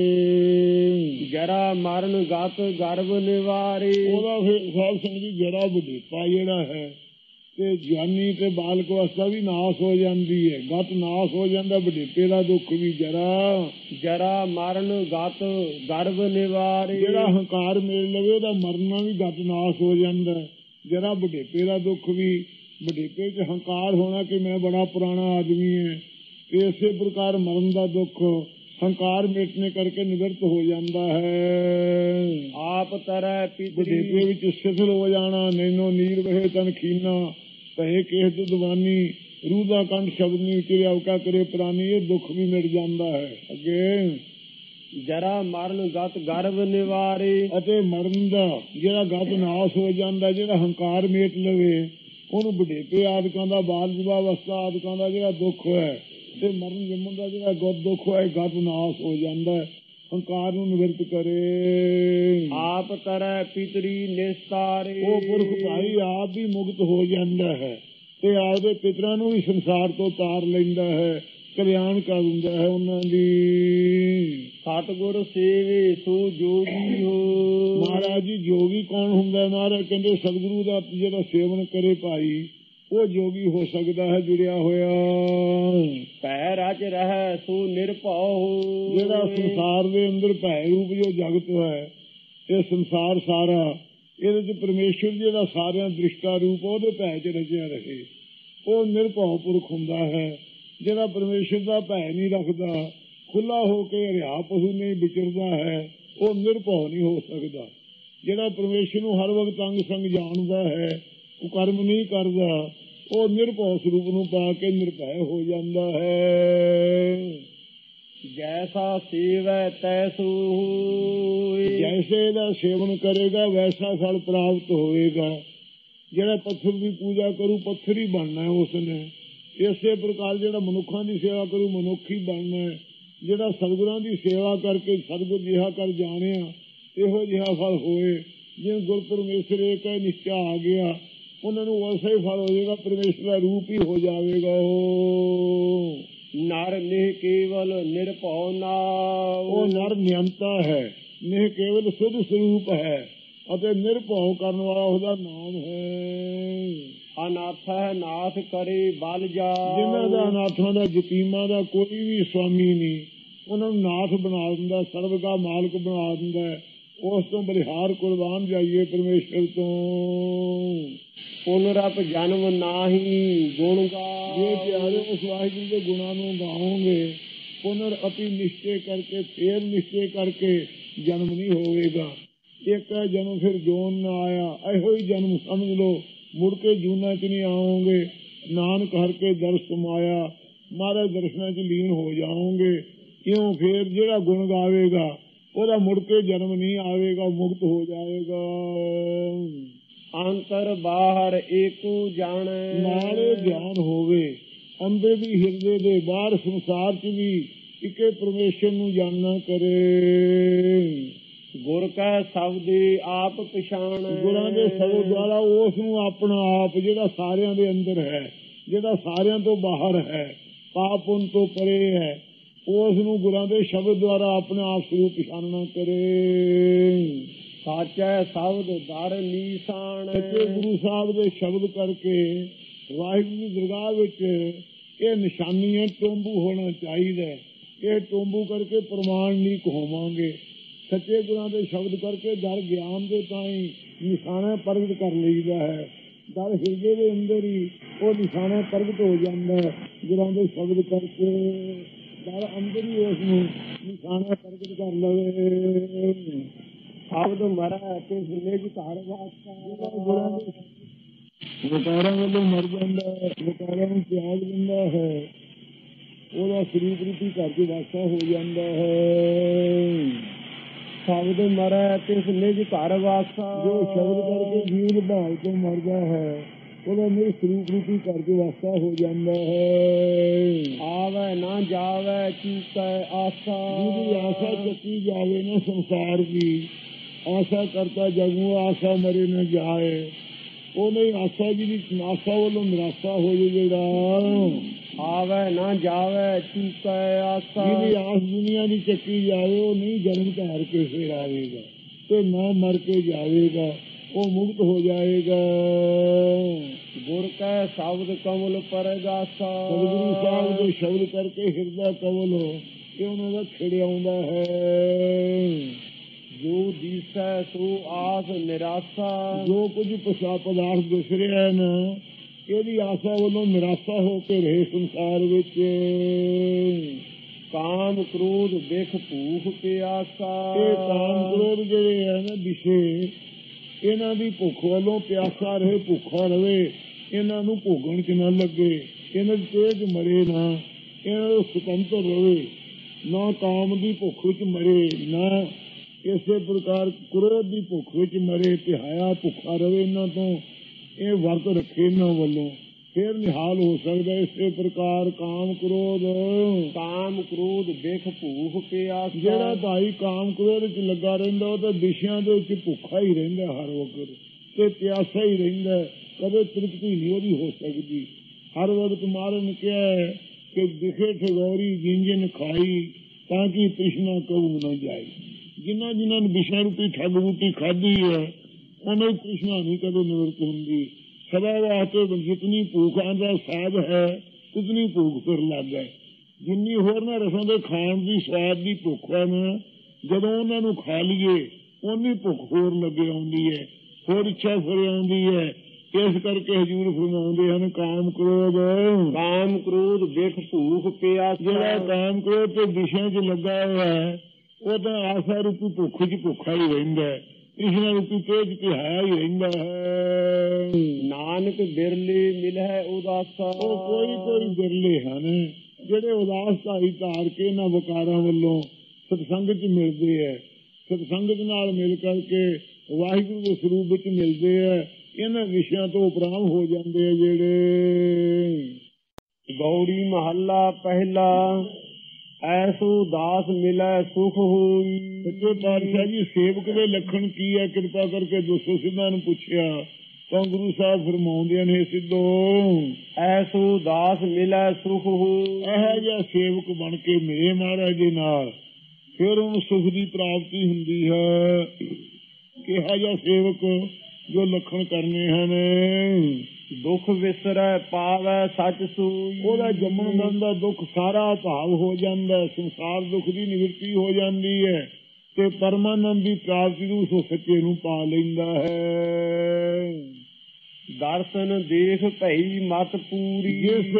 ਦੇਵੇ। ਜਰਾ ਮਰਨ ਗਤ ਗਰਭ ਨਿਵਾਰੇ। ਉਹਦਾ ਫਿਰ ਸਾਧ ਸੰਗਤ ਜੀ ਜਰਾ ਬੁਢੇਪਾ ਜਿਹੜਾ ਹੈ ਤੇ ਜਵਾਨੀ ਤੇ ਬਾਲਕ ਅਵਸਥਾ ਵੀ ਨਾਸ ਹੋ ਜਾਂਦੀ ਹੈ। ਗਤ ਨਾਸ ਹੋ ਜਾਂਦਾ, ਬੁਢੇਪੇ ਦਾ ਦੁੱਖ ਵੀ ਜਰਾ ਮਰਨ ਗਤ ਗਰਭ ਨਿਵਾਰੇ। ਜਿਹੜਾ ਹੰਕਾਰ ਮੇਲ ਲਵੇ ਉਹਦਾ ਮਰਨਾ ਵੀ ਗਤ ਨਾਸ ਹੋ ਜਾਂਦਾ। ਜਰਾ ਬੁਢੇਪੇ ਦਾ ਦੁੱਖ ਵੀ, ਬੁਢੇਪੇ ਚ ਹੰਕਾਰ ਹੋਣਾ ਕਿ ਮੈਂ ਬੜਾ ਪੁਰਾਣਾ ਆਦਮੀ ਹੈ, ਇਸੇ ਪ੍ਰਕਾਰ ਮਰਨ ਦਾ ਦੁੱਖ ਹੰਕਾਰ ਮੇਟਨੇ ਕਰਕੇ ਨਿਵਰਤ ਹੋ ਜਾਂਦਾ ਹੈ। ਆਪ ਤਰੈ ਬੁਢੇਪੇ ਵਿੱਚ ਸਿਥਲ ਹੋ ਜਾਣਾ। ਨੈਨੋ ਨੀਰ ਵਹੇ ਤਨ ਖੀਨਾ ਪਹੇ ਕੇਸ ਦੁਦਵਾਨੀ ਰੂਹ ਦਾ ਕੰਠ ਸ਼ਬਦ ਨਹੀਂ ਉਚਰਿਆ ਅਵਕਾ ਕਰੇ ਪ੍ਰਾਨੀ। ਇਹ ਦੁੱਖ ਵੀ ਮਿਟ ਜਾਂਦਾ ਹੈ। ਅੱਗੇ ਜਰਾ ਮਰਨ ਗਤ ਗਰਭ ਨਿਵਾਰੇ। ਅਤੇ ਮਰਨ ਦਾ ਜਿਹੜਾ ਗਤ ਨਾਸ ਹੋ ਜਾਂਦਾ, ਜਿਹੜਾ ਹੰਕਾਰ ਮੇਟ ਲਵੇ ਉਹਨੂੰ ਬੁਢੇਪੇ ਆਦਿਕਾਂ ਦਾ, ਬਾਲ ਵਿਵਾਹ ਅਵਸਥਾ ਆਦਿਕਾਂ ਦਾ ਜਿਹੜਾ ਦੁੱਖ ਹੈ ਤੇ ਮਰਨ ਜੰਮਣ ਦਾ ਜਿਹੜਾ ਦੁੱਖ ਹੈ ਗਤ ਨਾਸ ਹੋ ਜਾਂਦਾ ਹੈ। ਹੰਕਾਰ ਨੂੰ ਨਿਵਰਤ ਕਰੇ। ਆਪ ਤਰੈ ਪਿਤਰੀ ਨਿਸਤਾਰੇ। ਉਹ ਪੁਰਖ ਭਾਈ ਆਪ ਵੀ ਮੁਕਤ ਹੋ ਜਾਂਦਾ ਹੈ ਤੇ ਆਪਦੇ ਪਿਤਰਾਂ ਨੂੰ ਵੀ ਸੰਸਾਰ ਤੋਂ ਤਾਰ ਲੈਂਦਾ ਹੈ, ਕਲਿਆਣ ਕਰ ਦਿੰਦਾ ਹੈ ਉਹਨਾਂ ਦੀ। ਸਤਿਗੁਰ ਸੇਵੇ ਸੋ ਜੋਗੀ ਹੋ। ਮਹਾਰਾਜ ਜੀ ਜੋਗੀ ਕੌਣ ਹੁੰਦਾ? ਮਹਾਰਾਜ ਕਹਿੰਦੇ ਸਤਿਗੁਰੂ ਦਾ ਜਿਹੜਾ ਸੇਵਨ ਕਰੇ ਭਾਈ ਉਹ ਜੋਗੀ ਹੋ ਸਕਦਾ ਹੈ, ਜੁੜਿਆ ਹੋਇਆ। ਭੈ ਰਚ ਰਹਿ ਸੋ ਨਿਰਭਉ। ਜਿਹੜਾ ਸੰਸਾਰ ਦੇ ਅੰਦਰ ਭੈ ਰੂਪ ਜੋ ਜਗਤ ਹੈ, ਇਹ ਸੰਸਾਰ ਸਾਰਾ, ਇਹਦੇ ਚ ਪਰਮੇਸ਼ਰ ਜਿਹੜਾ ਸਾਰਿਆਂ ਦ੍ਰਿਸ਼ਟਾ ਰੂਪ ਉਹਦੇ ਭੈ ਚ ਰਚਿਆ ਰਹੇ, ਉਹ ਨਿਰਭਉ ਪੁਰਖ ਹੁੰਦਾ ਹੈ। ਜਿਹੜਾ ਪਰਮੇਸ਼ਰ ਦਾ ਭੈ ਨਹੀਂ ਰੱਖਦਾ, ਖੁੱਲਾ ਹੋ ਕੇ ਹਰਿਆ ਪਸ਼ੂ ਨਹੀਂ ਵਿਚਰਦਾ ਹੈ, ਉਹ ਨਿਰਭਉ ਨਹੀਂ ਹੋ ਸਕਦਾ। ਜਿਹੜਾ ਪਰਮੇਸ਼ਰ ਨੂੰ ਹਰ ਵਕਤ ਅੰਗ ਸੰਗ ਜਾਣਦਾ ਹੈ, ਉਹ ਕਰਮ ਨਹੀਂ ਕਰਦਾ, ਉਹ ਨਿਰਭਉ ਸਰੂਪ ਨੂੰ ਪਾ ਕੇ ਨਿਰਭੈ ਹੋ ਜਾਂਦਾ ਹੈ। ਜੈਸਾ ਸੇਵੈ ਤੈਸੂ ਹੋਇ। ਜੈਸੇ ਦਾ ਸੇਵਨ ਕਰੇਗਾ ਵੈਸਾ ਫਲ ਪ੍ਰਾਪਤ ਹੋਵੇਗਾ। ਜਿਹੜਾ ਪੱਥਰ ਦੀ ਪੂਜਾ ਕਰੂ ਪੱਥਰ ਹੀ ਬਣਨਾ ਹੈ ਉਸਨੇ। ਇਸੇ ਪ੍ਰਕਾਰ ਜਿਹੜਾ ਮਨੁੱਖਾਂ ਦੀ ਸੇਵਾ ਕਰੂ ਮਨੁੱਖ ਹੀ ਬਣਨਾ ਹੈ। ਜਿਹੜਾ ਸਤਿਗੁਰਾਂ ਦੀ ਸੇਵਾ ਕਰਕੇ ਸਤਿਗੁਰ ਜਿਹਾ ਕਰ ਜਾਣਿਆ ਇਹੋ ਜਿਹਾ ਫਲ ਹੋਏ। ਜਿਵੇਂ ਗੁਰ ਪਰਮੇਸ਼ਰ ਏਕ ਹੈ ਨਿਸ਼ਚਾ ਆ ਗਿਆ, ਉਹਨਾਂ ਨੂੰ ਵੈਸਾ ਹੀ ਫਲ ਹੋ ਜਾਏਗਾ, ਪਰਮੇਸ਼ਰ ਦਾ ਰੂਪ ਹੀ ਹੋ ਜਾਵੇਗਾ। ਉਹ ਨਰ ਨਿਹ ਕੇਵਲ ਨਿਰਭਉ ਨਾਮ। ਉਹ ਨਰ ਨਿਯੰਤਾ ਹੈ, ਨਿਹ ਕੇਵਲ ਸੁਧ ਸਰੂਪ ਹੈ ਅਤੇ ਨਿਰਭਉ ਕਰਨ ਵਾਲਾ ਉਹਦਾ ਨਾਮ ਹੈ। ਅਨਾਥ ਹੈ ਨਾਥ ਕਰੇ ਬਲ ਜਾ। ਜਿਨ੍ਹਾਂ ਦਾ ਅਨਾਥਾਂ ਦਾ ਯਤੀਮਾਂ ਦਾ ਕੋਈ ਵੀ ਸਵਾਮੀ ਨਹੀਂ, ਉਹਨਾਂ ਨੂੰ ਨਾਥ ਬਣਾ ਦਿੰਦਾ, ਸਰਬ ਦਾ ਮਾਲਕ ਬਣਾ ਦਿੰਦਾ। ਉਸ ਤੋਂ ਬਲਿਹਾਰ ਕੁਰਬਾਨ ਜਾਈਏ ਪਰਮੇਸ਼ਰ ਤੋਂ। ਪੁਨਰਪ ਜਨਮ ਨਾਹੀ ਗੁਣ ਗਾ। ਜੇ ਪਿਆਰੇ ਉਸ ਵਾਹਿਗੁਰੂ ਦੇ ਗੁਣਾਂ ਨੂੰ ਗਾਓਗੇ, ਪੁਨਰ ਅਪੀ ਨਿਸ਼ਚੇ ਕਰਕੇ, ਫੇਰ ਨਿਸ਼ਚੇ ਕਰਕੇ ਜਨਮ ਨਹੀਂ ਹੋਵੇਗਾ। ਇੱਕ ਜਨਮ ਫਿਰ ਜੋਨ ਨਾ ਆਇਆ, ਇਹੋ ਹੀ ਜਨਮ ਸਮਝ ਲਓ, ਮੁੜ ਕੇ ਜੂਨਾਂ ਚ ਨਹੀਂ ਆਓਗੇ। ਨਾਨਕ ਹਰ ਕੇ ਦਰਸ ਮਾਇਆ, ਮਹਾਰਾਜ ਦਰਸ਼ਨਾਂ ਚ ਲੀਨ ਹੋ ਜਾਓਗੇ। ਕਿਉਂ? ਫੇਰ ਜਿਹੜਾ ਗੁਣ ਗਾਵੇਗਾ ਉਹਦਾ ਮੁੜ ਕੇ ਜਨਮ ਨਹੀਂ ਆਵੇਗਾ, ਮੁਕਤ ਹੋ ਜਾਏਗਾ। ਅੰਤਰ ਬਾਹਰ ਏਕੋ ਜਾਣੈ। ਨਾਲੇ ਗਿਆਨ ਹੋਵੇ ਅੰਦਰ ਵੀ ਹਿਰਦੇ ਦੇ, ਬਾਹਰ ਸੰਸਾਰ ਚ ਵੀ ਇੱਕੇ ਪਰਮੇਸ਼ਰ ਨੂੰ ਜਾਣਨਾ ਕਰੇ। ਗੁਰ ਕੈ ਸ਼ਬਦੇ ਆਪ ਪਛਾਣ। ਗੁਰਾਂ ਦੇ ਸ਼ਬਦ ਦੁਆਰਾ ਉਸ ਨੂੰ ਆਪਣਾ ਆਪ ਜਿਹੜਾ ਸਾਰਿਆਂ ਦੇ ਅੰਦਰ ਹੈ, ਜਿਹੜਾ ਸਾਰਿਆਂ ਤੋਂ ਬਾਹਰ ਹੈ, ਪਾਪ ਪੁੰਨ ਤੋਂ ਪਰੇ ਹੈ, ਉਸ ਨੂੰ ਗੁਰਾਂ ਦੇ ਸ਼ਬਦ ਦੁਆਰਾ ਆਪਣੇ ਆਪ ਸਰੂਪ ਪਛਾਨਣਾ ਕਰੇ। ਸਾਚੈ ਸ਼ਬਦ ਦਰ ਨੀਸਾਨ। ਸੱਚੇ ਗੁਰੂ ਸਾਹਿਬ ਦੇ ਸ਼ਬਦ ਕਰਕੇ ਵਾਹਿਗੁਰੂ ਦੀ ਦਰਗਾਹ ਵਿੱਚ ਇਹ ਨਿਸ਼ਾਨੀਆਂ ਟੋਂਬੂ ਹੋਣਾ ਚਾਹੀਦਾ। ਇਹ ਟੋਂਬੂ ਕਰਕੇ ਪ੍ਰਮਾਣ ਨਹੀਂ ਕਹਾਵਾਂਗੇ। सच्चे गुरां दे शब्द करके दर ज्ञान दे ताई निशाना प्रगट कर लईदा है। दर हिरदे दे अंदर ही वो निशाना प्रगट हो जाता है। गुरां दे शब्द करके दर अंदर ही उसनूं निशाना प्रगट कर लवे। शब्द मरै ते निज घर वासा। गुरां दे विकारां वालों मर जाता है, विकारां नूं त्याग दिंदा है, ਉਹਦਾ ਸਰੂਪ ਰੂਪੀ ਘਰ ਚ ਵਾਸਾ ਹੋ ਜਾਂਦਾ ਹੈ। ਸ਼ਬਦ ਮਰੈ ਤਿਸ ਨਿਜ ਘਰ ਵਾਸਾ। ਜੋ ਸ਼ਬਦ ਕਰਕੇ ਜੀਵ ਭਾਵ ਤੋਂ ਮਰਦਾ ਹੈ ਉਹਦਾ ਨਿਜ ਸਰੂਪ ਰੂਪੀ ਘਰ ਚ ਵਾਸਾ ਹੋ ਜਾਂਦਾ ਹੈ। ਆਵੈ ਨਾ ਜਾਵੈ ਚੀਕੈ ਆਸਾ। ਜਿਹਦੀ ਆਸਾ ਚੱਕੀ ਜਾਵੇ ਨਾ ਸੰਸਾਰ ਦੀ, ਆਸਾ ਕਰਤਾ ਜਗੂ ਆਸਾ ਮਰੇ ਨਾ ਜਾਏ, ਉਹ ਨਹੀਂ ਆਸਾ ਜਿਹਦੀ ਆਸਾ ਵੱਲੋਂ ਨਿਰਾਸ਼ਾ ਹੋ ਜਾਏ। ਜਿਹੜਾ ਆਵੈ ਨਾ ਜਾਵੈ ਚੀਕੈ ਆਸਾ। ਜਿਹਦੀ ਆਸ ਦੁਨੀਆ ਦੀ ਚੱਕੀ ਜਾਵੇ ਉਹ ਨਹੀਂ ਜਨਮ ਧਾਰ ਕੇ ਫਿਰ ਆਵੇਗਾ ਤੇ ਨਾ ਮਰ ਕੇ ਜਾਵੇਗਾ, ਉਹ ਮੁਕਤ ਹੋ ਜਾਏਗਾ। ਗੁਰ ਕੈ ਸ਼ਬਦ ਕਮਲ ਪਰਗਾਸਾ। ਸਤਿਗੁਰੂ ਸਾਹਿਬ ਦੇ ਸ਼ਬਦ ਕਰਕੇ ਹਿਰਦਾ ਕਮਲ ਇਹ ਉਹਨਾਂ ਦਾ ਖਿੜ ਆਉਂਦਾ ਹੈ। ਜੋ ਦੀਸੈ ਸੋ ਆਸ ਨਿਰਾਸ਼ਾ। ਜੋ ਕੁਝ ਪਦਾਰਥ ਦਿਸ ਰਿਹਾ ਨਾ ਇਹਦੀ ਆਸਾ ਵੱਲੋਂ ਨਿਰਾਸ਼ਾ ਹੋ ਕੇ ਰਹੇ ਸੰਸਾਰ ਵਿੱਚ। ਕਾਮ ਕ੍ਰੋਧ ਬਿਖ ਭੂਖ ਪਿਆਸਾ। ਇਹ ਕਾਮ ਕ੍ਰੋਧ ਜਿਹੜੇ ਹੈ ਨਾ ਵਿਸ਼ੇ, ਇਹਨਾਂ ਦੀ ਭੁੱਖ ਵੱਲੋਂ ਪਿਆਸਾ ਰਹੇ, ਭੁੱਖਾ ਰਵੇ, ਇਹਨਾਂ ਨੂੰ ਭੋਗਣ ਚ ਨਾ ਲੱਗੇ, ਇਹਨਾਂ ਦੇ ਤੇਜ ਮਰੇ ਨਾ, ਇਹਨਾਂ ਨੂੰ ਸੁਤੰਤਰ ਰਵੇ, ਨਾ ਕਾਮ ਦੀ ਭੁੱਖ ਵਿੱਚ ਮਰੇ, ਨਾ ਇਸੇ ਪ੍ਰਕਾਰ ਕ੍ਰੋਧ ਦੀ ਭੁੱਖ ਵਿੱਚ ਮਰੇ, ਤੇ ਹਾਇਆ ਭੁੱਖਾ ਰਵੇ ਇਹਨਾਂ ਤੋਂ। ਇਹ ਵਰਤ ਰੱਖੇ ਇਹਨਾਂ ਵੱਲੋਂ ਫਿਰ ਨਿਹਾਲ ਹੋ ਸਕਦਾ। ਇਸੇ ਪ੍ਰਕਾਰ ਕਾਮ ਕ੍ਰੋਧ ਬਿਖ ਭੂਖ ਪਿਆਸਾ। ਜਿਹੜਾ ਭਾਈ ਕਾਮ ਕ੍ਰੋਧ ਚ ਲੱਗਾ ਰਹਿੰਦਾ ਉਹ ਤਾਂ ਵਿਸ਼ਿਆਂ ਦੇ ਵਿੱਚ ਭੁੱਖਾ ਹੀ ਰਹਿੰਦਾ ਹਰ ਵਕਤ, ਤੇ ਪਿਆਸਾ ਹੀ ਰਹਿੰਦਾ, ਕਦੇ ਤ੍ਰਿਪਤੀ ਨਹੀਂ ਉਹਦੀ ਹੋ ਸਕਦੀ। ਹਰ ਵਕਤ ਮਹਾਰਾਜ ਨੇ ਕਿਹਾ ਕਿ ਦਿਖੇ ਠਗੋਰੀ ਜਿੰਜਨ ਖਾਈ ਤਾਂ ਕਿ ਤ੍ਰਿਸ਼ਨਾ ਕਬੂ ਨਾ ਜਾਏ। ਜਿਨ੍ਹਾਂ ਜਿਨ੍ਹਾਂ ਨੇ ਵਿਸ਼ਾ ਰੂਪੀ ਠੱਗ ਬੂਟੀ ਖਾਧੀ ਹੈ ਉਹਨਾਂ ਦੀ ਤ੍ਰਿਸ਼ਨਾ ਨਹੀਂ ਕਦੇ ਨਿਵਰਤ ਹੁੰਦੀ। ਸਦਾ ਵਾਸਤੇ ਜਿਤਨੀ ਭੂਖ ਆਂਦਾ ਸਾਧ ਹੈ ਉਤਨੀ ਭੂਖ ਫਿਰ ਲੱਗ ਹੈ। ਜਿੰਨੀ ਹੋਰ ਨਾ ਰਸਾਂ ਦੇ ਖਾਣ ਦੀ ਸਵਾਦ ਦੀ ਭੁੱਖ ਹੈ ਨਾ, ਜਦੋਂ ਉਹਨਾਂ ਨੂੰ ਖਾ ਲਈਏ ਓਨੀ ਭੁੱਖ ਹੋਰ ਲੱਗੇ ਆਉਂਦੀ ਹੈ, ਹੋਰ ਇੱਛਾ ਫਿਰ ਆਉਂਦੀ ਹੈ। ਇਸ ਕਰਕੇ ਹਜ਼ੂਰ ਫਰਮਾਉਂਦੇ ਹਨ ਕਾਮ ਕ੍ਰੋਧ ਬਿਖ ਭੂਖ ਪਿਆਸਾ। ਜਿਹੜਾ ਕਾਮ ਕ੍ਰੋਧ ਤੇ ਵਿਸ਼ਿਆਂ ਚ ਲੱਗਾ ਹੋਇਆ ਹੈ ਉਹ ਤਾਂ ਆਸਾ ਰੂਪੀ ਭੁੱਖ ਚ ਭੁੱਖਾ ਹੀ ਰਹਿੰਦਾ ਹੈ, ਕ੍ਰਿਸ਼ਨਾ ਰੂਪੀ ਤੇਜ ਤਿਹਾਇਆ ਹੀ ਰਹਿੰਦਾ ਹੈ। ਨਾਨਕ ਬਿਰਲੇ ਮਿਲੈ ਉਦਾਸਾ। ਉਹ ਕੋਈ ਬਿਰਲੇ ਹਨ ਜਿਹੜੇ ਉਦਾਸ ਧਾਰੀ ਧਾਰ ਕੇ ਇਹਨਾਂ ਵਿਕਾਰਾਂ ਵੱਲੋਂ ਸਤਸੰਗ ਚ ਮਿਲਦੇ ਹੈ, ਸਤਸੰਗਤ ਨਾਲ ਮਿਲ ਕਰਕੇ ਵਾਹਿਗੁਰੂ ਦੇ ਸਰੂਪ ਵਿੱਚ ਮਿਲਦੇ ਹੈ, ਇਹਨਾਂ ਵਿਸ਼ਿਆਂ ਤੋਂ ਉਪਰਾਮ ਹੋ ਜਾਂਦੇ ਆ। ਜਿਹੜੇ ਗੌੜੀ ਮਹੱਲਾ ਪਹਿਲਾ। ਐਸੋ ਦਾਸ ਮਿਲੈ ਸੁਖ ਹੋਈ। ਸੱਚੇ ਪਾਤਸ਼ਾਹ ਜੀ ਸੇਵਕ ਦੇ ਲੱਖਣ ਕੀ ਹੈ, ਕਿਰਪਾ ਕਰਕੇ ਦੱਸੋ। ਸਿੱਧਾਂ ਨੂੰ ਪੁੱਛਿਆ ਤਾਂ ਗੁਰੂ ਸਾਹਿਬ ਫਰਮਾਉਂਦੇ ਨੇ, ਸਿੱਧੋ ਐਸੋ ਦਾਸ ਮਿਲੈ ਸੁਖ ਹੋਈ। ਇਹੋ ਜਿਹਾ ਸੇਵਕ ਬਣ ਕੇ ਮੇਰੇ ਮਹਾਰਾਜ ਦੇ ਨਾਲ ਫਿਰ ਉਹਨੂੰ ਸੁਖ ਦੀ ਪ੍ਰਾਪਤੀ ਹੁੰਦੀ ਹੈ। ਕਿਹਾ ਜਿਹਾ ਸੇਵਕ ਜੋ ਲੱਖਣ ਕਰਨੇ ਹਨ। ਦੁੱਖ ਵਿਸਰੈ ਪਾਵੈ ਸੱਚ ਸੂਈ। ਉਹਦਾ ਜੰਮਣ ਮਰਨ ਦਾ ਦੁੱਖ ਸਾਰਾ ਭਾਵ ਹੋ ਜਾਂਦਾ, ਸੰਸਾਰ ਦੁੱਖ ਦੀ ਨਿਵਰਤੀ ਹੋ ਜਾਂਦੀ ਹੈ ਤੇ ਪਰਮਾਨੰਦ ਦੀ ਪ੍ਰਾਪਤੀ ਨੂੰ ਉਸ ਸੱਚੇ ਨੂੰ ਪਾ ਲੈਂਦਾ ਹੈ। ਦਰਸ਼ਨ ਦੇਖ ਭਈ ਮਤ ਪੂਰੀ। ਜਿਸ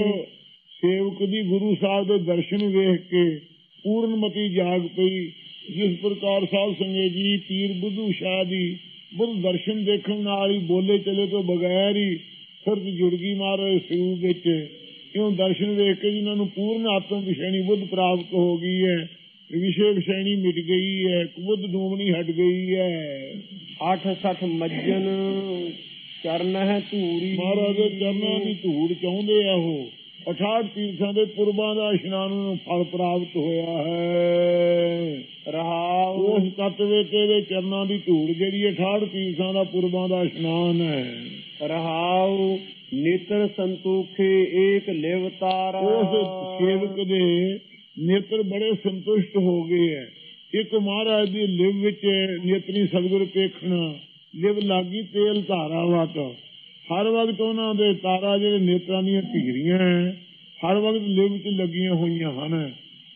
ਸੇਵਕ ਦੀ ਗੁਰੂ ਸਾਹਿਬ ਦੇ ਦਰਸ਼ਨ ਵੇਖ ਕੇ ਪੂਰਨਮਤੀ ਜਾਗ ਪਈ, ਜਿਸ ਪ੍ਰਕਾਰ ਸਾਧ ਸੰਗਤ ਜੀ ਪੀਰ ਬੁੱਧੂ ਸ਼ਾਹ ਦੀ ਬੁੱਧ ਦਰਸ਼ਨ ਦੇਖਣ ਨਾਲ ਹੀ ਬੋਲੇ ਚਲੇ ਤੋਂ ਬਗੈਰ ਹੀ ਸੁਰਤ ਜੁੜ ਗਈ ਮਹਾਰਾਜ ਸਰੂਪ ਵਿੱਚ। ਇਉਂ ਦਰਸ਼ਨ ਵੇਖ ਕੇ ਜਿਹਨਾਂ ਨੂੰ ਪੂਰਨ ਆਤਮ ਵਿਸ਼ੇਣੀ ਬੁੱਧ ਪ੍ਰਾਪਤ ਹੋ ਗਈ ਹੈ, ਵਿਸ਼ੇ ਵਿਸ਼ੇਣੀ ਮਿਟ ਗਈ ਹੈ, ਬੁੱਧ ਡੂਮਣੀ ਹਟ ਗਈ ਹੈ। 68 ਮੱਜਨ ਚਰਨ ਹੈ ਧੂਰੀ। ਮਹਾਰਾਜ ਦੇ ਚਰਨਾਂ ਦੀ ਧੂੜ ਚਾਹੁੰਦੇ ਆ ਉਹ। 68 ਤੀਰਥਾਂ ਦੇ ਪੁਰਬਾਂ ਦਾ ਇਸ਼ਨਾਨ ਨੂੰ ਫਲ ਪ੍ਰਾਪਤ ਹੋਇਆ ਹੈ। ਰਹਾਉ ਉਸ ਤਤਵੇ ਤੇਰੇ ਚਰਨਾਂ ਦੀ ਧੂੜ ਜਿਹੜੀ 68 ਤੀਰਥਾਂ ਦਾ ਪੁਰਬਾਂ ਦਾ ਇਸ਼ਨਾਨ ਹੈ। ਰਹਾਉ ਨੇਤਰ ਸੰਤੋਖੇ ਏਕ ਲਿਵ ਤਾਰਾ। ਉਸ ਸੇਵਕ ਦੇ ਨੇਤਰ ਬੜੇ ਸੰਤੁਸ਼ਟ ਹੋ ਗਏ ਹੈ। ਇੱਕ ਮਹਾਰਾਜ ਦੀ ਲਿਵ ਵਿੱਚ ਨੇਤਰੀ ਸਤਿਗੁਰ ਪੇਖਣਾ, ਲਿਵ ਲਾਗੀ ਤੇਲ ਧਾਰਾ ਵਤ। ਹਰ ਵਕਤ ਉਹਨਾਂ ਦੇ ਤਾਰਾ ਜਿਹੜੇ ਨੇਤਰਾਂ ਦੀਆਂ ਧੀਰੀਆਂ ਹਰ ਵਕਤ ਲਿਵ ਚ ਲੱਗੀਆਂ ਹੋਈਆਂ ਹਨ।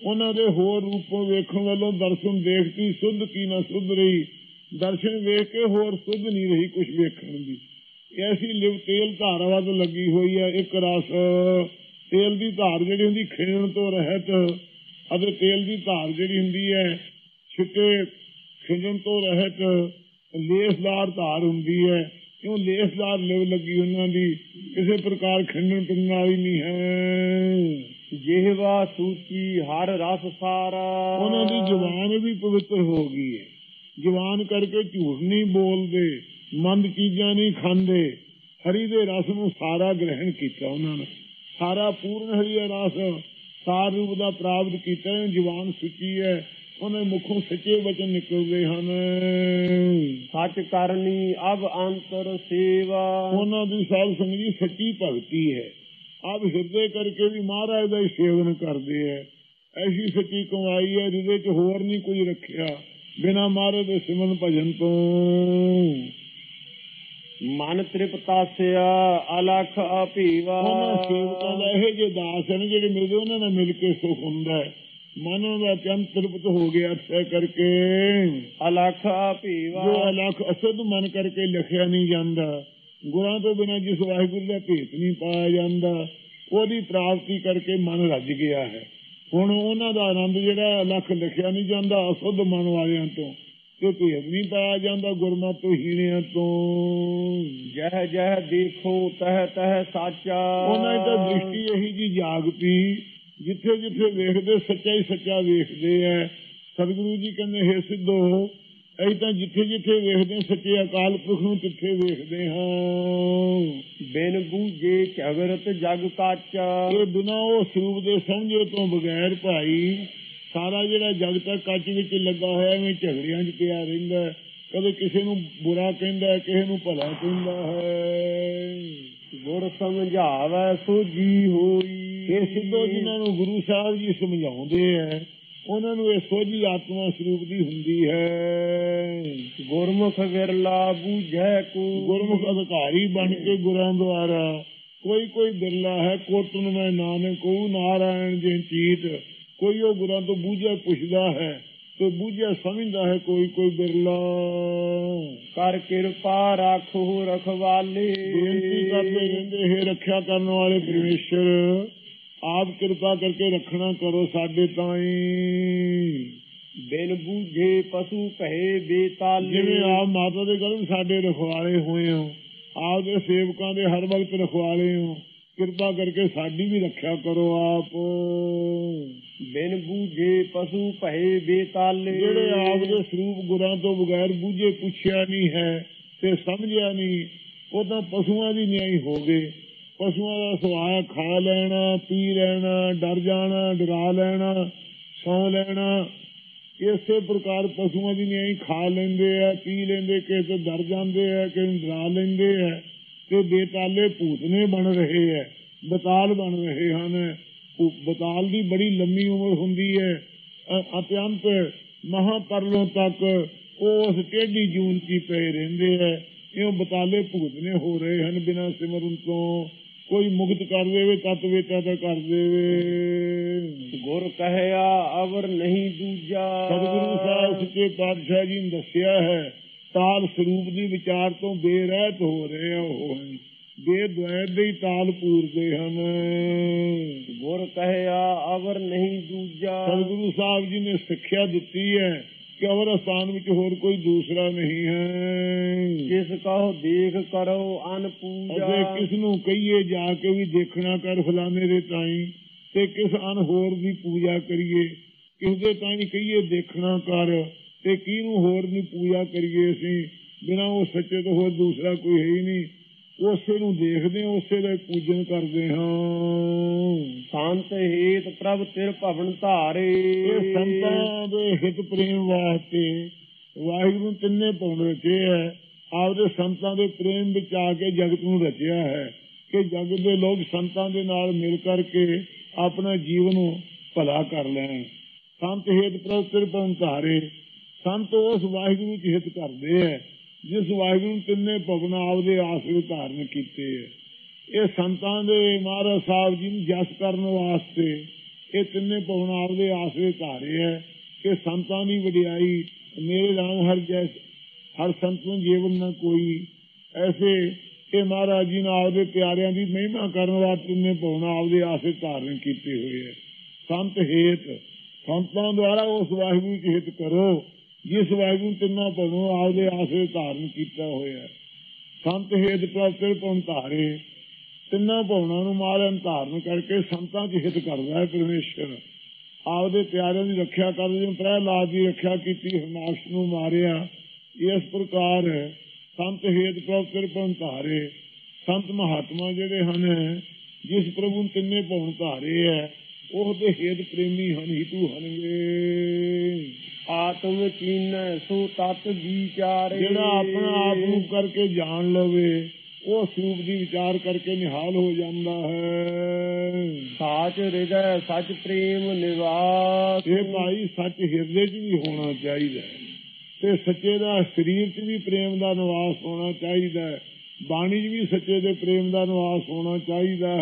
ਉਹਨਾਂ ਦੇ ਹੋਰ ਰੂਪੋਂ ਵੇਖਣ ਵੱਲੋਂ ਦਰਸ਼ਨ ਦੇਖਤੀ ਸੁੱਧ ਕੀ ਨਾ ਸੁੱਧ ਰਹੀ, ਦਰਸ਼ਨ ਵੇਖ ਕੇ ਹੋਰ ਸੁੱਧ ਨਹੀਂ ਰਹੀ ਕੁਛ ਵੇਖਣ ਦੀ। ਐਸੀ ਲਿਵ ਤੇਲ ਧਾਰ ਵੱਧ ਲੱਗੀ ਹੋਈ ਹੈ। ਇੱਕ ਰਸ ਤੇਲ ਦੀ ਧਾਰ ਜਿਹੜੀ ਹੁੰਦੀ ਖੇਣ ਤੋਂ ਰਹਿਤ, ਅਤੇ ਤੇਲ ਦੀ ਧਾਰ ਜਿਹੜੀ ਹੁੰਦੀ ਹੈ ਛਿੱਟੇ ਖਿਜਣ ਤੋਂ ਰਹਿਤ ਲੇਸਦਾਰ ਧਾਰ ਹੁੰਦੀ ਹੈ। ਕਿਉਂ ਲੇਸਦਾਰ ਲਿਵ ਲੱਗੀ ਉਹਨਾਂ ਦੀ, ਕਿਸੇ ਪ੍ਰਕਾਰ ਖੰਡਣ ਪਿੰਡਣ ਵਾਲੀ ਨਹੀਂ ਹੈ। ਜਿਹਵਾ ਸੂਚੀ ਹਰ ਰਸ ਸਾਰਾ, ਉਹਨਾਂ ਦੀ ਜ਼ੁਬਾਨ ਵੀ ਪਵਿੱਤਰ ਹੋ ਗਈ ਹੈ। ਜ਼ੁਬਾਨ ਕਰਕੇ ਝੂਠ ਨਹੀਂ ਬੋਲਦੇ, ਮੰਦ ਚੀਜ਼ਾਂ ਨਹੀਂ ਖਾਂਦੇ, ਹਰੀ ਦੇ ਰਸ ਨੂੰ ਸਾਰਾ ਗ੍ਰਹਿਣ ਕੀਤਾ ਉਹਨਾਂ ਨੇ, ਸਾਰਾ ਪੂਰਨ ਹਰੀ ਦਾ ਰਸ ਸਾਰ ਰੂਪ ਦਾ ਪ੍ਰਾਪਤ ਕੀਤਾ। ਜ਼ੁਬਾਨ ਸੁੱਚੀ ਹੈ, ਉਹਨਾਂ ਮੁਖੋਂ ਸੱਚੇ ਵਚਨ ਨਿਕਲਦੇ ਹਨ। ਸੱਚ ਕਰਨੀ ਅਬ ਅੰਤਰ ਸੇਵਾ, ਉਹਨਾਂ ਦੀ ਸਾਧ ਸੰਗਤ ਜੀ ਸੱਚੀ ਭਗਤੀ ਹੈ। ਆਪ ਹਿਰਦੇ ਕਰਕੇ ਵੀ ਮਹਾਰਾਜ ਦਾ ਹੀ ਸੇਵਨ ਕਰਦੇ ਹੈ। ਐਸੀ ਸੱਚੀ ਕਮਾਈ ਹੈ, ਜਿਹਦੇ ਚ ਹੋਰ ਨਹੀਂ ਕੁਝ ਰੱਖਿਆ ਬਿਨਾਂ ਮਹਾਰਾਜ ਦੇ ਸਿਮਰਨ ਭਜਨ ਤੋਂ। ਮਨ ਤ੍ਰਿਪਤਾਸਿਆ ਅਲਖ ਅਭੀਵਾ, ਉਹਨਾਂ ਸੇਵਕਾਂ ਦਾ ਇਹ ਜੇ ਦਾਸ ਹਨ ਜਿਹੜੇ ਮਿਲਦੇ ਉਹਨਾਂ ਨਾਲ ਮਿਲ ਕੇ ਸੁਖ ਹੁੰਦਾ ਹੈ। ਮਨ ਦਾ ਚੰਦ ਤ੍ਰਿਪਤ ਹੋ ਗਿਆ ਅਸਰ ਕਰਕੇ, ਅਲਖ ਅਭੀਵਾ ਜੋ ਅਲਖ ਅਸਦ ਮਨ ਕਰਕੇ ਲਿਖਿਆ ਨਹੀਂ ਜਾਂਦਾ। ਗੁਰਾਂ ਤੋਂ ਬਿਨਾਂ ਜਿਸ ਵਾਹਿਗੁਰੂ ਦਾ ਭੇਤ ਨਹੀਂ ਪਾਇਆ ਜਾਂਦਾ, ਉਹਦੀ ਪ੍ਰਾਪਤੀ ਕਰਕੇ ਮਨ ਰੱਜ ਗਿਆ ਹੈ। ਹੁਣ ਉਹਨਾਂ ਦਾ ਆਨੰਦ ਜਿਹੜਾ ਅਲਖ ਲਿਖਿਆ ਨਹੀਂ ਜਾਂਦਾ, ਅਸੁੱਧ ਮਨ ਵਾਲਿਆਂ ਤੋਂ ਤੇ ਭੇਦ ਨਹੀਂ ਪਾਇਆ ਜਾਂਦਾ, ਗੁਰਮਤਿ ਤੋਂ ਹੀਣਿਆਂ ਤੋਂ। ਜਹ ਜਹ ਦੇਖੋ ਤਹ ਤਹ ਸਾਚਾ, ਉਹਨਾਂ ਦੀ ਤਾਂ ਦ੍ਰਿਸ਼ਟੀ ਇਹੀ ਜੀ ਜਾਗ ਪਈ, ਜਿੱਥੇ ਜਿੱਥੇ ਵੇਖਦੇ ਸੱਚਾ ਹੀ ਸੱਚਾ ਵੇਖਦੇ ਹੈ। ਸਤਿਗੁਰੂ ਜੀ ਕਹਿੰਦੇ ਹੈ ਸਿੱਧੋ, ਅਸੀਂ ਤਾਂ ਜਿੱਥੇ ਜਿੱਥੇ ਵੇਖਦੇ ਸੱਚੇ ਅਕਾਲ ਪੁਰਖ ਨੂੰ ਤਿੱਥੇ ਵੇਖਦੇ ਹਾਂ। ਬਿਨ ਬੂਝੇ ਝਗੜਤ ਜਗ ਕਾਚਾ, ਇਹ ਬਿਨਾਂ ਉਹ ਸਰੂਪ ਦੇ ਸਮਝੇ ਤੋਂ ਬਗੈਰ ਭਾਈ ਸਾਰਾ ਜਿਹੜਾ ਜਗ ਤਾਂ ਕੱਚ ਵਿੱਚ ਲੱਗਾ ਹੋਇਆ ਐਵੇਂ ਝਗੜਿਆਂ 'ਚ ਪਿਆ ਰਹਿੰਦਾ। ਕਦੇ ਕਿਸੇ ਨੂੰ ਬੁਰਾ ਕਹਿੰਦਾ, ਕਿਸੇ ਨੂੰ ਭਲਾ ਕਹਿੰਦਾ ਹੈ। ਗੁਰ ਸਮਝਾਵੇ ਸੋਝੀ ਹੋਈ, ਇਹ ਸਿੱਧੋ ਜਿਨ੍ਹਾਂ ਨੂੰ ਗੁਰੂ ਸਾਹਿਬ ਜੀ ਸਮਝਾਉਂਦੇ ਹੈ, ਉਹਨਾਂ ਨੂੰ ਇਹ ਸੋਝੀ ਆਤਮਾ ਸਰੂਪ ਦੀ ਹੁੰਦੀ ਹੈ। ਗੁਰਮੁਖ ਵਿਰਲਾ ਬੂਝੈ ਕੋ, ਗੁਰਮੁਖ ਅਧਿਕਾਰੀ ਬਣ ਕੇ ਗੁਰਾਂ ਦੁਆਰਾ ਕੋਈ ਕੋਈ ਬਿਰਲਾ ਹੈ। ਕੋਟਨ ਮੈਂ ਨਾਨਕ ਕਹੂੰ ਨਾਰਾਇਣ ਜੀ ਚੀਤ, ਕੋਈ ਉਹ ਗੁਰਾਂ ਤੋਂ ਬੂਝਿਆ ਪੁੱਛਦਾ ਹੈ ਤੇ ਬੂਝਿਆ ਸਮਝਦਾ ਹੈ, ਕੋਈ ਕੋਈ ਬਿਰਲਾ। ਕਰ ਕਿਰਪਾ ਰਾਖੋ ਰਖਵਾਲੇ, ਬੇਨਤੀ ਕਰਦੇ ਰਹਿੰਦੇ ਹੈ ਰੱਖਿਆ ਕਰਨ ਵਾਲੇ ਪਰਮੇਸ਼ਰ, ਆਪ ਕਿਰਪਾ ਕਰਕੇ ਰੱਖਣਾ ਕਰੋ ਸਾਡੇ ਤਾਈਂ। ਬਿਨ ਬੂਝੇ ਪਸ਼ੂ ਭਏ ਬੇਤਾਲੇ, ਜਿਵੇਂ ਆਪ ਮਾਤਾ ਦੇ ਗਰਭ ਸਾਡੇ ਰਖਵਾਲੇ ਹੋਏ ਹੋ, ਆਪ ਦੇ ਸੇਵਕਾਂ ਦੇ ਹਰ ਵਕਤ ਰਖਵਾਲੇ ਹੋ, ਕਿਰਪਾ ਕਰਕੇ ਸਾਡੀ ਵੀ ਰੱਖਿਆ ਕਰੋ ਆਪ। ਬਿਨ ਬੂਝੇ ਪਸ਼ੂ ਭਏ ਬੇਤਾਲੇ, ਜਿਹੜੇ ਆਪ ਦੇ ਸਰੂਪ ਗੁਰਾਂ ਤੋਂ ਬਗੈਰ ਬੂਝੇ ਪੁੱਛਿਆ ਨਹੀਂ ਹੈ ਤੇ ਸਮਝਿਆ ਨਹੀਂ, ਉਹ ਤਾਂ ਪਸ਼ੂਆਂ ਦੀ ਨਿਆਈ ਹੋ ਗਏ। ਪਸ਼ੂਆਂ ਦਾ ਸੁਭਾਅ ਖਾ ਲੈਣਾ, ਪੀ ਲੈਣਾ, ਡਰ ਜਾਣਾ, ਡਰਾ ਲੈਣਾ, ਸੌ ਲੈਣਾ। ਇਸੇ ਪ੍ਰਕਾਰ ਪਸ਼ੂਆਂ ਦੀ ਨਿਆਈ ਖਾ ਲੈਂਦੇ ਆ, ਪੀ ਲੈਂਦੇ, ਕਿਸੇ ਤੋਂ ਡਰ ਜਾਂਦੇ ਆ, ਕਿਸੇ ਨੂੰ ਡਰਾ ਲੈਂਦੇ ਆ ਤੇ ਬੇਤਾਲੇ ਭੂਤਨੇ ਬਣ ਰਹੇ ਹੈ, ਬਤਾਲ ਬਣ ਰਹੇ ਹਨ। ਬਤਾਲ ਦੀ ਬੜੀ ਲੰਮੀ ਉਮਰ ਹੁੰਦੀ ਹੈ, ਅਤਿਅੰਤ ਮਹਾਪਰਲੋਂ ਤੱਕ ਉਹ ਉਸ ਟੇਢੀ ਜੂਨ ਚ ਪਏ ਰਹਿੰਦੇ ਹੈ। ਇਹ ਬਤਾਲੇ ਭੂਤਨੇ ਹੋ ਰਹੇ ਹਨ ਬਿਨਾਂ ਸਿਮਰਨ ਤੋਂ। ਕੋਈ ਮੁਕਤ ਕਰ ਦੇਵੇ ਤਤ ਵੇਤਾ ਤਾਂ ਕਰ ਦੇਵੇ। ਗੁਰ ਕਹਿਆ ਅਵਰ ਨਹੀਂ ਦੂਜਾ, ਸਤਿਗੁਰੂ ਸਾਹਿਬ ਸੱਚੇ ਪਾਤਸ਼ਾਹ ਜੀ ਨੇ ਦੱਸਿਆ ਹੈ, ਤਾਲ ਸਰੂਪ ਦੀ ਵਿਚਾਰ ਤੋਂ ਬੇਰਹਿਤ ਹੋ ਰਹੇ ਆ, ਉਹ ਬੇਦਵੈਤ ਦੇ ਹੀ ਤਾਲ ਪੂਰਦੇ ਹਨ। ਗੁਰ ਕਹਿਆ ਅਵਰ ਨਹੀਂ ਦੂਜਾ, ਸਤਿਗੁਰੂ ਸਾਹਿਬ ਜੀ ਨੇ ਸਿੱਖਿਆ ਦਿੱਤੀ ਹੈ ਕਿ ਅਵਰ ਸਥਾਨ ਵਿੱਚ ਹੋਰ ਕੋਈ ਦੂਸਰਾ ਨਹੀਂ ਹੈ। ਕਿਸ ਕਹੋ ਦੇਖ ਕਰੋ ਅਨ ਪੂਜਾ, ਅਤੇ ਕਿਸ ਨੂੰ ਕਹੀਏ ਜਾ ਕੇ ਵੀ ਦੇਖਣਾ ਕਰ ਫਲਾਣੇ ਦੇ ਤਾਈ, ਤੇ ਕਿਸ ਅਨ ਹੋਰ ਦੀ ਪੂਜਾ ਕਰੀਏ, ਕਿਸ ਦੇ ਤਾਈ ਕਹੀਏ ਦੇਖਣਾ ਕਰ, ਤੇ ਕਿਹਨੂੰ ਹੋਰ ਦੀ ਪੂਜਾ ਕਰੀਏ। ਅਸੀਂ ਬਿਨਾਂ ਉਹ ਸੱਚੇ ਤੋਂ ਹੋਰ ਦੂਸਰਾ ਕੋਈ ਹੈ ਹੀ ਨਹੀਂ। ਉਸੇ ਨੂੰ ਦੇਖਦੇ ਹਾਂ, ਉਸੇ ਦਾ ਪੂਜਨ ਕਰਦੇ ਹਾਂ। ਸੰਤ ਹੇਤ ਪ੍ਰਭ ਤਿਰ ਭਵਨ ਧਾਰੇ, ਇਹ ਸੰਤਾਂ ਦੇ ਹਿਤ ਪ੍ਰੇਮ ਵਾਸਤੇ ਵਾਹਿਗੁਰੂ ਤਿੰਨੇ ਭਵਨ ਰਚੇ ਹੈ। ਆਪਦੇ ਸੰਤਾਂ ਦੇ ਪ੍ਰੇਮ ਵਿੱਚ ਆ ਕੇ ਜਗਤ ਨੂੰ ਰਚਿਆ ਹੈ ਕਿ ਜਗਤ ਦੇ ਲੋਕ ਸੰਤਾਂ ਦੇ ਨਾਲ ਮਿਲ ਕਰਕੇ ਆਪਣਾ ਜੀਵਨ ਭਲਾ ਕਰ ਲੈਣ। ਸੰਤ ਹੇਤ ਪ੍ਰਭ ਤਿਰ ਭਵਨ ਧਾਰੇ, ਸੰਤ ਉਸ ਵਾਹਿਗੁਰੂ ਚ ਹਿਤ ਕਰਦੇ ਹੈ ਜਿਸ ਵਾਹਿਗੁਰੂ ਤਿੰਨੇ ਭਵਨ ਆਪਦੇ ਆਸਰੇ ਧਾਰਨ ਕੀਤੇ ਹੈ। ਇਹ ਸੰਤਾਂ ਦੇ ਮਹਾਰਾਜ ਸਾਹਿਬ ਜੀ ਨੂੰ ਜਸ ਕਰਨ ਵਾਸਤੇ ਇਹ ਤਿੰਨੇ ਭਵਨ ਆਪਦੇ ਆਸਰੇ ਧਾਰੇ ਹੈ ਕਿ ਸੰਤਾਂ ਦੀ ਵਡਿਆਈ ਮੇਰੇ ਰਾਮ ਹਰ ਸੰਤ ਨੂੰ ਜੀਵਨ ਨਾ ਕੋਈ ਐਸੇ ਇਹ ਮਹਾਰਾਜ ਜੀ ਨੇ ਆਪਦੇ ਪਿਆਰਿਆਂ ਦੀ ਮਹਿਮਾ ਕਰਨ ਵਾਸਤੇ ਤਿੰਨੇ ਭਵਨ ਆਪਦੇ ਆਸਰੇ ਧਾਰਨ ਕੀਤੇ ਹੋਏ ਹੈ। ਸੰਤ ਹੇਤ ਸੰਤਾਂ ਦੁਆਰਾ ਉਸ ਵਾਹਿਗੁਰੂ ਚ ਹਿਤ ਕਰੋ ਜਿਸ ਵਾਹਿਗੁਰੂ ਤਿੰਨਾਂ ਭਵਨ ਆਪਦੇ ਆਸਰੇ ਧਾਰਨ ਕੀਤਾ ਹੋਇਆ। ਸੰਤ ਹੇਤ ਪ੍ਰਭ ਭਵਨ ਧਾਰੇ ਤਿੰਨਾਂ ਭਵਨਾਂ ਨੂੰ ਮਹਾਰਾਜ ਧਾਰਨ ਕਰਕੇ ਸੰਤਾਂ ਚ ਹਿਤ ਕਰਦਾ ਹੈ ਪਰਮੇਸ਼ਰ। ਆਪਦੇ ਪਿਆਰਿਆਂ ਦੀ ਰੱਖਿਆ ਕਰਦੇ ਜਿਵੇਂ ਪ੍ਰਹਿਲਾਦ ਦੀ ਰੱਖਿਆ ਕੀਤੀ ਹਰਨਾਕਸ਼ ਨੂੰ ਮਾਰਿਆ। ਇਸ ਪ੍ਰਕਾਰ ਸੰਤ ਹੇਤ ਪ੍ਰਭ ਭਵਨ ਧਾਰੇ ਸੰਤ ਮਹਾਤਮਾ ਜਿਹੜੇ ਹਨ ਜਿਸ ਪ੍ਰਭੂ ਤਿੰਨੇ ਭਵਨ ਧਾਰੇ ਹੈ ਉਹਦੇ ਹੇਤ ਪ੍ਰੇਮੀ ਹਨ ਹਿਤੂ ਹਨਗੇ। ਆਤਮ ਚੀਨ ਸੋ ਤਤ ਵਿਚਾਰੇ ਜਿਹੜਾ ਆਪਣਾ ਆਪ ਨੂੰ ਕਰਕੇ ਜਾਣ ਲਵੇ ਉਹ ਸਰੂਪ ਦੀ ਵਿਚਾਰ ਕਰਕੇ ਨਿਹਾਲ ਹੋ ਜਾਂਦਾ ਹੈ। ਸਾਚ ਹਿਰਦੈ ਸੱਚ ਪ੍ਰੇਮ ਨਿਵਾਸ। ਇਹ ਭਾਈ ਸੱਚ ਹਿਰਦੇ 'ਚ ਵੀ ਹੋਣਾ ਚਾਹੀਦਾ ਤੇ ਸੱਚੇ ਦਾ ਸਰੀਰ 'ਚ ਵੀ ਪ੍ਰੇਮ ਦਾ ਨਿਵਾਸ ਹੋਣਾ ਚਾਹੀਦਾ ਹੈ। ਬਾਣੀ 'ਚ ਵੀ ਸੱਚੇ ਦੇ ਪ੍ਰੇਮ ਦਾ ਨਿਵਾਸ ਹੋਣਾ ਚਾਹੀਦਾ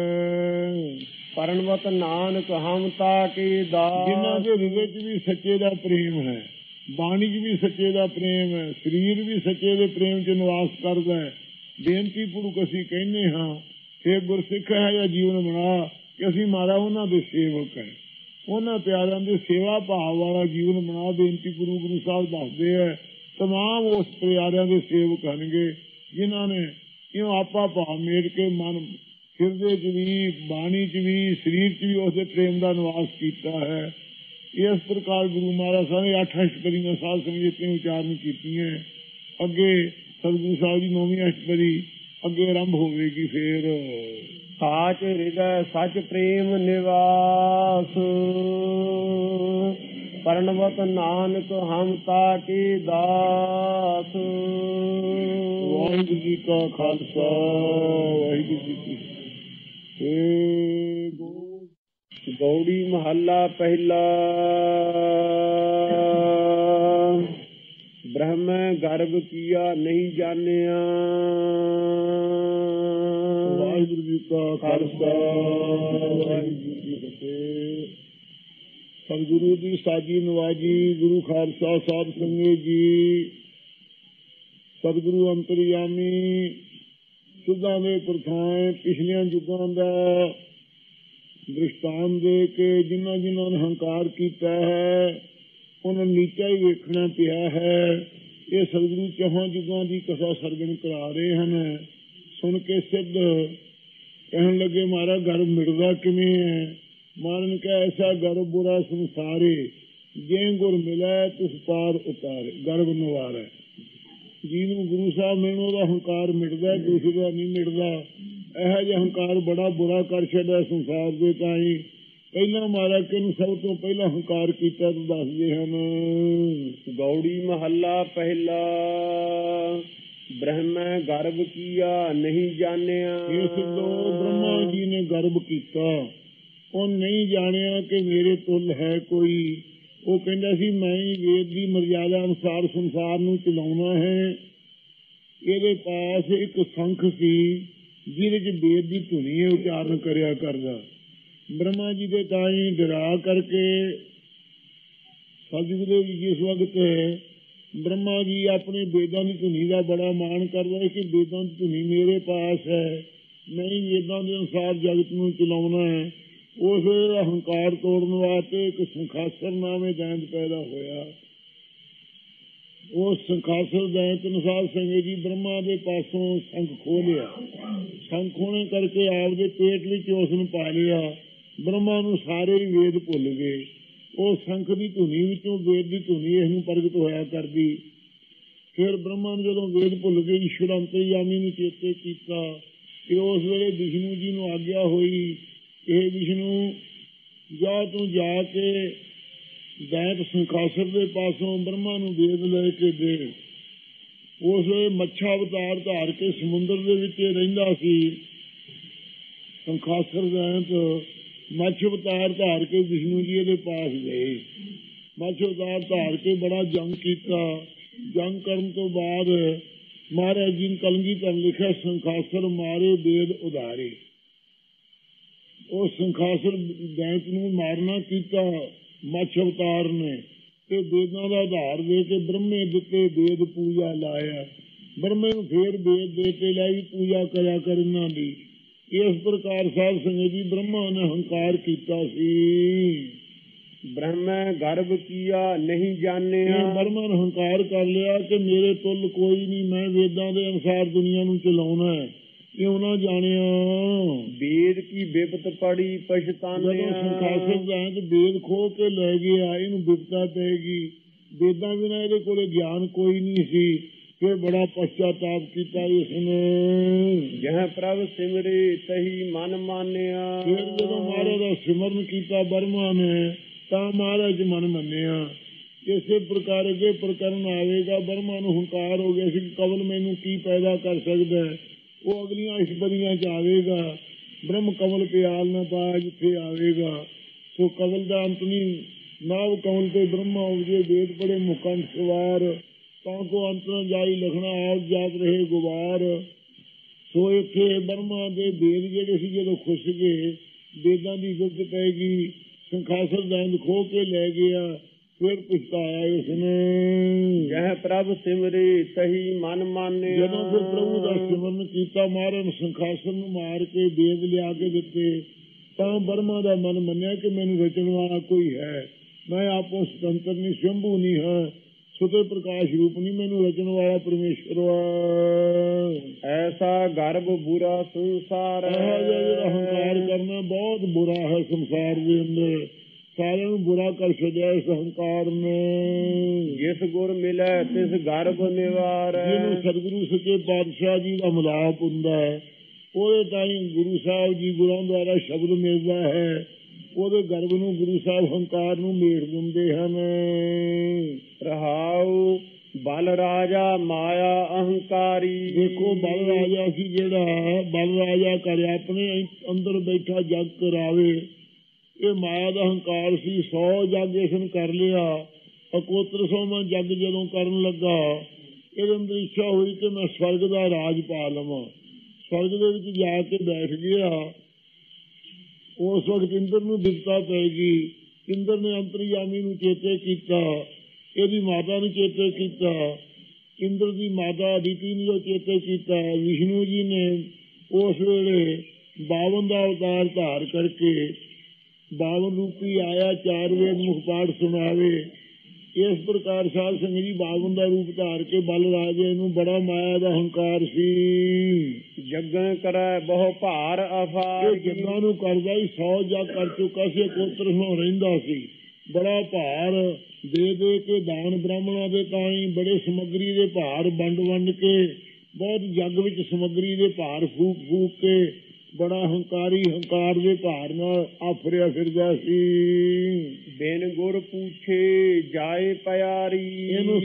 ਹੈ। ਪਰਣਵਤ ਨਾਨਕ ਹਮ ਤਾ ਕੀ ਦਾਸ। ਜਿਨ੍ਹਾਂ ਦੇ ਹਿਰਦੇ 'ਚ ਵੀ ਸੱਚੇ ਦਾ ਪ੍ਰੇਮ ਹੈ, ਬਾਣੀ 'ਚ ਵੀ ਸੱਚੇ ਦਾ ਪ੍ਰੇਮ ਹੈ, ਸਰੀਰ ਵੀ ਸੱਚੇ ਦੇ ਪ੍ਰੇਮ 'ਚ ਨਿਵਾਸ ਕਰਦਾ ਹੈ। ਬੇਨਤੀ ਪੂਰਵਕ ਅਸੀਂ ਕਹਿੰਦੇ ਹਾਂ ਇਹ ਗੁਰਸਿੱਖ ਹੈ ਜਾਂ ਜੀਵਨ ਬਣਾ ਕਿ ਅਸੀਂ ਮਾਰਾ ਉਹਨਾਂ ਦੇ ਸੇਵਕ ਹੈ, ਉਹਨਾਂ ਪਿਆਰਿਆਂ ਦੇ ਸੇਵਾ ਭਾਵ ਵਾਲਾ ਜੀਵਨ ਬਣਾ। ਬੇਨਤੀ ਗੁਰੂ ਸਾਹਿਬ ਦੱਸਦੇ ਹੈ ਤਮਾਮ ਉਸ ਪਿਆਰਿਆਂ ਦੇ ਸੇਵਕ ਹਨਗੇ ਜਿਨ੍ਹਾਂ ਨੇ ਇਉਂ ਆਪਾ ਭਾਵ ਮੇੜ ਕੇ ਮਨ ਹਿਰਦੇ 'ਚ ਵੀ ਬਾਣੀ 'ਚ ਵੀ ਸਰੀਰ 'ਚ ਵੀ ਉਸਦੇ ਪ੍ਰੇਮ ਦਾ ਨਿਵਾਸ ਕੀਤਾ ਹੈ। ਇਸ ਪ੍ਰਕਾਰ ਗੁਰੂ ਮਹਾਰਾਜ ਸਾਹਿਬ ਨੇ 8 ਅਸ਼ਟਪਦੀਆਂ ਸਾਧ ਸੰਗਤ ਨੇ ਉਚਾਰਨ ਕੀਤੀਆਂ। ਅੱਗੇ ਸਤਿਗੁਰੂ ਸਾਹਿਬ ਦੀ 9ਵੀਂ ਅਸ਼ਟਪਦੀ ਅੱਗੇ ਆਰੰਭ ਹੋਵੇਗੀ। ਫੇਰ ਸਾਚ ਹਿਰਦੈ ਸੱਚ ਪ੍ਰੇਮ ਨਿਵਾਸ ਪਰਣਵਤ ਨਾਨਕ ਹਮ ਤਾ ਕੀ ਦਾਸ। ਵਾਹਿਗੁਰੂ ਜੀ ਕਾ ਖਾਲਸਾ ਵਾਹਿਗੁਰੂ ਜੀ ਕੀ ਫਤਿਹ। ਗੌੜੀ ਮਹੱਲਾ ਪਹਿਲਾ। ਬ੍ਰਹਮ ਗਰਭ ਕੀਆ ਨਹੀਂ ਜਾਣਿਆ। ਵਾਹਿਗੁਰੂ ਜੀ ਕਾ ਖਾਲਸਾ ਵਾਹਿਗੁਰੂ ਜੀ ਕੀ ਫਤਿਹ। ਸਤਿਗੁਰੂ ਦੀ ਸਾਜੀ ਨਵਾਜੀ ਗੁਰੂ ਖਾਲਸਾ ਸਾਹਿਬ ਸੰਗਤ ਜੀ। ਸਤਿਗੁਰੂ ਅੰਤਰਯਾਮੀ ਸਿੱਧਾਂ ਦੇ ਪ੍ਰਥਾਏ ਪਿਛਲੀਆਂ ਯੁੱਗਾਂ ਦਾ ਦ੍ਰਿਸ਼ਟਾਂਤ ਦੇ ਕੇ ਜਿਨ੍ਹਾਂ ਜਿਨ੍ਹਾਂ ਨੇ ਹੰਕਾਰ ਕੀਤਾ ਹੈ ਉਹਨਾਂ ਨੂੰ ਨੀਚਾ ਹੀ ਵੇਖਣਾ ਪਿਆ ਹੈ। ਇਹ ਸਤਿਗੁਰੂ ਚੌਹਾਂ ਯੁੱਗਾਂ ਦੀ ਕਥਾ ਸਰਗਣ ਕਰਾ ਰਹੇ ਹਨ। ਸੁਣ ਕੇ ਸਿੱਧ ਕਹਿਣ ਲੱਗੇ ਮਾਰਾ ਗਰਭ ਮਿਟਦਾ ਕਿਵੇਂ ਹੈ। ਮਹਾਰਾਜ ਨੇ ਕਿਹਾ ਐਸਾ ਗਰਭ ਬੁਰਾ ਸੰਸਾਰੇ ਜੇ ਗੁਰ ਮਿਲੇ ਤਿਸ ਪਾਰ ਉਤਾਰੇ। ਗਰਭ ਨਿਵਾਰੈ ਜਿਹਨੂੰ ਗੁਰੂ ਸਾਹਿਬ ਮੈਨੂੰ ਉਹਦਾ ਹੰਕਾਰ ਮਿਟਦਾ ਦੂਸਰੇ ਦਾ ਨਹੀਂ ਮਿਟਦਾ। ਇਹੋ ਜਿਹਾ ਹੰਕਾਰ ਬੜਾ ਬੁਰਾ ਕਰ ਛੱਡਿਆ ਸੰਸਾਰ ਦੇ। ਤਾਂ ਹੀ ਪਹਿਲਾਂ ਮਹਾਰਾਜ ਕਿ ਸਭ ਤੋਂ ਪਹਿਲਾਂ ਹੰਕਾਰ ਕੀਤਾ ਤਾਂ ਦੱਸਦੇ ਹਨ। ਗੌੜੀ ਮਹੱਲਾ ਪਹਿਲਾ। ਬ੍ਰਹਮ ਗਰਭ ਕੀਆ ਨਹੀਂ ਜਾਣਿਆ। ਇਸ ਤੋਂ ਬ੍ਰਹਮਾ ਜੀ ਨੇ ਗਰਭ ਕੀਤਾ ਉਹ ਨਹੀਂ ਜਾਣਿਆ ਕਿ ਮੇਰੇ ਤੁਲ ਹੈ ਕੋਈ। ਉਹ ਕਹਿੰਦਾ ਸੀ ਮੈਂ ਹੀ ਵੇਦ ਦੀ ਮਰਿਆਦਾ ਅਨੁਸਾਰ ਸੰਸਾਰ ਨੂੰ ਚਲਾਉਣਾ ਹੈ। ਇਹਦੇ ਪਾਸ ਇੱਕ ਸੰਖ ਸੀ ਜਿਹਦੇ ਚ ਵੇਦ ਦੀ ਧੁਨੀ ਉਚਾਰਨ ਕਰਿਆ ਕਰਦਾ। ਬ੍ਰਹਮਾ ਜੀ ਦੇ ਤਾਂ ਹੀ ਡਰਾ ਕਰਕੇ ਸਤਿਗੁਰੂ ਦੇ ਜਿਸ ਵਕਤ ਬ੍ਰਹਮਾ ਜੀ ਆਪਣੇ ਵੇਦਾਂ ਦੀ ਧੁਨੀ ਦਾ ਬੜਾ ਮਾਣ ਕਰਦਾ ਕਿ ਵੇਦਾਂ ਦੀ ਧੁਨੀ ਮੇਰੇ ਪਾਸ ਹੈ, ਮੈਂ ਹੀ ਵੇਦਾਂ ਦੇ ਅਨੁਸਾਰ ਜਗਤ ਨੂੰ ਚਲਾਉਣਾ ਹੈ। ਉਸ ਹੰਕਾਰ ਤੋੜਨ ਵਾਸਤੇ ਇੱਕ ਸੰਖਾਸਰ ਨਾਮੇ ਦੈਂਤ ਪੈਦਾ ਹੋਇਆ। ਉਸ ਸੰਖਾਸਰ ਦੈਂਤ ਅਨੁਸਾਰ ਸੰਗਤ ਜੀ ਬ੍ਰਹਮਾ ਦੇ ਪਾਸੋਂ ਸੰਖ ਖੋਹ ਲਿਆ। ਸੰਖ ਖੋਹਣੇ ਕਰਕੇ ਆਪਦੇ ਪੇਟ ਵਿੱਚ ਉਸ ਨੂੰ ਪਾ ਲਿਆ। ਬ੍ਰਹਮਾ ਨੂੰ ਸਾਰੇ ਹੀ ਵੇਦ ਭੁੱਲ ਗਏ। ਉਹ ਸੰਖ ਦੀ ਧੁਨੀ ਵਿੱਚੋਂ ਵੇਦ ਦੀ ਧੁਨੀ ਇਸ ਨੂੰ ਪ੍ਰਗਟ ਹੋਇਆ ਕਰਦੀ। ਫਿਰ ਬ੍ਰਹਮਾ ਨੂੰ ਜਦੋਂ ਵੇਦ ਭੁੱਲ ਗਏ ਈਸ਼ਵਰ ਅੰਤਰਯਾਮੀ ਨੂੰ ਚੇਤੇ ਕੀਤਾ ਕਿ ਉਸ ਵੇਲੇ ਵਿਸ਼ਨੂੰ ਜੀ ਨੂੰ ਆਗਿਆ ਹੋਈ ਇਹ ਵਿਸ਼ਨੂੰ ਜਾ ਤੂੰ ਜਾ ਕੇ ਦੈਂਤ ਸੰਖਾਸਰ ਦੇ ਪਾਸੋਂ ਬ੍ਰਹਮਾ ਨੂੰ ਵੇਦ ਲੈ ਕੇ ਦੇ। ਉਸ ਵੇਲੇ ਮੱਛਾ ਅਵਤਾਰ ਧਾਰ ਕੇ ਸਮੁੰਦਰ ਦੇ ਵਿੱਚ ਰਹਿੰਦਾ ਸੀ। ਸੰਖਾਸਰ ਦੈਂਤ ਮੱਛ ਅਵਤਾਰ ਧਾਰ ਕੇ ਵਿਸ਼ਨੂੰ ਜੀ ਦੇ ਪਾਸ ਗਏ। ਮੱਛ ਅਵਤਾਰ ਧਾਰ ਕੇ ਬੜਾ ਜੰਗ ਕੀਤਾ। ਜੰਗ ਕਰਨ ਤੋਂ ਬਾਅਦ ਮਹਾਰਾਜ ਜੀ ਨੇ ਕਲਗੀਧਰ ਲਿਖਿਆ ਸੰਖਾਸਰ ਮਾਰੇ ਵੇਦ ਉਧਾਰੇ। ਉਹ ਸੰਖਾਸੁਰ ਦੈਂਤ ਨੂੰ ਮਾਰਨਾ ਕੀਤਾ ਮੱਛ ਅਵਤਾਰ ਨੇ, ਤੇ ਵੇਦਾਂ ਦਾ ਆਧਾਰ ਦੇ ਕੇ ਬ੍ਰਹਮੇ ਦਿੱਤੇ ਵੇਦ ਪੂਜਾ ਲਾਇਆ। ਬ੍ਰਹਮੇ ਨੂੰ ਫੇਰ ਵੇਦ ਦੇ ਕੇ ਲਾਈ ਪੂਜਾ ਕਰਿਆ ਕਰ ਇਹਨਾਂ ਦੀ। ਇਸ ਪ੍ਰਕਾਰ ਸਾਧ ਸੰਗਤ ਜੀ ਬ੍ਰਹਮਾ ਨੇ ਹੰਕਾਰ ਕੀਤਾ ਸੀ। ब्रह्म गर्भ किया नहीं जानिया। ਬ੍ਰਹਮਾ ਨੇ ਹੰਕਾਰ ਕਰ ਲਿਆ ਕਿ ਮੇਰੇ ਤੁੱਲ ਕੋਈ ਨਹੀਂ, ਮੈਂ ਵੇਦਾਂ ਦੇ ਅਨੁਸਾਰ ਦੁਨੀਆ ਨੂੰ ਚਲਾਉਣਾ ਹੈ। ਕਿਉਂ ਨਾ ਜਾਣਿਆ वेद की बिपत पड़ी पछताने। ਜਦੋਂ ਸੰਖਾਸੁਰ ਦਾ ਵੇਦ ਖੋਹ ਕੇ ਲੈ ਗਿਆ, ਇਹਨੂੰ ਬਿਪਤਾ ਪਏਗੀ। ਵੇਦਾਂ ਬਿਨਾਂ ਇਹਦੇ ਕੋਲੇ ਗਿਆਨ ਕੋਈ ਨਹੀਂ ਸੀ। ਫਿਰ ਬੜਾ ਪਛਤਾਤਾਪ ਕੀਤਾ ਇਸਨੇ। ਜਹ ਪ੍ਰਭ ਸਿਮਰੇ ਤਹੀ ਮਨ ਮਾਨਿਆ। ਫਿਰ ਜਦੋਂ ਮਹਾਰਾਜ ਦਾ ਸਿਮਰਨ ਕੀਤਾ ਬ੍ਰਹਮਾ ਨੇ ਤਾਂ ਮਹਾਰਾਜ ਮਨ ਮੰਨਿਆ। ਇਸੇ ਪ੍ਰਕਾਰ ਅੱਗੇ ਪ੍ਰਕਰਨ ਆਵੇਗਾ। ਬ੍ਰਹਮਾ ਨੂੰ ਹੰਕਾਰ ਹੋ ਗਿਆ ਸੀ ਕਿ ਕਵਲ ਮੈਨੂੰ ਕੀ ਪੈਦਾ ਕਰ ਸਕਦਾ ਹੈ। ਉਹ ਅਗਲੀਆਂ ਇਸ਼ਬਰੀਆਂ ਚ ਆਵੇਗਾ। ਬ੍ਰਹਮ ਕਮਲ ਪਿਆਲ ਨਾ ਪਾਇਆ ਜਿੱਥੇ ਆਵੇਗਾ। ਸੋ ਕਵਲ ਦਾ ਅੰਤ ਨਹੀਂ। ਨਾਵ ਕਮਲ ਤੇ ਬ੍ਰਹਮਾ ਉਪਜੇ ਵੇਦ ਪੜੇ ਮੁਕੰਠ ਸਵਾਰ। ਤਾਂ ਕੋ ਅੰਤ ਨਾ ਜਾਈ ਲਖਣਾ ਆਪ ਜਾਤ ਰਹੇ ਗੁਬਾਰ। ਸੋ ਇੱਥੇ ਬ੍ਰਹਮਾ ਦੇ ਵੇਦ ਜਿਹੜੇ ਸੀ ਜਦੋਂ ਖੁੱਸ ਗਏ, ਵੇਦਾਂ ਦੀ ਗੁਪਤ ਪੈ ਗਈ, ਸੰਖਾਸੁਰ ਦੰਦ ਖੋਹ ਕੇ ਲੈ ਗਿਆ। ਫਿਰ ਪਛਤਾਇਆ ਇਸਨੇ। ਜਹ ਪ੍ਰਭ ਸਿਮਰੇ ਤਹੀ ਮਨ ਮਾਨਿਆ। ਜਦੋਂ ਫਿਰ ਪ੍ਰਭੂ ਦਾ ਸਿਮਰਨ ਕੀਤਾ, ਮਹਾਰਾਜ ਸੰਖਾਸੁਰ ਨੂੰ ਮਾਰ ਕੇ ਵੇਦ ਲਿਆ ਕੇ ਦਿੱਤੇ, ਤਾਂ ਬ੍ਰਹਮਾ ਦਾ ਮਨ ਮੰਨਿਆ ਕਿ ਮੈਨੂੰ ਰਚਣ ਵਾਲਾ ਕੋਈ ਹੈ। ਮੈਂ ਆਪੋ ਸੁਤੰਤਰ ਨਹੀਂ, ਸ਼ੰਭੂ ਨਹੀਂ ਹਾਂ, ਸੁਤੇ ਪ੍ਰਕਾਸ਼ ਰੂਪ ਨਹੀਂ, ਮੈਨੂੰ ਰਚਣ ਵਾਲਾ ਪਰਮੇਸ਼ਵਰ ਐਸਾ ਗਰਭ ਬੁਰਾ ਸੰਸਾਰ। ਜਿਹੜਾ ਹੰਕਾਰ ਕਰਨਾ ਬਹੁਤ ਬੁਰਾ ਹੈ ਸੰਸਾਰ ਦੇ ਅੰਦਰ। ਸਾਰਿਆਂ ਨੂੰ ਬੁਰਾ ਕਰ ਛੱਡਿਆ ਇਸ ਹੰਕਾਰ ਨੇ। ਜਿਸ ਗੁਰ ਮਿਲੇ ਤਿਸ ਗਰਭ ਨਿਵਾਰ। ਜਿਹਨੂੰ ਸਤਿਗੁਰੂ ਸੱਚੇ ਪਾਤਸ਼ਾਹ ਜੀ ਦਾ ਮਿਲਾਪ ਹੁੰਦਾ ਹੈ, ਉਹਦੇ ਤਾਈਂ ਗੁਰੂ ਸਾਹਿਬ ਜੀ ਗੁਰਾਂ ਦੁਆਰਾ ਸ਼ਬਦ ਮਿਲਦਾ ਹੈ। ਉਹਦੇ ਗਰਭ ਨੂੰ ਗੁਰੂ ਸਾਹਿਬ ਹੰਕਾਰ ਨੂੰ ਮੇੜ ਦਿੰਦੇ ਹਨ। ਰਹਾਉ ਬਲ ਰਾਜਾ ਮਾਇਆ ਅਹੰਕਾਰੀ। ਦੇਖੋ ਬਲ ਰਾਜਾ ਸੀ ਜਿਹੜਾ, ਬਲ ਰਾਜਾ ਕਰੇ ਆਪਣੇ ਅੰਦਰ ਬੈਠਾ ਜਗ ਕਰਾਵੇ। ਇਹ ਮਾਇਆ ਦਾ ਹੰਕਾਰ ਸੀ। 100 ਜਗ ਇਸਨ ਕਰ ਲਿਆ। ਅਕੋਤਰ 100ਵਾਂ ਜਗ ਜਦੋਂ ਕਰਨ ਲੱਗਾ, ਇਹਦੇ ਅੰਦਰ ਇੱਛਾ ਹੋਈ ਕਿ ਮੈਂ ਸਵਰਗ ਦਾ ਰਾਜ ਪਾ ਲਵਾਂ। ਸਵਰਗ ਦੇ ਵਿੱਚ ਜਾ ਕੇ ਬੈਠ ਗਿਆ। ਉਸ ਵਕਤ ਇੰਦਰ ਨੂੰ ਬਿਪਤਾ ਪਏਗੀ। ਇੰਦਰ ਨੇ ਅੰਤਰਯਾਮੀ ਨੂੰ ਚੇਤੇ ਕੀਤਾ, ਇਹਦੀ ਮਾਤਾ ਨੂੰ ਚੇਤੇ ਕੀਤਾ, ਇੰਦਰ ਦੀ ਮਾਤਾ ਅਦਿਤੀ ਨੂੰ ਚੇਤੇ ਕੀਤਾ। ਵਿਸ਼ਨੂੰ ਜੀ ਨੇ ਉਸ ਵੇਲੇ 52 ਦਾ ਅਵਤਾਰ ਧਾਰ ਕਰਕੇ 52 ਰੂਪੀ ਆਇਆ, 4 ਵੇਦ ਮੁਖ ਪਾਠ ਸੁਣਾਵੇ। ਇਸ ਪ੍ਰਕਾਰ ਸਾਧ ਸੰਗਤ ਜੀ 52 ਦਾ ਰੂਪ ਧਾਰ ਕੇ ਬਲ ਰਾਜੇ ਨੂੰ ਬੜਾ ਮਾਇਆ ਦਾ ਹੰਕਾਰ ਸੀ। ਜਗਾਂ ਕਰੈ ਬਹੁ ਭਾਰ ਅਫਾਰ। ਜਗਾਂ ਨੂੰ ਕਰਦਾ ਹੀ 100 ਜਗ ਕਰ ਚੁੱਕਾ ਸੀ। ਕੋਤਰ ਨੂੰ ਰਹਿੰਦਾ ਸੀ। ਬੜਾ ਭਾਰ ਦੇ ਦੇ ਕੇ ਦਾਨ ਬ੍ਰਾਹਮਣਾਂ ਦੇ ਤਾਈਂ ਬੜੇ ਸਮੱਗਰੀ ਦੇ ਭਾਰ ਵੰਡ ਕੇ, ਬਹੁਤ ਜੱਗ ਵਿੱਚ ਸਮੱਗਰੀ ਦੇ ਭਾਰ ਫੂਕ ਕੇ ਬੜਾ ਹੰਕਾਰੀ ਹੰਕਾਰ ਦੇ ਭਾਰ ਨਾਲ ਆਫਰਿਆ ਫਿਰਦਾ ਸੀ। ਬਿਨ ਗੁਰ ਪੁੱਛੇ ਜਾਏ ਪਿਆਰੀ। ਇਹਨੂੰ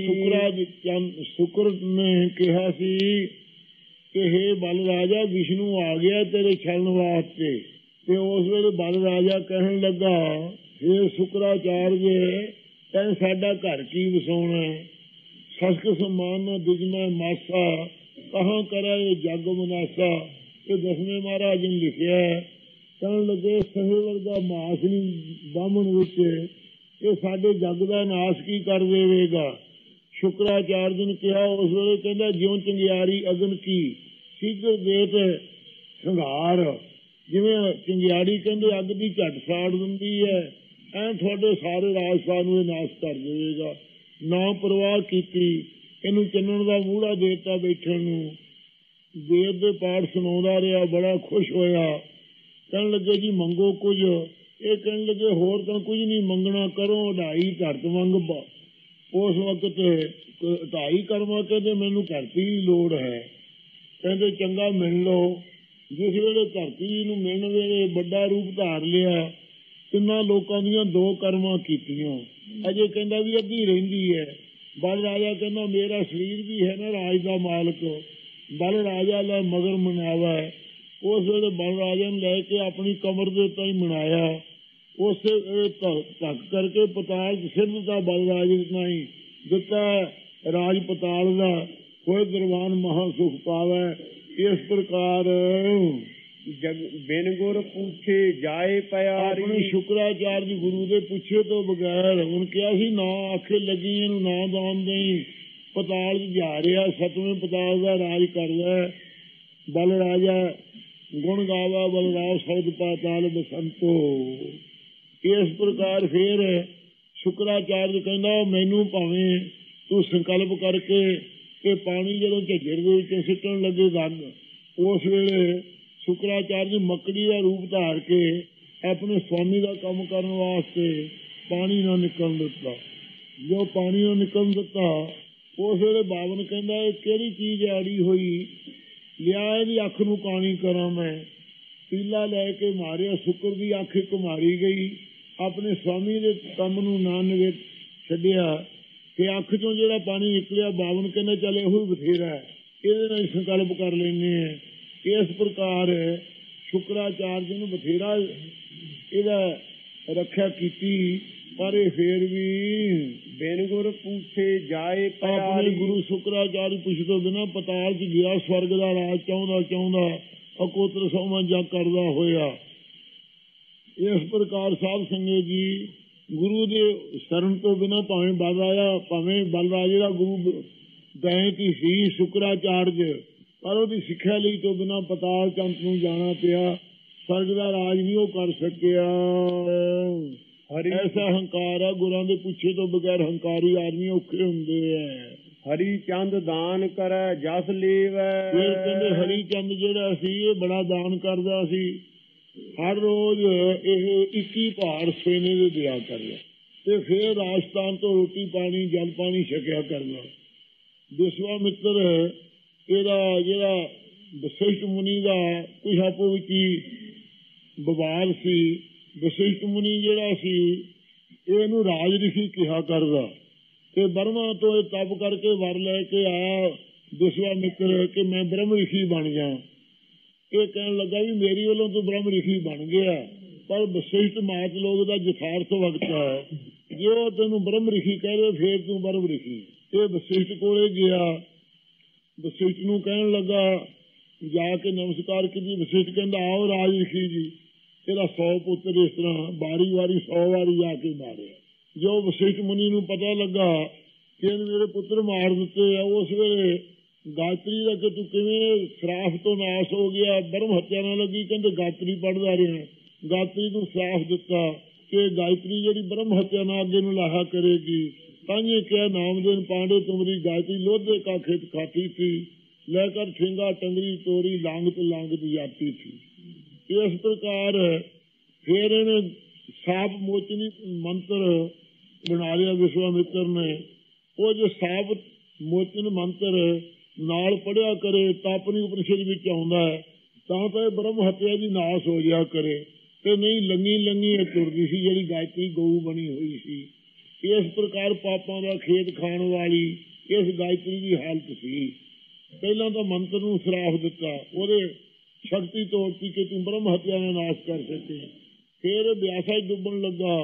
ਸ਼ੁਕਰ ਨੇ ਕਿਹਾ ਸੀ ਕਿ ਹੇ ਬਲ ਰਾਜਾ, ਵਿਸ਼ਨੂੰ ਆ ਗਿਆ ਤੇਰੇ ਛਲਣ ਵਾਸਤੇ। ਤੇ ਉਸ ਵੇਲੇ ਬਲ ਰਾਜਾ ਕਹਿਣ ਲੱਗਾ, ਹੇ ਸ਼ੁਕਰਾਚਾਰਯ, ਤੈਂ ਸਾਡਾ ਘਰ ਕੀ ਵਸਾਉਣਾ? ਸਸਕ ਸਮਾਨ ਨਾ ਦਿਜਨਾ ਮਾਸਾ, ਕਹਾਂ ਕਰਾ ਇਹ ਜਗ ਮਨਾਸਾ। ਇਹ 10ਵੇਂ ਮਹਾਰਾਜ ਨੇ ਲਿਖਿਆ। ਕਹਿਣ ਲੱਗੇ ਸਹੇ ਵਰਗਾ ਮਾਸ ਨਹੀਂ ਬਾਹਮਣ ਵਿੱਚ, ਇਹ ਸਾਡੇ ਜੱਗ ਦਾ ਨਾਸ਼ ਕੀ ਕਰ ਦੇਵੇਗਾ? ਸ਼ੁਕਰਾਚਾਰਜ ਨੇ ਕਿਹਾ ਉਸ ਵੇਲੇ, ਕਹਿੰਦਾ ਜਿਉਂ ਚੰਗਿਆੜੀ ਅਗਨ ਕੀ ਸੀਗਰ ਦੇਤ ਸੰਘਾਰ। ਜਿਵੇਂ ਚੰਗਿਆੜੀ ਕਹਿੰਦੇ ਅੱਗ ਦੀ ਝੱਟ ਸਾੜ ਦਿੰਦੀ ਹੈ, ਐ ਤੁਹਾਡੇ ਸਾਰੇ ਰਾਜਸਥਾਨ ਨੂੰ ਇਹ ਨਾਸ਼ ਕਰ ਦੇਵੇਗਾ। ਨਾ ਪਰਵਾਹ ਕੀਤੀ, ਇਹਨੂੰ ਚੰਨਣ ਦਾ ਮੂਹੜਾ ਦੇ ਦਿੱਤਾ ਬੈਠਣ ਨੂੰ। ਵੇਦ ਦੇ ਪਾਠ ਸੁਣਾਉਂਦਾ ਰਿਹਾ, ਬੜਾ ਖੁਸ਼ ਹੋਇਆ। ਕਹਿਣ ਲੱਗੇ ਜੀ ਮੰਗੋ ਕੁਝ। ਇਹ ਕਹਿਣ ਲੱਗੇ ਹੋਰ ਤਾਂ ਕੁਝ ਨਹੀਂ ਮੰਗਣਾ, ਕਰੋ 2.5 ਧਰਤ ਮੰਗ। ਉਸ ਵਕਤ 2.5 ਕਰਮਾ ਕਹਿੰਦੇ ਮੈਨੂੰ ਧਰਤੀ ਦੀ ਲੋੜ ਹੈ। ਕਹਿੰਦੇ ਚੰਗਾ ਮਿਲ ਲਓ। ਜਿਸ ਵੇਲੇ ਧਰਤੀ ਨੂੰ ਮਿਲਣ ਵੇਲੇ ਵੱਡਾ ਰੂਪ ਧਾਰ ਲਿਆ, ਤਿੰਨਾਂ ਲੋਕਾਂ ਦੀਆਂ 2 ਕਰਮਾਂ ਕੀਤੀਆਂ। ਅਜੇ ਕਹਿੰਦਾ ਵੀ ਅੱਧੀ ਰਹਿੰਦੀ ਹੈ। ਬਲ ਰਾਜਾ ਕਹਿੰਦਾ ਮੇਰਾ ਸਰੀਰ ਵੀ ਹੈ ਨਾ ਰਾਜ ਦਾ ਮਾਲਕ, ਬਲ ਰਾਜਾ ਲੈ ਮਗਰ ਮਨਾਵਾ। ਉਸ ਵੇਲੇ ਬਲ ਰਾਜਾ ਨੂੰ ਲੈ ਕੇ ਆਪਣੀ ਕਮਰ ਦੇ ਉੱਤੇ ਹੀ ਮਨਾਇਆ। ਉਸੇ ਧੱਕ ਕਰਕੇ ਪਤਾਲ ਸਿੱਧ ਦਾ ਬਲ ਰਾਜ ਨਹੀਂ ਦਿੱਤਾ। ਰਾਜ ਪਤਾਲ ਦਾ ਕੋਈ ਦਰਬਾਨ ਮਹਾ ਸੁਖ ਪਾਵੇ। ਇਸ ਪ੍ਰਕਾਰ ਬਿਨ ਗੁਰ ਪੁੱਛੇ ਜਾਏ ਪਿਆਰੀ। ਆਪਣੇ ਸ਼ੁਕਰਾਚਾਰਜ ਗੁਰੂ ਦੇ ਪੁੱਛੇ ਤੋਂ ਬਗੈਰ ਹੁਣ ਕਿਹਾ ਸੀ ਨਾ ਆਖੇ ਲੱਗੀ ਇਹਨੂੰ ਨਾ ਦਾਨ ਦੇਈ। ਪਤਾਲ ਚ ਜਾ ਰਿਹਾ, 7ਵੇਂ ਪਤਾਲ ਦਾ ਰਾਜ ਕਰਦਾ। ਬਲ ਰਾਜਾ ਗੁਣ ਗਾਵਾ ਬਲਰਾਵ ਸਬਦ ਪਾਤਾਲ ਬਸੰਤੋ। ਇਸ ਪ੍ਰਕਾਰ ਫੇਰ ਸ਼ੁਕਰਾਚਾਰਜ ਕਹਿੰਦਾ ਮੈਨੂੰ ਭਾਵੇਂ ਤੂੰ ਸੰਕਲਪ ਕਰਕੇ ਇਹ ਪਾਣੀ ਜਦੋਂ ਝੱਜਰ ਦੇ ਵਿੱਚੋਂ ਸਿੱਟਣ ਲੱਗੇ ਗੰਗ, ਉਸ ਵੇਲੇ ਸ਼ੁਕਰਾਚਾਰਜ ਮੱਕੜੀ ਦਾ ਰੂਪ ਧਾਰ ਕੇ ਆਪਣੇ ਸਵਾਮੀ ਦਾ ਕੰਮ ਕਰਨ ਵਾਸਤੇ ਪਾਣੀ ਨਾ ਨਿਕਲਣ ਦਿੱਤਾ। ਜੋ ਪਾਣੀ ਨਾ ਨਿਕਲਣ ਦਿੱਤਾ ਉਸ ਵੇਲੇ ਬਾਵਨ ਕਹਿੰਦਾ ਇਹ ਕਿਹੜੀ ਚੀਜ਼ ਆੜੀ ਹੋਈ, ਲਿਆ ਇਹਦੀ ਅੱਖ ਨੂੰ ਕਾਣੀ ਕਰਾਂ ਮੈਂ। ਪੀਲਾ ਲੈ ਕੇ ਮਾਰਿਆ, ਸ਼ੁਕਰ ਦੀ ਅੱਖ ਇੱਕ ਮਾਰੀ ਗਈ। ਆਪਣੇ ਸਵਾਮੀ ਦੇ ਕੰਮ ਨੂੰ ਨਾ ਨਵੇ ਛੱਡਿਆ ਤੇ ਅੱਖ ਚੋਂ ਜਿਹੜਾ ਪਾਣੀ ਨਿਕਲਿਆ, ਬਾਵਨ ਕਹਿੰਦਾ ਚੱਲ ਇਹੋ ਹੀ ਬਥੇਰਾ, ਇਹਦੇ ਨਾਲ ਸੰਕਲਪ ਕਰ ਲੈਂਦੇ ਆ। ਇਸ ਪ੍ਰਕਾਰ ਸ਼ੁਕਰਾਚਾਰਜ ਨੂੰ ਬਥੇਰਾ ਇਹਦਾ ਰੱਖਿਆ ਕੀਤੀ, ਪਰ ਇਹ ਫੇਰ ਵੀ ਬਿਨ ਗੁਰ ਪੁੱਛੇ ਜਾਏ ਪਿਆਰੀ। ਆਪਣੇ ਗੁਰੂ ਸ਼ੁਕਰਾਚਾਰਜ ਪੁੱਛ ਤੋਂ ਬਿਨਾਂ ਪਤਾਲ ਚ ਗਿਆ, ਸਵਰਗ ਦਾ ਰਾਜ ਚਾਹੁੰਦਾ ਅਕੋਤਰ ਸੋਮਾ ਜਗ ਕਰਦਾ ਹੋਇਆ। ਇਸ ਪ੍ਰਕਾਰ ਸਾਧ ਸੰਗਤ ਜੀ ਗੁਰੂ ਦੇ ਸ਼ਰਨ ਤੋਂ ਬਿਨਾਂ ਭਾਵੇਂ ਬਲ ਰਾਜੇ ਦਾ ਗੁਰੂ ਬੈਂਕ ਹੀ ਸੀ ਸ਼ੁਕਰਾਚਾਰਜ, ਪਰ ਉਹਦੀ ਸਿੱਖਿਆ ਲਈ ਤੋਂ ਬਿਨਾਂ ਪਤਾਲ ਚੰਦ ਨੂੰ ਜਾਣਾ ਪਿਆ। ਸਵਰਗ ਦਾ ਰਾਜ ਨਹੀਂ ਉਹ ਕਰ ਸਕਿਆ। ਐਸਾ ਹੰਕਾਰ ਹੈ, ਗੁਰਾਂ ਦੇ ਪੁੱਛੇ ਤੋਂ ਬਗੈਰ ਹੰਕਾਰੀ ਆਦਮੀ ਔਖੇ ਹੁੰਦੇ ਹੈ। ਹਰੀ ਚੰਦ ਦਾਨ ਕਰੈ ਜਸ ਲੀਵੈ। ਫਿਰ ਕਹਿੰਦੇ ਹਰੀ ਚੰਦ ਜਿਹੜਾ ਸੀ ਇਹ ਬੜਾ ਦਾਨ ਕਰਦਾ ਸੀ। ਹਰ ਰੋਜ਼ ਇਹ 21 ਭਾਰ ਸੋਨੇ ਦੇ ਦਿਆ ਕਰਦਾ ਤੇ ਫਿਰ ਰਾਜਸਥਾਨ ਤੋਂ ਰੋਟੀ ਪਾਣੀ ਜਲ ਪਾਣੀ ਛਕਿਆ ਕਰਦਾ। ਵਿਸ਼ਵਾਮਿੱਤਰ ਇਹਦਾ ਜਿਹੜਾ ਵਸਿਸ਼ਠ ਮੁਨੀ ਦਾ ਕੁਝ ਆਪੋ ਵਿੱਚ ਹੀ ਵਿਵਾਦ ਸੀ। ਵਸਿਸ਼ਠ ਮੁਨੀ ਜਿਹੜਾ ਸੀ ਇਹਨੂੰ ਰਾਜ ਰਿਸ਼ੀ ਕਿਹਾ ਕਰਦਾ ਤੇ ਬਰਮਾ ਤੋਂ ਇਹ ਤਪ ਕਰਕੇ ਵਰ ਲੈ ਕੇ ਆਇਆ ਵਿਸ਼ਵਾਮਿੱਤਰ ਕਿ ਮੈਂ ਬ੍ਰਹਮ ਰਿਸ਼ੀ ਬਣ ਜਾ। ਇਹ ਕਹਿਣ ਲੱਗਾ ਵੀ ਮੇਰੀ ਵੱਲੋਂ ਤੂੰ ਬ੍ਰਹਮ ਰਿਸ਼ੀ ਬਣ ਗਿਆ, ਪਰ ਵਸਿਸ਼ਠ ਮਾਤ ਲੋਕ ਦਾ ਯਥਾਰਥ ਵਕਤ ਹੈ, ਜੇ ਉਹ ਤੈਨੂੰ ਬ੍ਰਹਮ ਰਿਸ਼ੀ ਕਹੇ ਫੇਰ ਤੂੰ ਬ੍ਰਹਮ ਰਿਸ਼ੀ। ਇਹ ਵਸਿਸ਼ਠ ਕੋਲੇ ਗਿਆ, ਵਸਿਸ਼ਠ ਨੂੰ ਕਹਿਣ ਲੱਗਾ, ਜਾ ਕੇ ਨਮਸਕਾਰ ਕੀਤੀ। ਵਸਿਸ਼ਠ ਕਹਿੰਦਾ ਆਓ ਰਾਜ ਰਿਸ਼ੀ ਜੀ। ਇਹਦਾ 100 ਪੁੱਤਰ ਇਸ ਤਰ੍ਹਾਂ ਵਾਰੀ 100 ਵਾਰੀ ਜਾ ਕੇ ਮਾਰਿਆ। ਜੋ ਵਸਿਸ਼ਠ ਮੁਨੀ ਨੂੰ ਪਤਾ ਲੱਗਾ ਕਿ ਇਹਨੇ ਮੇਰੇ ਪੁੱਤਰ ਮਾਰ ਦਿੱਤੇ ਆ, ਉਸ ਵੇਲੇ ਗਾਇਤਰੀ ਦਾ ਕਿ ਤੂੰ ਕਿਵੇਂ ਸਰਾਫ ਤੋਂ ਨਾਸ ਹੋ ਗਿਆ, ਬ੍ਰਹਮ ਹੱਤਿਆ ਨਾ ਲੱਗੀ। ਕਹਿੰਦੇ ਗਾਇਤਰੀ ਪੜ੍ਹਦਾ ਰਿਹਾ, ਗਾਇਤਰੀ ਨੂੰ ਸਰਾਫ ਦਿੱਤਾ ਕਿ ਗਾਇਤਰੀ ਜਿਹੜੀ ਬ੍ਰਹਮ ਹੱਤਿਆ ਨਾ ਅੱਗੇ ਨੂੰ ਲਾਹਾ ਕਰੇਗੀ। ਤਾਂਹੀਏ ਕਿਹਾ ਨਾਮਦੇਨ ਪਾਂਡੇ ਤੁਮਰੀ ਗਾਇਤਰੀ ਲੋਧੇ ਕਾ ਖੇਤ ਖਾਤੀ ਥੀ, ਲੈ ਕਰ ਠੇਂਗਾ ਟੰਗਰੀ ਤੋਰੀ ਲਾਂਗਤ ਜਾਤੀ ਥੀ। ਇਸ ਪ੍ਰਕਾਰ ਫਿਰ ਇਹਨੇ ਸਾਪ ਮੋਚਨੀ ਮੰਤਰ ਬਣਾ ਲਿਆ ਵਿਸ਼ਵਾਮਿੱਤਰ ਨੇ। ਉਹ ਜੋ ਸਾਪ ਮੋਚਨ ਮੰਤਰ ਨਾਲ ਪੜਿਆ ਕਰੇ ਤਾਂ ਆਪਣੀ ਉਪਨਿਸ਼ਦ ਵਿੱਚ ਆਉਂਦਾ ਹੈ, ਤਾਂ ਇਹ ਬ੍ਰਹਮ ਹੱਤਿਆ ਦੀ ਨਾਸ ਹੋ ਜਾ ਕਰੇ ਤੇ ਨਹੀਂ ਲੰਗੀ ਤੁਰਦੀ ਸੀ ਜਿਹੜੀ ਗਾਇਤਰੀ ਗਊ ਬਣੀ ਹੋਈ ਸੀ। ਇਸ ਪ੍ਰਕਾਰ ਪਾਪਾਂ ਦਾ ਖੇਤ ਖਾਣ ਵਾਲੀ ਇਸ ਗਾਇਤਰੀ ਦੀ ਹਾਲਤ ਸੀ। ਪਹਿਲਾਂ ਤਾਂ ਮੰਤਰ ਨੂੰ ਸਰਾਫ ਦਿੱਤਾ, ਉਹਦੇ ਸ਼ਕਤੀ ਤੋੜਤੀ ਕਿ ਤੂੰ ਬ੍ਰਹਮ ਹੱਤਿਆ ਦਾ ਨਾਸ਼ ਕਰ ਸਕੇ। ਫਿਰ ਵਿਆਸਾ ਡੁੱਬਣ ਲੱਗਾ,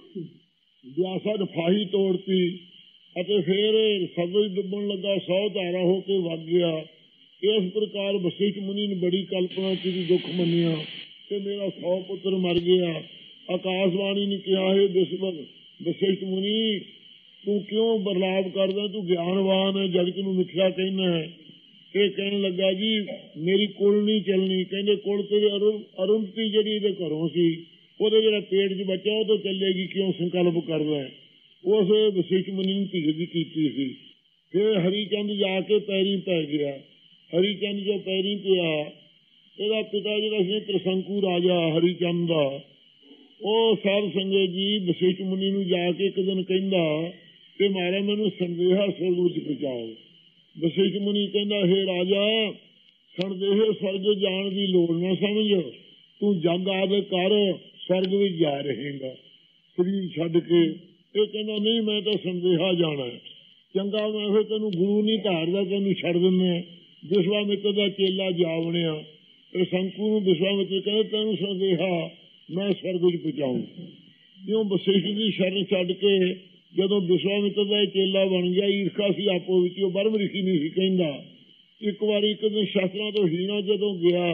ਵਿਆਸਾ ਨੇ ਫਾਹੀ ਤੋੜਤੀ ਅਤੇ ਫਿਰ ਸਬਜ਼ ਡੁੱਬਣ ਲੱਗਾ, 100 ਧਾਰਾ ਹੋ ਕੇ ਵਗ ਗਿਆ। ਇਸ ਪ੍ਰਕਾਰ ਵਸਿਸ਼ਠ ਮੁਨੀ ਨੇ ਬੜੀ ਕਲਪਨਾ ਕੀਤੀ, ਦੁੱਖ ਮੰਨਿਆ ਕਿ ਮੇਰਾ 100 ਪੁੱਤਰ ਮਰ ਗਿਆ। ਆਕਾਸ਼ਵਾਣੀ ਨੇ ਕਿਹਾ ਹੈ ਵਸਿਸ਼ਠ ਮੁਨੀ ਤੂੰ ਕਿਉਂ ਬਰਲਾਪ ਕਰਦਾ, ਤੂੰ ਗਿਆਨਵਾਨ ਹੈ, ਜਗਤ ਨੂੰ ਮਿੱਥਿਆ ਕਹਿਣਾ ਹੈ। ਇਹ ਕਹਿਣ ਲੱਗਾ ਜੀ ਮੇਰੀ ਕੁਲ ਨਹੀਂ ਚੱਲਣੀ। ਕਹਿੰਦੇ ਕੁਲ ਤੇਰੇ ਅਰੁੰਧਤੀ ਜਿਹੜੀ ਇਹਦੇ ਘਰੋਂ ਸੀ ਉਹਦੇ ਜਿਹੜਾ ਪੇਟ 'ਚ ਬੱਚਾ ਉਹ ਤੋਂ ਚੱਲੇਗੀ, ਕਿਉਂ ਸੰਕਲਪ ਕਰਦਾ ਹੈ। ਉਸ ਵਸਿਸ਼ਠ ਮੁਨੀ ਨੂੰ ਧੀਰਜ ਕੀਤੀ ਸੀ। ਫਿਰ ਹਰੀਚੰਦ ਜਾ ਕੇ ਪੈਰੀ ਪੈ ਗਿਆ। ਹਰੀਚੰਦ ਜੋ ਪੈਰੀ ਪਿਆ, ਇਹਦਾ ਪਿਤਾ ਜਿਹੜਾ ਸੀ ਤ੍ਰਿਸ਼ੰਕੂ ਰਾਜਾ ਹਰੀਚੰਦ ਦਾ, ਉਹ ਸਾਧ ਸੰਗਤ ਜੀ ਵਸਿਸ਼ਠ ਮੁਨੀ ਨੂੰ ਜਾ ਕੇ ਇੱਕ ਦਿਨ ਕਹਿੰਦਾ ਕਿ ਮਹਾਰਾਜ ਮੈਨੂੰ ਸੰਦੇਹਾ ਸਵਰਗ ਵਿੱਚ ਪਹੁੰਚਾਓ। ਵਸਿਸ਼ਠ ਮੁਨੀ ਕਹਿੰਦਾ ਹੇ ਰਾਜਾ ਸੰਦੇਹ ਸਵਰਗ ਜਾਣ ਦੀ ਲੋੜ ਨਾ ਸਮਝ, ਤੂੰ ਜਗ ਆਦਿ ਕਰ ਸਵਰਗ ਵਿੱਚ ਜਾ ਰਹੇਗਾ ਸਰੀਰ ਛੱਡ ਕੇ। ਇਹ ਕਹਿੰਦਾ ਨਹੀਂ ਮੈਂ ਤਾਂ ਸੰਦੇਹਾ ਜਾਣਾ। ਚੰਗਾ ਮੈਂ ਫਿਰ ਤੈਨੂੰ ਗੁਰੂ ਨਹੀਂ ਧਾਰਦਾ, ਤੈਨੂੰ ਛੱਡ ਦਿੰਦੇ। ਵਿਸ਼ਵਾਮਿੱਤਰ ਦਾ ਚੇਲਾ ਜਾ ਬਣਿਆ। ਤ੍ਰਿਸ਼ੰਕੂ ਨੂੰ ਵਿਸ਼ਵਾਮਿੱਤਰ ਕਹਿੰਦੇ ਤੈਨੂੰ ਸੰਦੇਹਾ ਮੈਂ ਸਵਰਗ ਵਿੱਚ ਪਹੁੰਚਾਊਂ। ਕਿਉਂ ਵਸਿਸ਼ਠ ਦੀ ਸ਼ਰਨ ਛੱਡ ਕੇ ਜਦੋਂ ਵਿਸ਼ਵਾਮਿੱਤਰ ਦਾ ਚੇਲਾ ਬਣ ਗਿਆ, ਈਰਖਾ ਸੀ ਆਪੋ ਵਿੱਚ, ਉਹ ਬ੍ਰਹਮ ਰਿਸ਼ੀ ਨਹੀਂ ਸੀ ਕਹਿੰਦਾ। ਇੱਕ ਵਾਰੀ ਇੱਕ ਦਿਨ ਸ਼ਾਸਤਰਾਂ ਤੋਂ ਹੀਣਾ ਜਦੋਂ ਗਿਆ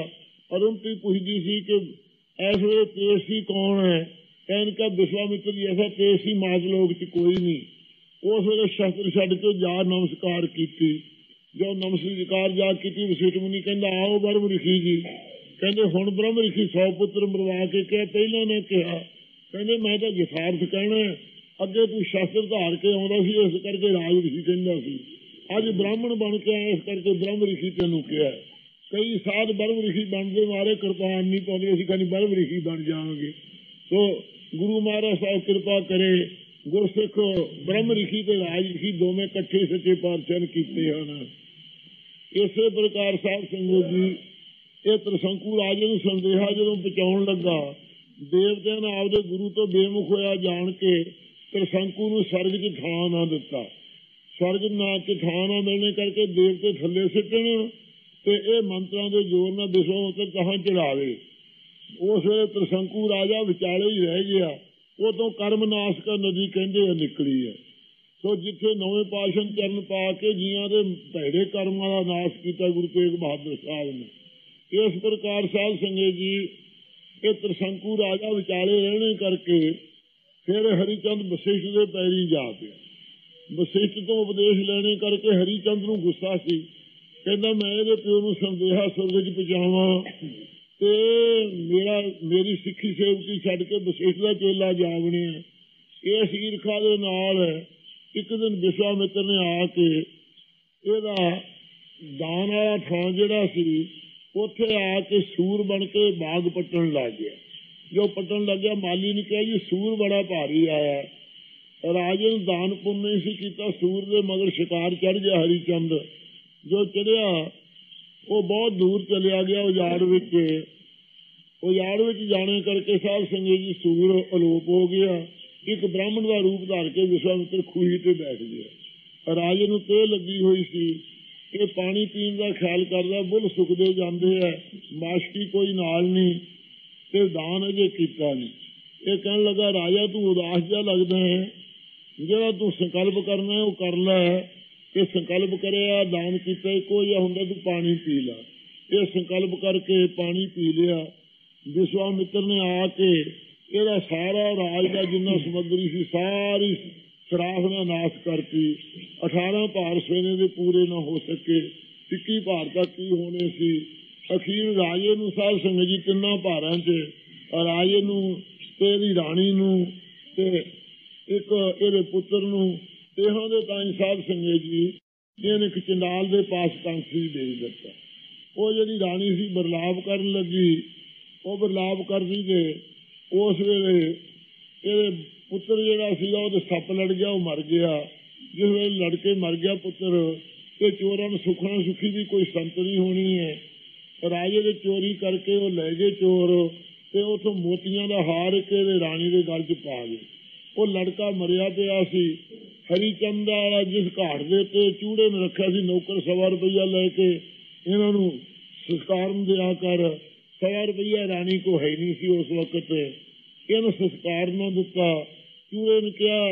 अरुंधति पूछती सी कि ऐसे तेजसी कौन है? इनका विश्वामित्र जी ऐसा तेजसी माजलोक च कोई नहीं। उस वे शस्त्र छड़ के जा नमस्कार की। जो नमस्कार जा की वशिष्ठ मुनि कहता आओ ब्रह्म ऋषि जी। कहते हुण ब्रह्म ऋषि 100 पुत्र मरवा के क्या पहला ने कहा? कहते मैं तो यथार्थ कहना, अगे तू शस्त्र धार के आउंदा सी इस करके राज ऋषि कहंदा सी, अज ब्राह्मण बन के आया इस करके ब्रह्म ऋषि तेनू कहा। कई साध ब्रह्म ऋषि बनते मारे कृपान नहीं पाते, असीं कहनी ब्रह्म ऋषि बन जाएंगे। तो गुरु महाराज साहब कृपा करे, गुरसिख ब्रह्म ऋषि ते राज ऋषि दोवें कट्ठे सच्चे पातशाह कीते हैं। इसे प्रकार साध संगत जी ये त्रिशंकु राजे नूं संदेहा जदों पहुंचाउण लगा, देवतिਆਂ ने आपदे गुरु तो बेमुख होया जान के त्रिशंकु नूं स्वर्ग च थां ना दिता। स्वर्ग ना च थां ना मिलने करके देवते थल्ले सिੱਟਣ ਤੇ ਇਹ ਮੰਤਰਾਂ ਦੇ ਜ਼ੋਰ ਨਾਲ ਵਿਸ਼ਵਾਮਿੱਤਰ ਕਹਾਂ ਚੜਾਵੇ। ਉਸ ਵੇਲੇ त्रिशंकु ਰਾਜਾ ਵਿਚਾਲੇ ਹੀ ਰਹਿ ਗਿਆ। ਉਦੋਂ ਕਰਮ ਨਾਸ਼ ਕਾ ਨਦੀ ਕਹਿੰਦੇ ਆ ਨਿਕਲੀ ਹੈ। ਸੋ ਜਿੱਥੇ ਨਵੇਂ ਪਾਤਸ਼ਾਹ ਚਰਨ ਪਾ ਕੇ ਜੀਆਂ ਦੇ ਭੈੜੇ ਕਰਮਾਂ ਦਾ ਨਾਸ਼ ਕੀਤਾ ਗੁਰੂ ਤੇਗ ਬਹਾਦਰ ਸਾਹਿਬ ਨੇ। ਇਸ ਪ੍ਰਕਾਰ ਸਾਧ ਸੰਗਤ ਜੀ ਇਹ त्रिशंकु ਰਾਜਾ ਵਿਚਾਲੇ ਰਹਿਣੇ ਕਰਕੇ ਫਿਰ ਹਰੀਚੰਦ ਵਸ਼ਿਸ਼ਟ ਦੇ ਪੈਰੀ ਜਾ ਪਿਆ। ਵਸ਼ਿਸ਼ਟ ਤੋਂ ਉਪਦੇਸ਼ ਲੈਣੇ ਕਰਕੇ ਹਰੀਚੰਦ ਨੂੰ ਗੁੱਸਾ ਸੀ। कहता मैं ये प्यो नूं संदेहा स्वर्ग च पहुंचावां ते मेरी सिक्खी सेवकी छड्ड के वशिष्ठ दा चेला जा बणिया। इस ईर्खा दे नाल एक दिन विश्वामित्र ने आके इहदा दान वाला थां जिहड़ा सी उत्थे आके सूर बन के बाग पट्टण लग गया। जो पट्टण लग गया माली ने कहा जी सूर बड़ा भारी आया। राजे ने दान पुण्य नहीं सी कीता, सूर दे मगर शिकार चढ़ गया। हरिचंद जो चढ़िया वो बहुत दूर चलिया गया उजाड़ विच। उजाड़ विच जाने करके साध संगत जी सूर अलोप हो गया। एक ब्राह्मण का रूप धार के विश्वामित्र खूही ते बैठ गया। राजे नूं ते लगी हुई सी कि पानी पीण का ख्याल करदा, बुल सुकदे जांदे है, माशकी कोई नाल नहीं ते दान अजे कीता नहीं। ये कहण लगा राजा तू उदास जिहा लगदा है, जिहड़ा तू संकल्प करना है वो कर लै। ये संकल्प करे दान किया इको जिहा हुंदा, तू पानी पी ला। ये संकल्प करके पानी पी लिया। विश्वामित्र ने आके ਇਹਦਾ ਸਾਰਾ ਰਾਜ ਦਾ ਜਿੰਨਾ ਸਮੱਗਰੀ ਸੀ ਸਾਰੀ ਸਰਾਫ ਨਾਲ ਨਾਸ਼ ਕਰਤੀ। 18 ਭਾਰ ਸੇਨੇ ਦੇ ਪੂਰੇ ਨਾ ਹੋ ਸਕੇ, 21 ਭਾਰ ਤੱਕ ਕੀ ਹੋਣੇ ਸੀ। ਅਖੀਰ ਰਾਜੇ ਨੂੰ ਸਾਧ ਸੰਗਤ ਜੀ ਤਿੰਨਾਂ ਭਾਰਾਂ 'ਚ ਰਾਜੇ ਨੂੰ ਤੇ ਇਹਦੀ ਰਾਣੀ ਨੂੰ ਤੇ ਇੱਕ ਇਹਦੇ ਪੁੱਤਰ ਨੂੰ ਇਹੋ ਦੇ ਤਾਈਂ ਸਾਧ ਸੰਗਤ ਜੀ ਇਹਨੇ ਇੱਕ ਚੰਡਾਲ ਦੇ ਪਾਸ ਕਾਂਸੀ ਦੇ ਦਿੱਤਾ। ਉਹ ਜਿਹੜੀ ਰਾਣੀ ਸੀ ਬਰਲਾਪ ਕਰਨ ਲੱਗੀ, ਉਹ ਬਰਲਾਪ ਕਰਦੀ ਤੇ ਉਸ ਵੇਲੇ ਇਹਦੇ ਪੁੱਤਰ ਜਿਹੜਾ ਸੀਗਾ ਉਹਦੇ ਸੱਪ ਲੜ ਗਿਆ, ਉਹ ਮਰ ਗਿਆ। ਜਿਸ ਵੇਲੇ ਲੜ ਕੇ ਮਰ ਗਿਆ ਪੁੱਤਰ ਤੇ ਚੋਰਾਂ ਨੂੰ ਸੁੱਖਣਾ ਸੁੱਖੀ ਵੀ ਕੋਈ ਸੰਤ ਨਹੀਂ ਹੋਣੀ ਹੈ। ਰਾਜੇ ਦੇ ਚੋਰੀ ਕਰਕੇ ਉਹ ਲੈ ਗਏ ਚੋਰ ਤੇ ਉੱਥੋਂ ਮੋਤੀਆਂ ਦਾ ਹਾਰ ਇੱਕ ਇਹਦੇ ਰਾਣੀ ਦੇ ਗਲ 'ਚ ਪਾ ਗਏ। ਉਹ ਲੜਕਾ ਮਰਿਆ ਪਿਆ ਸੀ। ਹਰੀਚੰਦ ਵਾਲਾ ਜਿਸ ਘਾਟ ਦੇ ਉੱਤੇ ਚੂੜੇ ਨੇ ਰੱਖਿਆ ਸੀ ਨੌਕਰ 100 ਰੁਪਈਆ ਲੈ ਕੇ ਇਹਨਾਂ ਨੂੰ ਸੰਸਕਾਰ ਨੂੰ ਦਿਆ ਕਰ। 100 ਰੁਪਈਆ ਰਾਣੀ ਕੋ ਹੈ ਨਹੀਂ ਸੀ ਉਸ ਵਕਤ, ਇਹਨੂੰ ਸੰਸਕਾਰ ਨਾ ਦਿੱਤਾ। ਚੂੜੇ ਨੇ ਕਿਹਾ,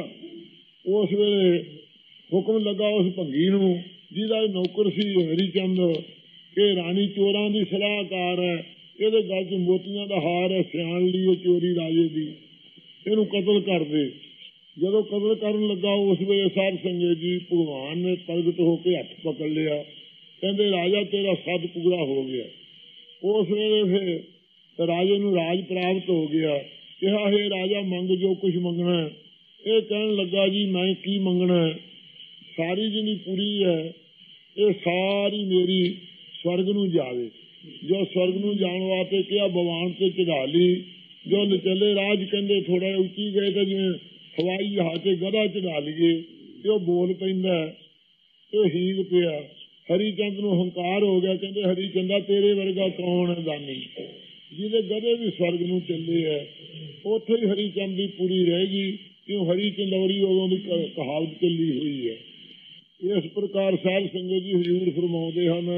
ਉਸ ਵੇਲੇ ਹੁਕਮ ਲੱਗਾ ਉਸ ਭੰਗੀ ਨੂੰ ਜਿਹਦਾ ਨੌਕਰ ਸੀ ਹਰੀਚੰਦ ਕਿ ਰਾਣੀ ਚੋਰਾਂ ਦੀ ਸਲਾਹਕਾਰ ਹੈ, ਇਹਦੇ ਗਲ 'ਚ ਮੋਤੀਆਂ ਦਾ ਹਾਰ ਹੈ, ਸਿਆਣ ਲਈ ਚੋਰੀ ਰਾਜੇ ਦੀ, ਇਹਨੂੰ ਕਤਲ ਕਰ ਦੇ। ਜਦੋਂ ਕਤਲ ਕਰਨ ਲੱਗਾ ਉਸ ਵੇਲੇ ਸਾਧ ਸੰਗਤ ਜੀ ਭਗਵਾਨ ਨੇ ਪ੍ਰਗਟ ਹੋ ਕੇ ਹੱਥ ਪਕੜ ਲਿਆ। ਕਹਿੰਦੇ ਰਾਜਾ ਤੇਰਾ ਸੱਦ ਪੂਰਾ ਹੋ ਗਿਆ। ਉਸ ਵੇਲੇ ਫਿਰ ਰਾਜੇ ਨੂੰ ਰਾਜ ਪ੍ਰਾਪਤ ਹੋ ਗਿਆ। ਕਿਹਾ ਹੈ ਰਾਜਾ ਮੰਗ ਜੋ ਕੁਛ ਮੰਗਣਾ। ਇਹ ਕਹਿਣ ਲੱਗਾ ਜੀ ਮੈਂ ਕੀ ਮੰਗਣਾ, ਸਾਰੀ ਜਿਹੜੀ ਪੂਰੀ ਹੈ ਇਹ ਸਾਰੀ ਮੇਰੀ ਸਵਰਗ ਨੂੰ ਜਾਵੇ। ਜੋ ਸਵਰਗ ਨੂੰ ਜਾਣ ਵਾਸਤੇ ਕਿਹਾ ਭਗਵਾਨ ਤੇ ਚੜਾ ਲਈ। ਜੋ ਚੱਲੇ ਰਾਜ ਕਹਿੰਦੇ ਥੋੜਾ ਉੱਚੀ ਗਏ ਤਾਂ ਜਿਵੇਂ ਹਵਾਈ ਜਹਾਜ਼ ਤੇ ਗਧਾ ਚੜਾ ਲਈਏ ਤੇ ਉਹ ਬੋਲ ਪੈਂਦਾ, ਇਹ ਹੀਲ ਪਿਆ। ਹਰੀਚੰਦ ਨੂੰ ਹੰਕਾਰ ਹੋ ਗਿਆ। ਕਹਿੰਦੇ ਹਰੀਚੰਦਾ ਤੇਰੇ ਵਰਗਾ ਕੌਣ ਹੈ ਦਾਨੀ, ਜਿਹਦੇ ਗਧੇ ਵੀ ਸਵਰਗ ਨੂੰ ਚੱਲੇ ਹੈ। ਉੱਥੇ ਹੀ ਹਰੀਚੰਦ ਦੀ ਪੂਰੀ ਰਹਿ ਗਈ ਕਿਉਂ ਹਰੀਚੰਦੌਰੀ ਉਦੋਂ ਦੀ ਕਹਾਵਤ ਚੱਲੀ ਹੋਈ ਹੈ। ਇਸ ਪ੍ਰਕਾਰ ਸਾਧ ਸੰਗਤ ਜੀ ਹਜ਼ੂਰ ਫਰਮਾਉਂਦੇ ਹਨ,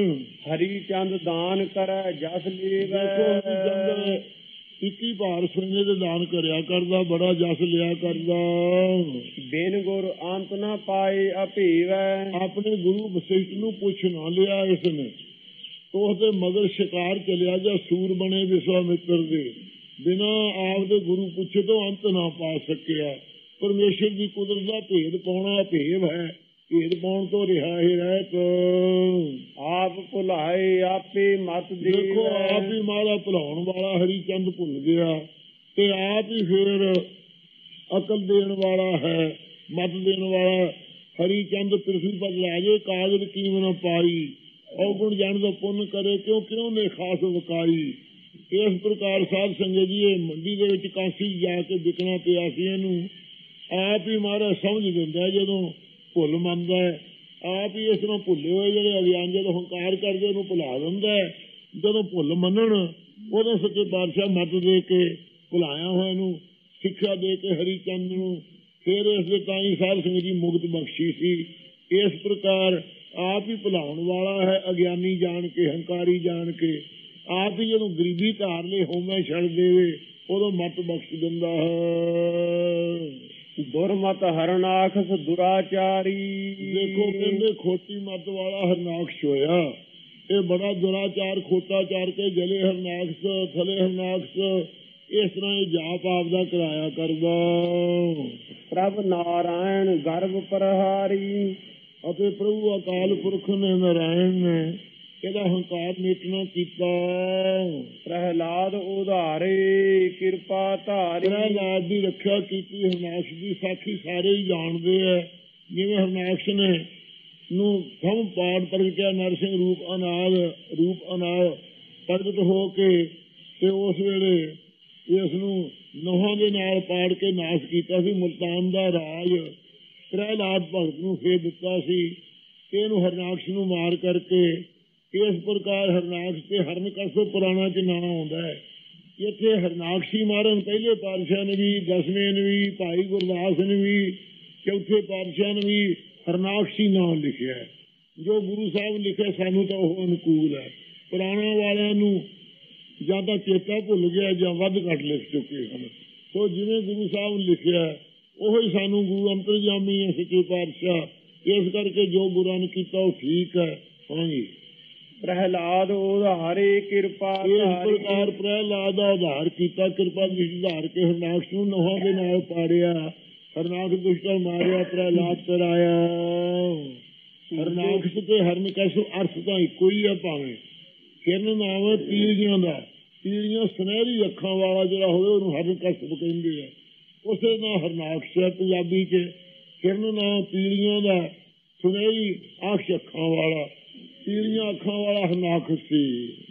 ਹਰੀਚੰਦ ਦਾਨ ਕਰੈ ਜਸ ਲੀਵੈ। 21 ਭਾਰ ਸੋਨੇ ਦੇ ਦਾਨ ਕਰਿਆ ਕਰਦਾ, ਬੜਾ ਜਸ ਲਿਆ ਕਰਦਾ। ਬਿਨ ਗੁਰ ਅੰਤ ਨਾ ਪਾਈ ਅਭੀਵੈ। ਆਪਣੇ ਗੁਰੂ ਵਸ਼ਿਸ਼ਟ ਨੂੰ ਪੁੱਛ ਨਾ ਲਿਆ ਇਸਨੇ, तो उसके मगर शिकार चलिया जा सूर बने विश्वामित्र दे बिना आपदे गुरु पूछे तो अंत ना पा सकिया। परमेश्वर की कुदरत का भेद पाना भेद है, भेद पाउन तो रिहा ही रहत। आप भुलाए आपे मत दे। देखो आप ही मारा भुलाउण वाला हरिचंद भुल गया ते आप ही फिर अकल देन वाला है, मत देन वाला हरिचंद पृथ्वी पर लाजे कागज कीम न पाई। अवगुण जान तो पुण्य करे क्यों क्यों ने खास वकाई। इस प्रकार साध संगत जी मंडी दे विच कांसी जाके बिकना पिया सी इहनूं आप ही मारा समझ दिंदा जदों भुल मंनदा है। आप ही इस तरह भुले हुए जिहड़े अज्ञान जदों हंकार करदे उहनूं भुला दिंदा है। जदों भुल मन्नण उदों सच्चे पातशाह मत दे के भुलाया होया नूं सिक्ख्या दे के हरिचंद नूं फिर इस ताई साध संगत जी मुक्त बख्शी सी। इस प्रकार आप ही भुलाउण वाला है अज्ञानी जान के हंकारी जान के। आप ही जदों गरीबी धार ले होमे छड़ देवे उदों मत बख्श दिंदा है। दुरमत हरनाखस दुराचारी। देखो कहते खोटी मत वाला हरनाक्ष होया, ये बड़ा दुराचार खोटाचार के जले हरनाक्ष थले हरनाक्ष इस तरह जाप आपदा कराया करदा। प्रभ नारायण गर्भ प्रहारी। ਅਤੇ ਪ੍ਰਭੂ ਅਕਾਲ ਪੁਰਖ ਨੇ ਨਾਰਾਇਣ ਨੇ ਇਹਦਾ ਹੰਕਾਰ ਮਿਟਣਾ ਕੀਤਾ। ਪ੍ਰਹਿਲਾਦ ਉਧਾਰੇ ਕਿਰਪਾ ਧਾਰੀ। ਪ੍ਰਹਿਲਾਦ ਦੀ ਰੱਖਿਆ ਕੀਤੀ ਹਰਨਾਕਸ਼ ਦੀ ਸਾਖੀ ਸਾਰੇ ਹੀ ਜਾਣਦੇ ਆ। ਜਿਵੇਂ ਹਰਨਾਕਸ਼ ਨੇ ਨੂੰ ਥੰਮ ਪਾੜ ਪ੍ਰਗਟਿਆ ਨਰਸਿੰਘ ਰੂਪ ਅਨਾਦ ਪ੍ਰਗਟ ਹੋ ਕੇ ਤੇ ਉਸ ਵੇਲੇ ਇਸ ਨੂੰ ਨੋਹਾਂ ਦੇ ਨਾਲ ਪਾੜ ਕੇ ਨਾਸ਼ ਕੀਤਾ ਸੀ। ਮੁਲਤਾਨ ਦਾ ਰਾਜ ਪ੍ਰਹਿਲਾਦ ਭਗਤ ਨੂੰ ਫੇਰ ਦਿੱਤਾ ਸੀ। ਇਹਨੂੰ ਹਰਨਾਕਸ਼ ਨੂੰ ਮਾਰ ਕਰਕੇ ਇਸ ਪ੍ਰਕਾਰ ਹਰਨਾਕਸ਼ ਤੇ ਹਰਨਕਸ਼ ਪੁਰਾਣਾ ਚ ਨਾਂ ਆਉਂਦਾ ਹੈ। ਇੱਥੇ ਹਰਨਾਕਸ਼ੀ ਮਾਰਨ ਪਹਿਲੇ ਪਾਤਸ਼ਾਹ ਨੇ ਵੀ, ਦਸਵੇਂ ਨੇ ਵੀ, ਭਾਈ ਗੁਰਦਾਸ ਨੇ ਵੀ, ਚੌਥੇ ਪਾਤਸ਼ਾਹ ਨੇ ਵੀ ਹਰਨਾਕਸ਼ੀ ਨਾਂ ਲਿਖਿਆ ਹੈ। ਜੋ ਗੁਰੂ ਸਾਹਿਬ ਲਿਖਿਆ ਸਾਨੂੰ ਤਾਂ ਉਹ ਅਨੁਕੂਲ ਹੈ। ਪੁਰਾਣਾ ਵਾਲਿਆਂ ਨੂੰ ਜਾਂ ਤਾਂ ਚੇਤਾ ਭੁੱਲ ਗਿਆ ਜਾਂ ਵੱਧ ਘੱਟ ਲਿਖ ਚੁੱਕੇ ਹਨ। ਸੋ ਜਿਵੇਂ ਗੁਰੂ ਸਾਹਿਬ ਨੇ ਲਿਖਿਆ ਉਹੀ ਸਾਨੂੰ ਗੁਰੂ ਅੰਤਰਜਾਮੀ ਹੈ ਸੱਚੇ ਪਾਤਸ਼ਾਹ। ਇਸ ਕਰਕੇ ਜੋ ਗੁਰਾਂ ਨੇ ਕੀਤਾ ਉਹ ਠੀਕ ਹੈ। ਹਾਂਜੀ ਪ੍ਰਹਿਲਾਦ ਉਧਾਰੇ ਕਿਰਪਾ। ਇਸ ਪ੍ਰਕਾਰ ਪ੍ਰਹਿਲਾਦ ਦਾ ਉਧਾਰ ਕੀਤਾ, ਕਿਰਪਾ ਦੀ ਉਧਾਰ ਕੇ ਹਰਨਾਕਸ਼ ਨੂੰ ਨੋਹਾਂ ਦੇ ਨਾਲ ਪਾੜਿਆ। ਹਰਨਾਕਸ਼ ਦੁਸ਼ਟਾਂ ਮਾਰਿਆ, ਪ੍ਰਹਿਲਾਦ ਕਰਾਇਆ। ਹਰਨਾਕਸ਼ ਤੇ ਹਰਨਕਸ਼ ਅਰਥ ਤਾਂ ਇੱਕੋ ਹੀ ਹੈ। ਭਾਵੇਂ ਕਿਰਨ ਨਾਮ ਹੈ ਪੀਲੀਆਂ ਦਾ, ਪੀਲੀਆਂ ਸੁਨਹਿਰੀ ਅੱਖਾਂ ਵਾਲਾ ਜਿਹੜਾ ਹੋਵੇ ਉਹਨੂੰ ਹਰਨਕਸ਼ ਕਹਿੰਦੇ ਆ। ਉਸੇ ਨਾਲ ਹਰਨਾਕਸ਼ ਹੈ ਪੰਜਾਬੀ ਚ। ਕਿਰਨ ਨਾਮ ਪੀਲੀਆਂ ਦਾ, ਸੁਨਹਿਰੀ ਅੱਖਾਂ ਵਾਲਾ, ਪੀਲੀਆਂ ਅੱਖਾਂ ਵਾਲਾ ਹਰਨਾਕਸ਼ ਸੀ।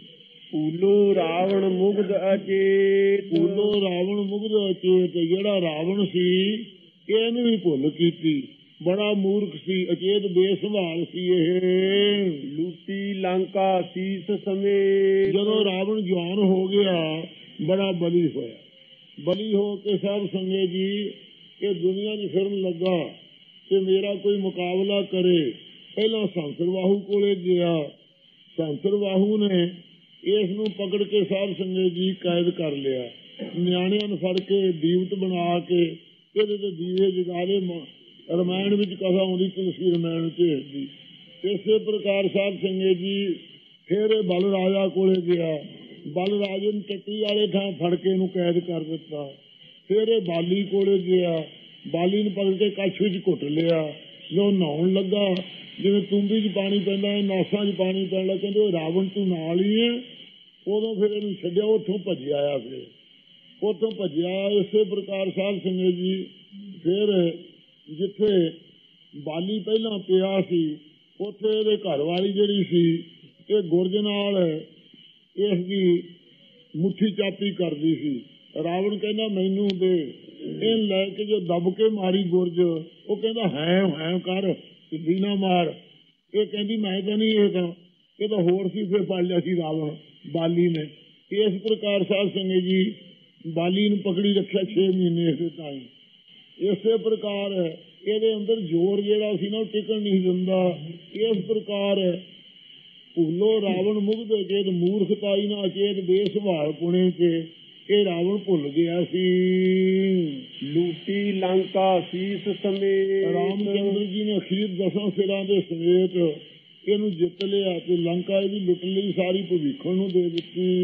ਭੂਲੋ ਰਾਵਣ ਮੁਗਧ ਅਚੇਤ। ਭੂਲੋ ਰਾਵਣ ਮੁਗਧ ਅਚੇਤ, ਜਿਹੜਾ ਰਾਵਣ ਸੀ ਇਹਨੂੰ ਵੀ ਭੁੱਲ ਕੀਤੀ। ਬੜਾ ਮੂਰਖ ਸੀ, ਅਚੇਤ ਬੇਸੰਭਾਲ ਸੀ ਇਹ। ਲੂਟੀ ਲੰਕਾ ਸੀਸ ਸਮੇਤ। ਜਦੋਂ ਰਾਵਣ ਜਵਾਨ ਹੋ ਗਿਆ ਬੜਾ ਬਲੀ ਹੋਇਆ। ਬਲੀ ਹੋ ਕੇ ਸਾਧ ਸੰਗਤ ਜੀ ਇਹ ਦੁਨੀਆ 'ਚ ਫਿਰਨ ਲੱਗਾ ਤੇ ਮੇਰਾ ਕੋਈ ਮੁਕਾਬਲਾ ਕਰੇ। ਪਹਿਲਾਂ ਸੰਸਰਵਾਹੂ ਕੋਲੇ ਗਿਆ। ਸੰਸਰਵਾਹੂ ਨੇ ਇਸ ਨੂੰ ਪਕੜ ਕੇ ਸਾਧ ਸੰਗਤ ਜੀ ਕੈਦ ਕਰ ਲਿਆ। ਨਿਆਣਿਆਂ ਨੂੰ ਫੜ ਕੇ ਦੀਵਤ ਬਣਾ ਕੇ ਇਹਦੇ ਤੇ ਦੀਵੇ ਜਗਾ ਦੇ। ਰਮਾਇਣ ਵਿੱਚ ਕਥਾ ਆਉਂਦੀ, ਤੁਲਸੀ ਰਮਾਇਣ ਚ ਦੀ। ਇਸੇ ਪ੍ਰਕਾਰ ਸਾਧ ਸੰਗਤ ਜੀ ਫਿਰ ਇਹ ਬਲ ਰਾਜਾ ਕੋਲੇ ਗਿਆ। ਬਲ ਰਾਜੇ ਨੂੰ ਟੱਟੀ ਵਾਲੇ ਥਾਂ ਫੜ ਕੇ ਇਹਨੂੰ ਕੈਦ ਕਰ ਦਿੱਤਾ। ਫਿਰ ਇਹ ਬਾਲੀ ਕੋਲੇ ਗਿਆ। ਬਾਲੀ ਨੂੰ ਪਕੜ ਕੇ ਕੱਛ ਵਿੱਚ ਘੁੱਟ ਲਿਆ। ਜੋ ਨਹਾਉਣ ਲੱਗਾ ਜਿਵੇਂ ਤੂੰਬੀ 'ਚ ਪਾਣੀ ਪੈਂਦਾ ਨਾਸਾਂ 'ਚ ਪਾਣੀ ਪੈਣ ਲੱਗਾ, ਕਹਿੰਦੇ ਰਾਵਣ ਤੂੰ ਨਾਲ ਹੀ ਹੈ। ਉਦੋਂ ਫਿਰ ਇਹਨੂੰ ਛੱਡਿਆ, ਉੱਥੋਂ ਭੱਜਿਆ ਆਇਆ। ਫਿਰ ਉੱਥੋਂ ਭੱਜਿਆ। ਇਸੇ ਪ੍ਰਕਾਰ ਸਾਧ ਸੰਗਤ ਜੀ ਫਿਰ ਜਿੱਥੇ ਬਾਲੀ ਪਹਿਲਾਂ ਪਿਆ ਸੀ ਉੱਥੇ ਇਹਦੇ ਘਰ ਵਾਲੀ ਜਿਹੜੀ ਸੀ ਇਹ ਗੁਰਜ ਨਾਲ ਇਸ ਦੀ ਮੁੱਠੀ ਚਾਪੀ ਕਰਦੀ ਸੀ। ਰਾਵਣ ਕਹਿੰਦਾ ਮੈਨੂੰ ਦੇ। ਇਹ ਲੈ ਕੇ ਜੋ ਦੱਬ ਕੇ ਮਾਰੀ ਗੁਰਜ, ਉਹ ਕਹਿੰਦਾ ਹੈ ਕਰ, ਸਿੱਧੀ ਨਾ ਮਾਰ। ਇਹ ਕਹਿੰਦੀ ਮੈਂ ਤਾਂ ਨਹੀਂ, ਇਹ ਤਾਂ ਹੋਰ ਸੀ। ਫਿਰ ਫੜ ਲਿਆ ਸੀ ਰਾਵਣ ਬਾਲੀ ਨੇ। ਇਸ ਪ੍ਰਕਾਰ ਸਾਧ ਸੰਗਤ ਜੀ ਬਾਲੀ ਨੂੰ ਪਕੜੀ ਰੱਖਿਆ 6 ਮਹੀਨੇ ਇਸੇ ਤਾਈਂ। ਇਸੇ ਪ੍ਰਕਾਰ ਇਹਦੇ ਅੰਦਰ ਜ਼ੋਰ ਜਿਹੜਾ ਸੀ ਨਾ ਉਹ ਟਿਕਣ ਨਹੀਂ ਦਿੰਦਾ। ਇਸ ਪ੍ਰਕਾਰ ਭੁੱਲੋ ਰਾਵਣ ਮੁਗਧ ਅਚੇਤ, ਮੂਰਖਤਾਈ ਨਾ ਅਚੇਤ ਬੇਸੁਭਾਲ ਪੁਣੇ ਤੇ ਇਹ ਰਾਵਣ ਭੁੱਲ ਗਿਆ ਸੀ। ਲੂਟੀ ਲੰਕਾ ਸੀਸ ਸਮੇਤ। ਰਾਮ ਚੰਦਰ ਜੀ ਨੇ ਅਖੀਰ 10 ਸਿਰਾਂ ਦੇ ਸਮੇਤ ਇਹਨੂੰ ਜਿੱਤ ਲਿਆ ਤੇ ਲੰਕਾ ਇਹਦੀ ਲੁੱਟ ਲਈ ਸਾਰੀ, ਭਵਿੱਖਣ ਨੂੰ ਦੇ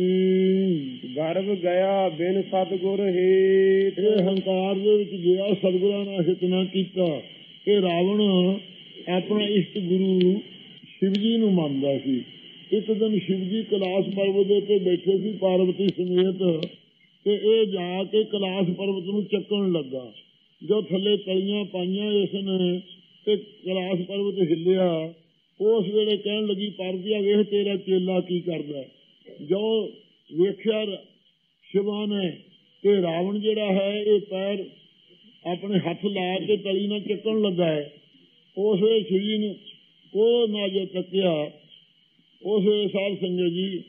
ਦਿੱਤੀ। ਗਰਭ ਗਿਆ ਬਿਨ ਸਤਿਗੁਰ ਹੇਤ, ਇਹ ਹੰਕਾਰ ਦੇ ਵਿੱਚ ਗਿਆ, ਸਤਿਗੁਰਾਂ ਨਾਲ ਹਿਤ ਨਾ ਕੀਤਾ। ਇਹ ਰਾਵਣ ਆਪਣਾ ਇਸ਼ਟ ਗੁਰੂ ਸ਼ਿਵ ਜੀ ਨੂੰ ਮੰਨਦਾ ਸੀ। ਇੱਕ ਦਿਨ ਸ਼ਿਵ ਜੀ ਕੈਲਾਸ਼ ਪਰਬਤ ਦੇ ਉੱਤੇ ਬੈਠੇ ਸੀ ਪਾਰਵਤੀ ਸਮੇਤ, ਤੇ ਇਹ ਜਾ ਕੇ ਕੈਲਾਸ਼ ਪਰਬਤ ਨੂੰ ਚੱਕਣ ਲੱਗਾ। ਜੋ ਥੱਲੇ ਤਲੀਆਂ ਪਾਈਆਂ ਇਸ ਨੇ ਤੇ ਕੈਲਾਸ਼ ਪਰਬਤ ਹਿੱਲਿਆ। ਉਸ ਵੇਲੇ ਕਹਿਣ ਲੱਗੀ, ਪਾਰਵਤੀ ਵੇਖ ਤੇਰਾ ਚੇਲਾ ਕੀ ਕਰਦਾ। ਜੋ ਵੇਖਿਆ ਸ਼ਿਵਾ ਨੇ ਤੇ ਰਾਵਣ ਜਿਹੜਾ ਹੈ ਇਹ ਪੈਰ ਆਪਣੇ ਹੱਥ ਲਾ ਕੇ ਤਲੀ ਨਾਲ ਚੱਕਣ ਲੱਗਾ ਹੈ। ਉਸ ਵੇਲੇ ਸ਼ਿਵ ਜੀ ਨੂੰ ਉਹ ਨਾ ਜੋ ਤੱਕਿਆ, ਉਸ ਵੇਲੇ ਸਾਧ ਸੰਗਤ ਜੀ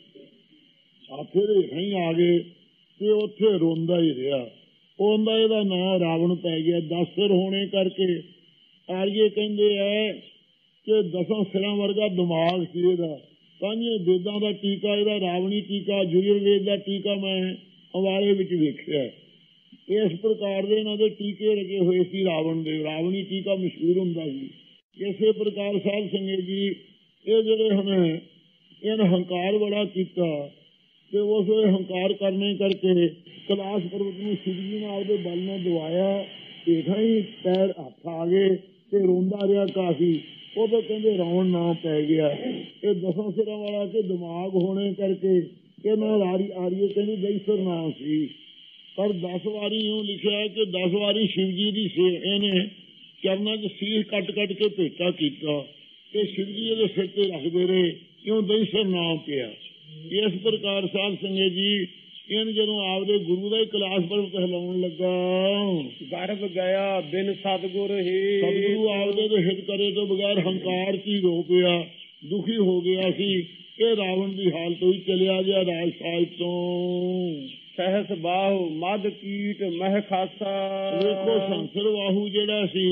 ਆਖੇ ਦੇ ਨਹੀਂ ਆ ਗਏ ਤੇ ਉੱਥੇ ਰੋਂਦਾ ਹੀ ਰਿਹਾ। ਉਹਦਾ ਇਹਦਾ ਨਾਂ ਰਾਵਣ ਪੈ ਗਿਆ। 10 ਸਿਰ ਹੋਣੇ ਕਰਕੇ ਆਰੀਏ ਕਹਿੰਦੇ ਹੈ ਕਿ 10 ਸਿਰਾਂ ਵਰਗਾ ਦਿਮਾਗ ਸੀ ਇਹਦਾ। ਪੰਜੇ ਵੇਦਾਂ ਦਾ ਟੀਕਾ ਇਹਦਾ ਰਾਵਣੀ ਟੀਕਾ, ਯੁਜੁਰਵੇਦ ਦਾ ਟੀਕਾ ਮੈਂ ਅਵਾਲੇ ਵਿੱਚ ਵੇਖਿਆ। ਇਸ ਪ੍ਰਕਾਰ ਦੇ ਇਹਨਾਂ ਦੇ ਟੀਕੇ ਲੱਗੇ ਹੋਏ ਸੀ ਰਾਵਣ ਦੇ। ਰਾਵਣੀ ਟੀਕਾ ਮਸ਼ਹੂਰ ਹੁੰਦਾ ਸੀ। ਇਸੇ ਪ੍ਰਕਾਰ ਸਾਧ ਸੰਗਤ ਜੀ ਇਹ ਜਿਹੜੇ ਹੁਣ ਇਹਨੇ ਹੰਕਾਰ ਬੜਾ ਕੀਤਾ ਤੇ ਉਸ ਵੇਲੇ ਹੰਕਾਰ ਕਰਨੇ ਕਰਕੇ ਕੈਲਾਸ਼ ਪਰਬਤ ਨੂੰ ਸ਼ਿਵ ਜੀ ਨੇ ਆਪਦੇ ਬਲ ਨਾਲ ਦਵਾਇਆ। ਹੇਠਾਂ ਹੀ ਪੈਰ ਹੱਥ ਆ ਗਏ ਤੇ ਰੋਂਦਾ ਰਿਹਾ ਕਾਫੀ। ਉਦੋਂ ਕਹਿੰਦੇ ਰਾਵਣ ਨਾਂ ਪੈ ਗਿਆ। ਇਹ 10 ਸਿਰਾਂ ਵਾਲਾ ਕੇ ਦਿਮਾਗ ਹੋਣੇ ਕਰਕੇ ਇਹਨਾਂ ਆਰੀਏ ਕਹਿੰਦੇ ਦਈਸਰ ਨਾਂ ਸੀ। ਪਰ 10 ਵਾਰੀ ਇਉਂ ਲਿਖਿਆ ਕਿ 10 ਵਾਰੀ ਸ਼ਿਵ ਜੀ ਦੀ ਇਹਨੇ ਚਰਨਾਂ 'ਚ ਸੀਸ ਕੱਟ ਕੱਟ ਕੇ ਭੇਟਾ ਕੀਤਾ ਤੇ ਸ਼ਿਵ ਜੀ ਇਹਦੇ ਸਿਰ ਤੇ ਰੱਖਦੇ ਰਹੇ, ਕਿਉਂ ਦਈਸਰ ਨਾਂ ਪਿਆ। ਇਸ ਪ੍ਰਕਾਰ ਸਾਧ ਸੰਗਤ ਜੀ ਇਹਨ ਜਦੋਂ ਆਪਦੇ ਗੁਰੂ ਦਾ ਹੀ ਕੈਲਾਸ਼ ਪਰਬਤ ਹਿਲਾਉਣ ਲੱਗਾ, ਗਰਭ ਗਿਆ ਬਿਨ ਸਤਿਗੁਰ ਹੇਤ, ਸਤਿਗੁਰੂ ਆਪਦੇ ਦੇ ਹਿਤ ਕਰੇ ਤੋਂ ਬਗੈਰ ਹੰਕਾਰ ਚ ਹੀ ਰੋ ਪਿਆ, ਦੁਖੀ ਹੋ ਗਿਆ ਸੀ। ਇਹ ਰਾਵਣ ਦੀ ਹਾਲਤ ਹੋਈ, ਚਲਿਆ ਗਿਆ ਰਾਜ ਸਾਹਿਬ ਤੋਂ। ਸਹਿਸ ਬਾਹੂ ਮਦ ਕੀਟ ਮਹਿ ਖਾਸਾ, ਵੇਖੋ ਸੰਸਰ ਬਾਹੂ ਜਿਹੜਾ ਸੀ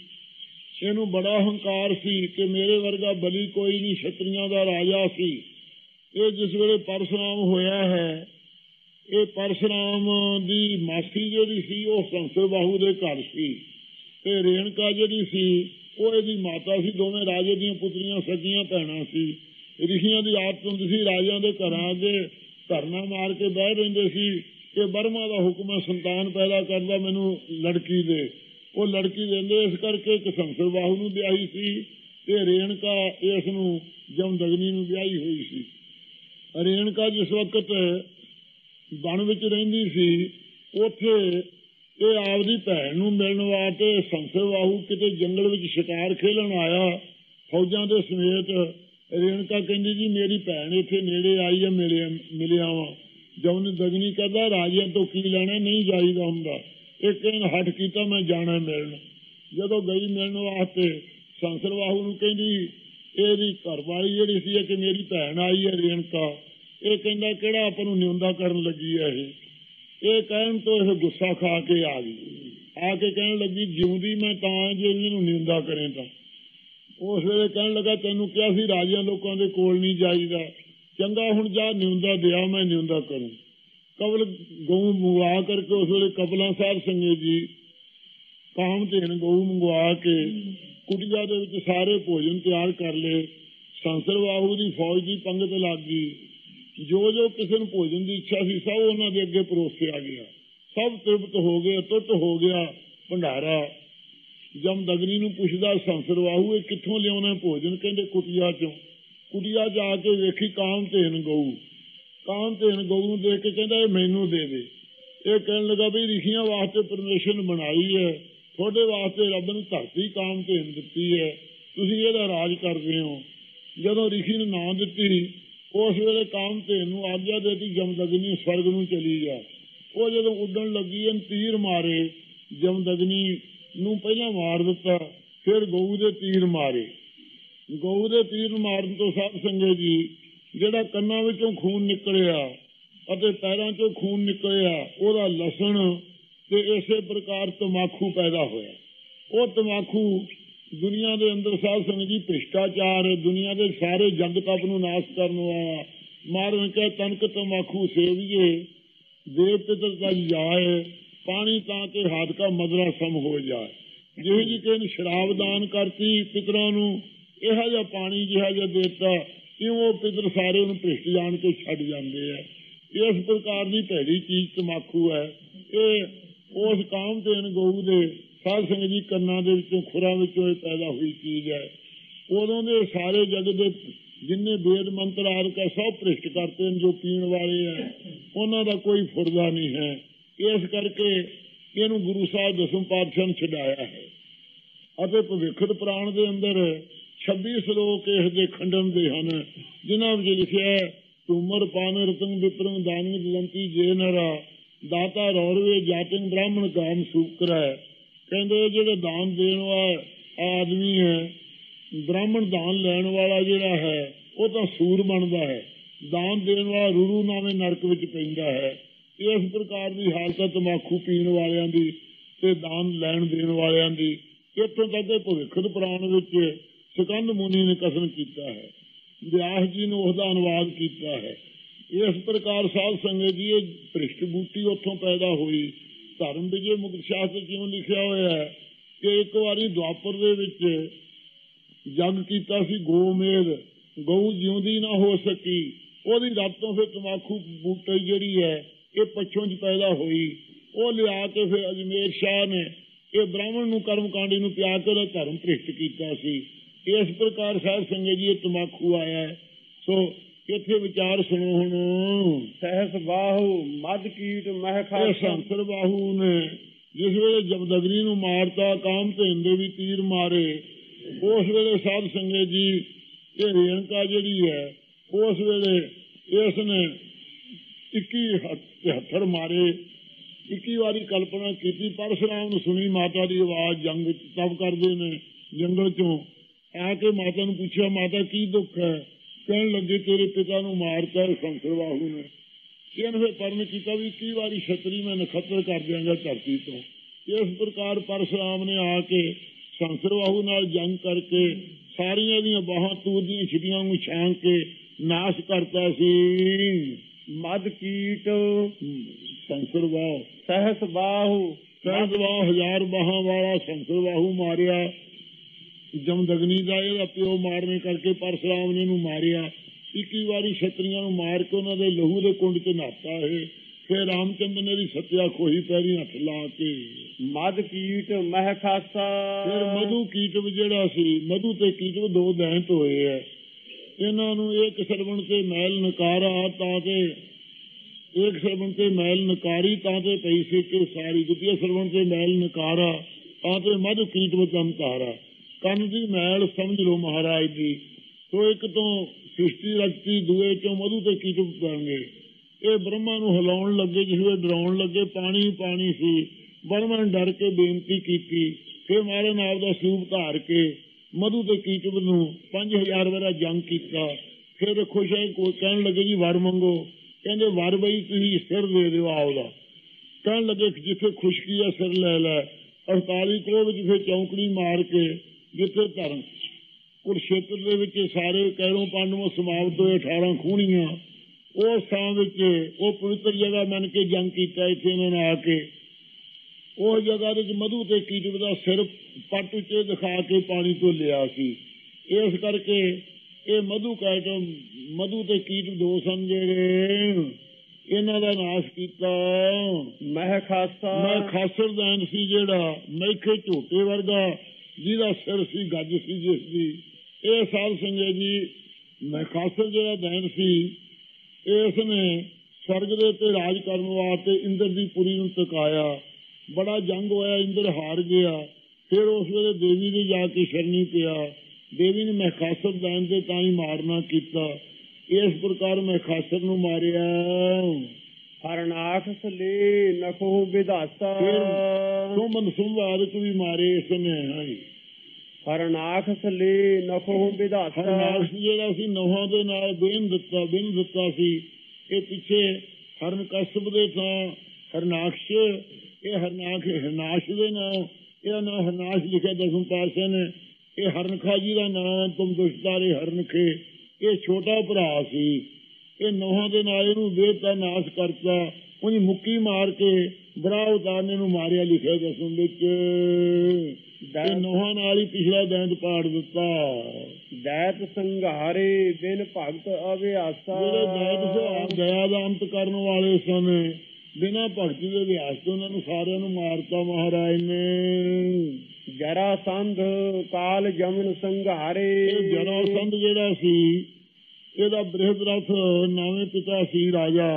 ਇਹਨੂੰ ਬੜਾ ਹੰਕਾਰ ਸੀ ਕਿ ਮੇਰੇ ਵਰਗਾ ਬਲੀ ਕੋਈ ਨਹੀਂ, ਛਤਰੀਆਂ ਦਾ ਰਾਜਾ ਸੀ। ਇਹ ਜਿਸ ਵੇਲੇ ਪਰਸ਼ੁਰਾਮ ਹੋਇਆ ਹੈ, ਇਹ ਪਰਸ਼ੁਰਾਮ ਦੀ ਮਾਸੀ ਜਿਹੜੀ ਸੀ ਉਹ ਸੰਸਰ ਬਾਹੂ ਦੇ ਘਰ ਸੀ ਤੇ ਰੇਣਕਾ ਜਿਹੜੀ ਸੀ ਉਹ ਇਹਦੀ ਮਾਤਾ ਸੀ। ਦੋਵੇਂ ਰਾਜੇ ਦੀਆਂ ਪੁੱਤਰੀਆਂ ਸਗੀਆਂ ਭੈਣਾਂ ਸੀ। ਰਿਸ਼ੀਆਂ ਦੀ ਆਦਤ ਹੁੰਦੀ ਸੀ ਰਾਜਿਆਂ ਦੇ ਘਰਾਂ ਅੱਗੇ ਧਰਨਾ ਮਾਰ ਕੇ ਬਹਿ ਰਹਿੰਦੇ ਸੀ ਕਿ ਬਰਮਾ ਦਾ ਹੁਕਮ ਹੈ ਸੰਤਾਨ ਪੈਦਾ ਕਰਦਾ, ਮੈਨੂੰ ਲੜਕੀ ਦੇ। ਉਹ ਲੜਕੀ ਦਿੰਦੇ। ਇਸ ਕਰਕੇ ਇੱਕ ਸੰਸਰ ਬਾਹੂ ਨੂੰ ਵਿਆਹੀ ਸੀ ਤੇ ਰੇਣਕਾ ਇਸ ਨੂੰ ਜਮਦਗਨੀ ਨੂੰ ਵਿਆਹੀ ਹੋਈ ਸੀ। ਰੇਣਕਾ ਜਿਸ ਵਕਤ ਬਣ ਵਿੱਚ ਰਹਿੰਦੀ ਸੀ, ਉੱਥੇ ਇਹ ਆਪਦੀ ਭੈਣ ਨੂੰ ਮਿਲਣ ਵਾਸਤੇ ਸੰਸਰ ਬਾਹੂ ਕਿਤੇ ਜੰਗਲ ਵਿੱਚ ਸ਼ਿਕਾਰ ਖੇਲਣ ਆਇਆ ਫੌਜਾਂ ਦੇ ਸਮੇਤ। ਰੇਣਕਾ ਕਹਿੰਦੀ ਜੀ ਮੇਰੀ ਭੈਣ ਇੱਥੇ ਨੇੜੇ ਆਈ ਹੈ, ਮਿਲਿਆ ਵਾ। ਜਮਦਗਨੀ ਕਹਿੰਦਾ ਰਾਜਿਆਂ ਤੋਂ ਕੀ ਲੈਣਾ, ਨਹੀਂ ਜਾਈਦਾ ਹੁੰਦਾ। ਇੱਕ ਦਿਨ ਹੱਠ ਕੀਤਾ ਮੈਂ ਜਾਣਾ ਮਿਲਣ। ਜਦੋਂ ਗਈ ਮਿਲਣ ਵਾਸਤੇ ਸੰਸਰ ਬਾਹੂ ਨੂੰ ਕਹਿੰਦੀ ਇਹਦੀ ਘਰਵਾਲੀ ਜਿਹੜੀ ਸੀ ਕਿ ਮੇਰੀ ਭੈਣ ਆਈ ਹੈ ਰੇਣਕਾ। ਇਹ ਕਹਿੰਦਾ ਕਿਹੜਾ ਆਪਾਂ ਨੂੰ ਨਿਉਂਦਾ ਕਰਨ ਲੱਗੀ ਹੈ ਇਹ ਕਹਿਣ ਤੋਂ ਇਹ ਗੁੱਸਾ ਖਾ ਕੇ ਆ ਗਈ। ਆ ਕੇ ਕਹਿਣ ਲੱਗੀ ਜਿਉਂਦੀ ਮੈਂ ਤਾਂ ਜੇ ਇਹਨੂੰ ਨਿਉਂਦਾ ਕਰੇ ਤਾਂ। ਉਸ ਵੇਲੇ ਕਹਿਣ ਲੱਗਾ ਤੈਨੂੰ ਕਿਹਾ ਸੀ ਰਾਜਿਆਂ ਲੋਕਾਂ ਦੇ ਕੋਲ ਨਹੀਂ ਜਾਈਦਾ, ਚੰਗਾ ਹੁਣ ਜਾ ਨਿਉਂਦਾ ਦਿਆ, ਮੈਂ ਨਿਉਂਦਾ ਕਰੂੰ। ਕਬਲ ਗਊ ਮੰਗਵਾ ਕਰਕੇ ਉਸ ਵੇਲੇ ਕਪਲਾਂ ਸਾਹਿਬ ਸੰਗਤ ਜੀ ਕਾਮ ਧੇਨ ਗਊ ਮੰਗਵਾ ਕੇ ਕੁਟੀਆ ਦੇ ਵਿੱਚ ਸਾਰੇ ਭੋਜਨ ਤਿਆਰ ਕਰ ਲਏ। ਸੰਸਰ ਬਾਹੂ ਦੀ ਫੌਜ ਦੀ ਪੰਗਤ ਲੱਗ ਗਈ। ਜੋ ਜੋ ਕਿਸੇ ਨੂੰ ਭੋਜਨ ਦੀ ਇੱਛਾ ਸੀ ਸਭ ਉਹਨਾਂ ਦੇ ਅੱਗੇ ਪਰੋਸਿਆ ਗਿਆ। ਸਭ ਤ੍ਰਿਪਤ ਹੋ ਗਏ, ਅਤੁੱਟ ਹੋ ਗਿਆ ਭੰਡਾਰਾ। ਜਮਦਗਨੀ ਨੂੰ ਪੁੱਛਦਾ ਸੰਸਰ ਬਾਹੂ ਇਹ ਕਿੱਥੋਂ ਲਿਆਉਣਾ ਭੋਜਨ? ਕਹਿੰਦੇ ਕੁਟੀਆ ਚੋਂ। ਕੁਟੀਆ ਜਾ ਕੇ ਵੇਖੀ ਕਾਮ ਧੇਨ ਗਊ। ਕਾਮ ਧੇਨ ਗਊ ਨੂੰ ਦੇਖ ਕੇ ਕਹਿੰਦਾ ਇਹ ਮੈਨੂੰ ਦੇ ਦੇ। ਇਹ ਕਹਿਣ ਲੱਗਾ ਵੀ ਰਿਸ਼ੀਆਂ ਵਾਸਤੇ ਪਰਮੇਸ਼ਰ ਨੇ ਬਣਾਈ ਹੈ, ਤੁਹਾਡੇ ਵਾਸਤੇ ਰੱਬ ਨੇ ਧਰਤੀ ਕਾਮ ਧੇਨ ਦਿੱਤੀ ਹੈ, ਤੁਸੀਂ ਇਹਦਾ ਰਾਜ ਕਰਦੇ ਹੋ। ਜਦੋਂ ਰਿਸ਼ੀ ਨੇ ਨਾਂ ਦਿੱਤੀ ਉਸ ਵੇਲੇ ਕਾਮ ਧੇਨ ਨੂੰ ਆਗਿਆ ਦੇਤੀ ਜਮਦਗਨੀ ਸਵਰਗ ਨੂੰ ਚਲੀ ਜਾ। ਉਹ ਜਦੋਂ ਉੱਡਣ ਲੱਗੀ ਇਹਨ ਤੀਰ ਮਾਰੇ, ਜਮਦਗਨੀ ਨੂੰ ਪਹਿਲਾਂ ਮਾਰ ਦਿੱਤਾ, ਫਿਰ ਗਊ ਦੇ ਤੀਰ ਮਾਰੇ। ਗਊ ਦੇ ਤੀਰ ਮਾਰਨ ਤੋਂ ਸਾਧ ਸੰਗਤ ਜੀ ਜਿਹੜਾ ਕੰਨਾਂ ਵਿੱਚੋਂ ਖੂਨ ਨਿਕਲਿਆ ਅਤੇ ਪੈਰਾਂ ਚੋਂ ਖੂਨ ਨਿਕਲਿਆ ਉਹਦਾ ਲਸਣ ਤੇ ਇਸੇ ਪ੍ਰਕਾਰ ਤਮਾਕੂ ਪੈਦਾ ਹੋਇਆ। ਉਹ ਤਮਾਕੂ ਦੁਨੀਆ ਦੇ ਅੰਦਰ ਸਾਧ ਸੰਗਤ ਜੀ ਭ੍ਰਿਸ਼ਟਾਚਾਰ, ਦੁਨੀਆ ਦੇ ਸਾਰੇ ਜਗ ਤਪ ਨੂੰ ਨਾਸ਼ ਕਰਨ ਵਾਲਾ। ਮਾਰਨ ਕੇ ਤਨਕ ਤਮਾਕੂ ਸੇਵੀਏ ਦੇਵ ਪਿਤਰ ਤਜ ਜਾਏ, ਪਾਣੀ ਤਾਂ ਕੇ ਹੱਥ ਕਾ ਮਦਰਾ ਸਮ ਹੋ ਜਾਏ। ਜਿਹੋ ਜੀ ਕਿਸੇ ਨੇ ਸ਼ਰਾਬ ਦਾਨ ਕਰਤੀ ਪਿਤਰਾਂ ਨੂੰ ਇਹੋ ਜਿਹਾ ਪਾਣੀ ਜਿਹਾ ਜਿਹਾ ਦੇਤਾ ਕਿਉਂ ਉਹ ਪਿੱਤਰ ਸਾਰੇ ਉਹਨੂੰ ਭ੍ਰਿਸ਼ਟ ਜਾਣ ਕੇ ਛੱਡ ਜਾਂਦੇ ਆ। ਇਸ ਪ੍ਰਕਾਰ ਦੀ ਭੈੜੀ ਚੀਜ਼ ਤਮਾਕੂ ਹੈ। ਇਹ ਉਸ ਕਾਮਧੇਨ ਗਊ ਦੇ ਸਾਧ ਸੰਗਤ ਜੀ ਕੰਨਾਂ ਦੇ ਵਿੱਚੋਂ ਖੁਰਾਂ ਵਿੱਚੋਂ ਇਹ ਪੈਦਾ ਹੋਈ ਚੀਜ਼ ਹੈ। ਉਦੋਂ ਦੇ ਸਾਰੇ ਜਗਤ ਦੇ ਜਿੰਨੇ ਵੇਦ ਮੰਤਰ ਆਦਿਕ ਸਭ ਭ੍ਰਿਸ਼ਟ ਕਰਤੇ ਜੋ ਪੀਣ ਵਾਲੇ ਹੈ, ਉਹਨਾਂ ਦਾ ਕੋਈ ਫੁਰਦਾ ਨਹੀਂ ਹੈ। ਇਸ ਕਰਕੇ ਇਹਨੂੰ ਗੁਰੂ ਸਾਹਿਬ ਦਸਮ ਪਾਤਸ਼ਾਹ ਨੇ ਛਡਾਇਆ ਹੈ। ਅਤੇ ਭਵਿੱਖਤ ਪੁਰਾਣ ਦੇ ਅੰਦਰ 26 ਸ਼ਲੋਕ ਇਸ ਦੇ ਖੰਡਨ ਦੇ ਹਨ, ਜਿਨ੍ਹਾਂ ਵਿੱਚ ਲਿਖਿਆ ਤੁਮਰ ਪਾਨ ਰਤਨ ਵਿਪਰਮ ਦਾਨਿ ਦੰਤੀ ਜੇ ਨਰਾ ਦਾਤਾ ਰੌਰਵੇ ਜਾਤਿਨ ਬ੍ਰਾਹਮਣ ਕਾਮ ਸੂਕਰ ਹੈ। ਕਹਿੰਦੇ ਜਿਹੜੇ ਦਾਨ ਦੇਣ ਵਾਲਾ ਆਦਮੀ ਹੈ, ਬ੍ਰਾਹਮਣ ਦਾਨ ਲੈਣ ਵਾਲਾ ਜਿਹੜਾ ਹੈ ਉਹ ਤਾਂ ਸੂਰ ਬਣਦਾ ਹੈ, ਦਾਨ ਦੇਣ ਵਾਲਾ ਰੂਰੂ ਨਾਵੇਂ ਨਰਕ ਵਿੱਚ ਪੈਂਦਾ ਹੈ। ਇਸ ਪ੍ਰਕਾਰ ਦੀ ਹਾਲਤ ਹੈ ਤਮਾਕੂ ਪੀਣ ਵਾਲਿਆਂ ਦੀ ਤੇ ਦਾਨ ਲੈਣ ਦੇਣ ਵਾਲਿਆਂ ਦੀ। ਇੱਥੋਂ ਤੱਕ ਭਵਿੱਖਤ ਪੁਰਾਣ ਵਿੱਚ ਸਕੰਦ ਮੁਨੀ ਨੇ ਕਥਨ ਕੀਤਾ ਹੈ, ਵਿਆਸ ਜੀ ਨੇ ਉਸਦਾ ਅਨੁਵਾਦ ਕੀਤਾ ਹੈ। ਇਸ ਪ੍ਰਕਾਰ ਸਾਧ ਸੰਗਤ ਜੀ ਇਹ ਭ੍ਰਿਸ਼ਟ ਬੂਟੀ ਉੱਥੋਂ ਪੈਦਾ ਹੋਈ। ਧਰਮ ਵਿਜੇ ਮੁਕਤ ਸ਼ਾਸਤਰ ਕਿਉਂ ਲਿਖਿਆ ਹੋਇਆ ਹੈ ਕਿ ਇੱਕ ਵਾਰੀ ਦੁਆਪਰ ਦੇ ਵਿੱਚ ਜਗ ਕੀਤਾ ਸੀ ਗੋਮੇਦ, ਗਊ ਜਿਉਂਦੀ ਨਾ ਹੋ ਸਕੀ। ਉਹਦੀ ਰੱਤ ਤੋਂ ਫਿਰ ਤਮਾਕੂ ਬੂਟੀ ਜਿਹੜੀ ਹੈ ਇਹ ਪੱਛੋਂ ਚ ਪੈਦਾ ਹੋਈ। ਉਹ ਲਿਆ ਕੇ ਫਿਰ ਅਜਮੇਰ ਸ਼ਾਹ ਨੇ ਇਹ ਬ੍ਰਾਹਮਣ ਨੂੰ ਕਰਮਕਾਂਡੀ ਨੂੰ ਪਿਆ ਕੇ ਉਹਦਾ ਧਰਮ ਭ੍ਰਿਸ਼ਟ ਕੀਤਾ ਸੀ। ਇਸ ਪ੍ਰਕਾਰ ਸਾਧ ਸੰਗਤ ਜੀ ਇਹ ਤਮਾਕੂ ਆਇਆ। ਸੋ ਇੱਥੇ ਵਿਚਾਰ ਸੁਣੋ ਹੁਣ। ਸਹਿਸ ਬਾਹੂ ਮਦ ਕੀਟ ਮਹਿਖਾ ਸੰਸਰ ਬਾਹੂ ਨੇ ਜਿਸ ਵੇਲੇ ਜਮਦਗਨੀ ਨੂੰ ਮਾਰਤਾ, ਕਾਮਧੇਨ ਦੇ ਵੀ ਤੀਰ ਮਾਰੇ, ਉਸ ਵੇਲੇ ਸਾਧ ਸੰਗਤ ਜੀ ਇਹ ਰੇਣਕਾ ਜਿਹੜੀ ਹੈ ਉਸ ਵੇਲੇ ਇਸ ਨੇ 21 ਹੱਥੜ ਮਾਰੇ। 21 ਵਾਰੀ ਕਲਪਨਾ ਕੀਤੀ। ਪਰਸ਼ੁਰਾਮ ਨੂੰ ਸੁਣੀ ਮਾਤਾ ਦੀ ਆਵਾਜ਼ ਜੰਗ ਤਬ ਕਰਦੇ ਨੇ ਜੰਗਲ ਚੋਂ ਆ ਕੇ ਮਾਤਾ ਨੂੰ ਪੁੱਛਿਆ, ਮਾਤਾ ਕੀ ਦੁੱਖ ਹੈ? ਕਹਿਣ ਲੱਗੇ ਤੇਰੇ ਪਿਤਾ ਨੂੰ ਮਾਰਤਾ ਸੰਸਰ ਬਾਹੂ ਨੇ। ਇਹਨੇ ਫਿਰ ਪਰਨ ਕੀਤਾ ਵੀ 21 ਵਾਰੀ ਛਤਰੀ ਮੈਂ ਨਖੱਤਰ ਕਰ ਦਿਆਂਗਾ ਧਰਤੀ ਤੋਂ। ਇਸ ਪ੍ਰਕਾਰ ਪਰਸ਼ੁਰਾਮ ਨੇ ਆ ਕੇ ਸੰਸਰ ਬਾਹੂ ਨਾਲ ਜੰਗ ਕਰਕੇ ਸਾਰੀਆਂ ਦੀਆਂ ਬਾਹਾਂ ਤੂਰ ਦੀਆਂ ਛਿਟੀਆਂ ਨੂੰ ਛਾਂਗ ਕੇ ਨਾਸ਼ ਕਰਤਾ ਸੀ। ਮਦ ਕੀਟ ਸੰਸਰ ਬਾਹੂ ਸਹਿਸ ਬਾਹੂ 1000 ਬਾਹਾਂ ਵਾਲਾ ਸੰਸਰ ਬਾਹੂ ਮਾਰਿਆ। ਜਮਦਗਨੀ ਦਾ ਇਹਦਾ ਪਿਓ ਮਾਰਨੇ ਕਰਕੇ ਪਰਸ਼ੁਰਾਮ ਨੇ ਇਹਨੂੰ ਮਾਰਿਆ। 21 ਵਾਰੀ ਛਤਰੀਆਂ ਨੂੰ ਮਾਰ ਕੇ ਉਹਨਾਂ ਦੇ ਲਹੂ ਦੇ ਕੁੰਡ ਚ ਨਹਾਤਾ ਹੈ। ਫਿਰ ਰਾਮਚੰਦਰ ਨੇ ਦੀ ਸੱਤਿਆ ਖੋਹੀ ਪੈਰੀ ਹੱਥ ਲਾ ਕੇ। ਮਦ ਕੀਟ ਮਹਿ ਖਾਸਾ। ਫਿਰ ਮਧੂ ਕੀਟਵ ਜਿਹੜਾ ਸੀ, ਮਧੂ ਤੇ ਕੀਟਵ ਦੋ ਦੈਂਤ ਹੋਏ ਹੈ। ਇਹਨਾਂ ਨੂੰ ਇੱਕ ਸਰਵਣ ਤੇ ਮੈਲ ਨਕਾਰਾ ਤਾਂ ਤੇ ਇੱਕ ਸਰਵਣ ਤੇ ਮੈਲ ਨਕਾਰੀ ਤਾਂ ਤੇ ਪਈ ਸੀ ਕਿ ਸਾਰੀ ਦੂਜੇ ਸਰਵਣ ਤੇ ਮੈਲ ਨਕਾਰਾ ਤਾਂ ਤੇ ਮਧ ਕੀਟਵ ਚਮਕਾਰਾ। ਕੰਨ ਦੀ ਮੈਲ ਸਮਝ ਲਓ ਮਹਾਰਾਜ ਦੀ। ਸੋ ਇੱਕ ਤੋਂ ਸ੍ਰਿਸ਼ਟੀ ਰਚਤੀ, ਦੂਏ ਚੋਂ ਮਧੂ ਤੇ ਕੀਟਵ ਬਣ ਗਏ। ਇਹ ਬ੍ਰਹਮਾ ਨੂੰ ਹਿਲਾਉਣ ਲੱਗੇ, ਜਿਸ ਵੇਲੇ ਡਰਾਉਣ ਲੱਗੇ ਪਾਣੀ ਪਾਣੀ ਸੀ। ਬ੍ਰਹਮਾ ਨੇ ਡਰ ਕੇ ਬੇਨਤੀ ਕੀਤੀ। ਫਿਰ ਮਹਾਰਾਜ ਨੇ ਆਪ ਦਾ ਸਰੂਪ ਧਾਰ ਕੇ ਮਧੂ ਤੇ ਕੀਟਵ ਨੂੰ 5000 ਵਾਰਾ ਜੰਗ ਕੀਤਾ। ਫਿਰ ਖੁਸ਼ ਹੈ ਕਹਿਣ ਲੱਗੇ ਜੀ ਵਰ ਮੰਗੋ। ਕਹਿੰਦੇ ਵਰ ਬਈ ਤੁਸੀਂ ਸਿਰ ਦੇ ਦਿਓ ਆਪਦਾ। ਕਹਿਣ ਲੱਗੇ ਜਿੱਥੇ ਖੁਸ਼ਕੀ ਹੈ ਸਿਰ ਲੈ ਲੈ। 48 ਕਰੋੜ ਵਿੱਚ ਫਿਰ ਚੌਂਕੜੀ ਮਾਰ ਕੇ ਜਿੱਥੇ ਧਰਮ ਕੁਰਸ਼ੇਤਰ ਦੇ ਵਿੱਚ ਸਾਰੇ ਕੈਰੋਂ ਪਾਂਡਵੋਂ ਸਮਾਪਤ ਹੋਏ 18 ਖੂਣੀਆਂ, ਉਸ ਥਾਂ ਵਿੱਚ ਉਹ ਪਵਿੱਤਰ ਜਗ੍ਹਾ ਮੰਨ ਕੇ ਜੰਗ ਕੀਤਾ। ਇੱਥੇ ਇਹਨਾਂ ਨੇ ਆ ਕੇ ਉਸ ਜਗ੍ਹਾ ਵਿੱਚ ਮਧੂ ਤੇ ਕੀਟਵ ਦਾ ਸਿਰ ਪੱਟ ਉੱਤੇ ਦਿਖਾ ਕੇ ਪਾਣੀ ਤੋਂ ਲਿਆ ਸੀ। ਇਸ ਕਰਕੇ ਇਹ ਮਧੂ ਤੇ ਕੀਟਵ ਦੋ ਸਨ ਜਿਹੜੇ ਇਹਨਾਂ ਦਾ ਨਾਸ਼ ਕੀਤਾ। ਮਹਿ ਖਾਸਰ ਦੈਨ ਸੀ ਜਿਹੜਾ ਮੈਖੇ ਝੋਟੇ ਵਰਗਾ, ਜਿਹਦਾ ਸਿਰ ਸੀ ਗੱਜ ਸੀ ਜਿਸ ਦੀ। ਇਹ ਸਾਧ ਸੰਗਤ ਜੀ ਮਹਿਖਾਸਰ ਜਿਹੜਾ ਦੈਨ ਸੀ ਇਸ ਨੇ ਸਵਰਗ ਦੇ ਉੱਤੇ ਰਾਜ ਕਰਨ ਵਾਸਤੇ ਇੰਦਰ ਦੀ ਪੁਰੀ ਨੂੰ ਟਿਕਾਇਆ। ਬੜਾ ਜੰਗ ਹੋਇਆ, ਇੰਦਰ ਹਾਰ ਗਿਆ। ਫਿਰ ਉਸ ਵੇਲੇ ਦੇਵੀ ਦੇ ਜਾ ਕੇ ਸ਼ਰਨੀ ਪਿਆ। ਦੇਵੀ ਨੇ ਮਹਿਖਾਸਰ ਦੈਨ ਤੇ ਤਾਂ ਹੀ ਮਾਰਨਾ ਕੀਤਾ। ਇਸ ਪ੍ਰਕਾਰ ਮਹਿਖਾਸਰ ਨੂੰ ਮਾਰਿਆ। ਹਰਨਾਖ ਸਲੇ ਨਖੋ ਵਿਧਾਤਾ। ਸੁਮਨ ਸੁਮਵਾਦਕ ਵੀ ਮਾਰੇ ਇਸ ਨੇ। ਹਰਨਾਖ ਸਲੇ ਨਖੋ ਵਿਧਾਤਾ। ਹਰਨਾਖ ਜਿਹੜਾ ਸੀ ਨੋਹਾਂ ਦੇ ਨਾਲ ਬਿਨ ਦਿੱਤਾ ਸੀ। ਇਹ ਪਿੱਛੇ ਹਰਨ ਕਸ਼ਪ ਦੇ ਥਾਂ ਹਰਨਾਕਸ਼, ਇਹ ਹਰਨਾਸ਼ ਦੇ ਨਾਂ, ਇਹਦਾ ਨਾਂ ਹਰਨਾਸ਼ ਲਿਖਿਆ ਦਸਮ ਪਾਤਸ਼ਾਹ ਨੇ। ਇਹ ਹਰਨਖਾ ਜੀ ਦਾ ਨਾਂ ਤੁਮ ਦੁਸ਼ਤਾਰੇ ਹਰਨਖੇ। ਇਹ ਛੋਟਾ ਭਰਾ ਸੀ। ਇਹ ਨੋਹਾਂ ਦੇ ਨਾਲ ਇਹਨੂੰ ਵੇਦ ਦਾ ਨਾਸ਼ ਕਰਤਾ। ਉਹਨੇ ਮੁੱਕੀ ਮਾਰ ਕੇ ਬੜਾ ਅਵਤਾਰ ਨੇ ਇਹਨੂੰ ਮਾਰਿਆ ਲਿਖਿਆ ਦਸਮ ਵਿੱਚ। ਨੋਹਾਂ ਨਾਲ ਹੀ ਪਿਛਲਾ ਦੈਂਤ ਪਾੜ ਦਿੱਤਾ। ਦੈਤ ਸੰਘਾਰੇ ਬਿਨ ਭਗਤ ਅਭਿਆਸਾ। ਜਿਹੜੇ ਦੈਤ ਦਇਆ ਦਾ ਅੰਤ ਕਰਨ ਵਾਲੇ ਸਨ, ਬਿਨਾਂ ਭਗਤੀ ਦੇ ਅਭਿਆਸ ਤੋਂ ਉਹਨਾਂ ਨੂੰ ਸਾਰਿਆਂ ਨੂੰ ਮਾਰਤਾ ਮਹਾਰਾਜ ਨੇ। ਜਰਾਸੰਧ ਕਾਲ ਜਮਨ ਸੰਘਾਰੇ। ਜਰਾਸੰਧ ਜਿਹੜਾ ਸੀ ਇਹਦਾ ਬ੍ਰਿਹਦ ਰਥ ਨਾਵੇਂ ਪਿਤਾ ਸੀ ਰਾਜਾ।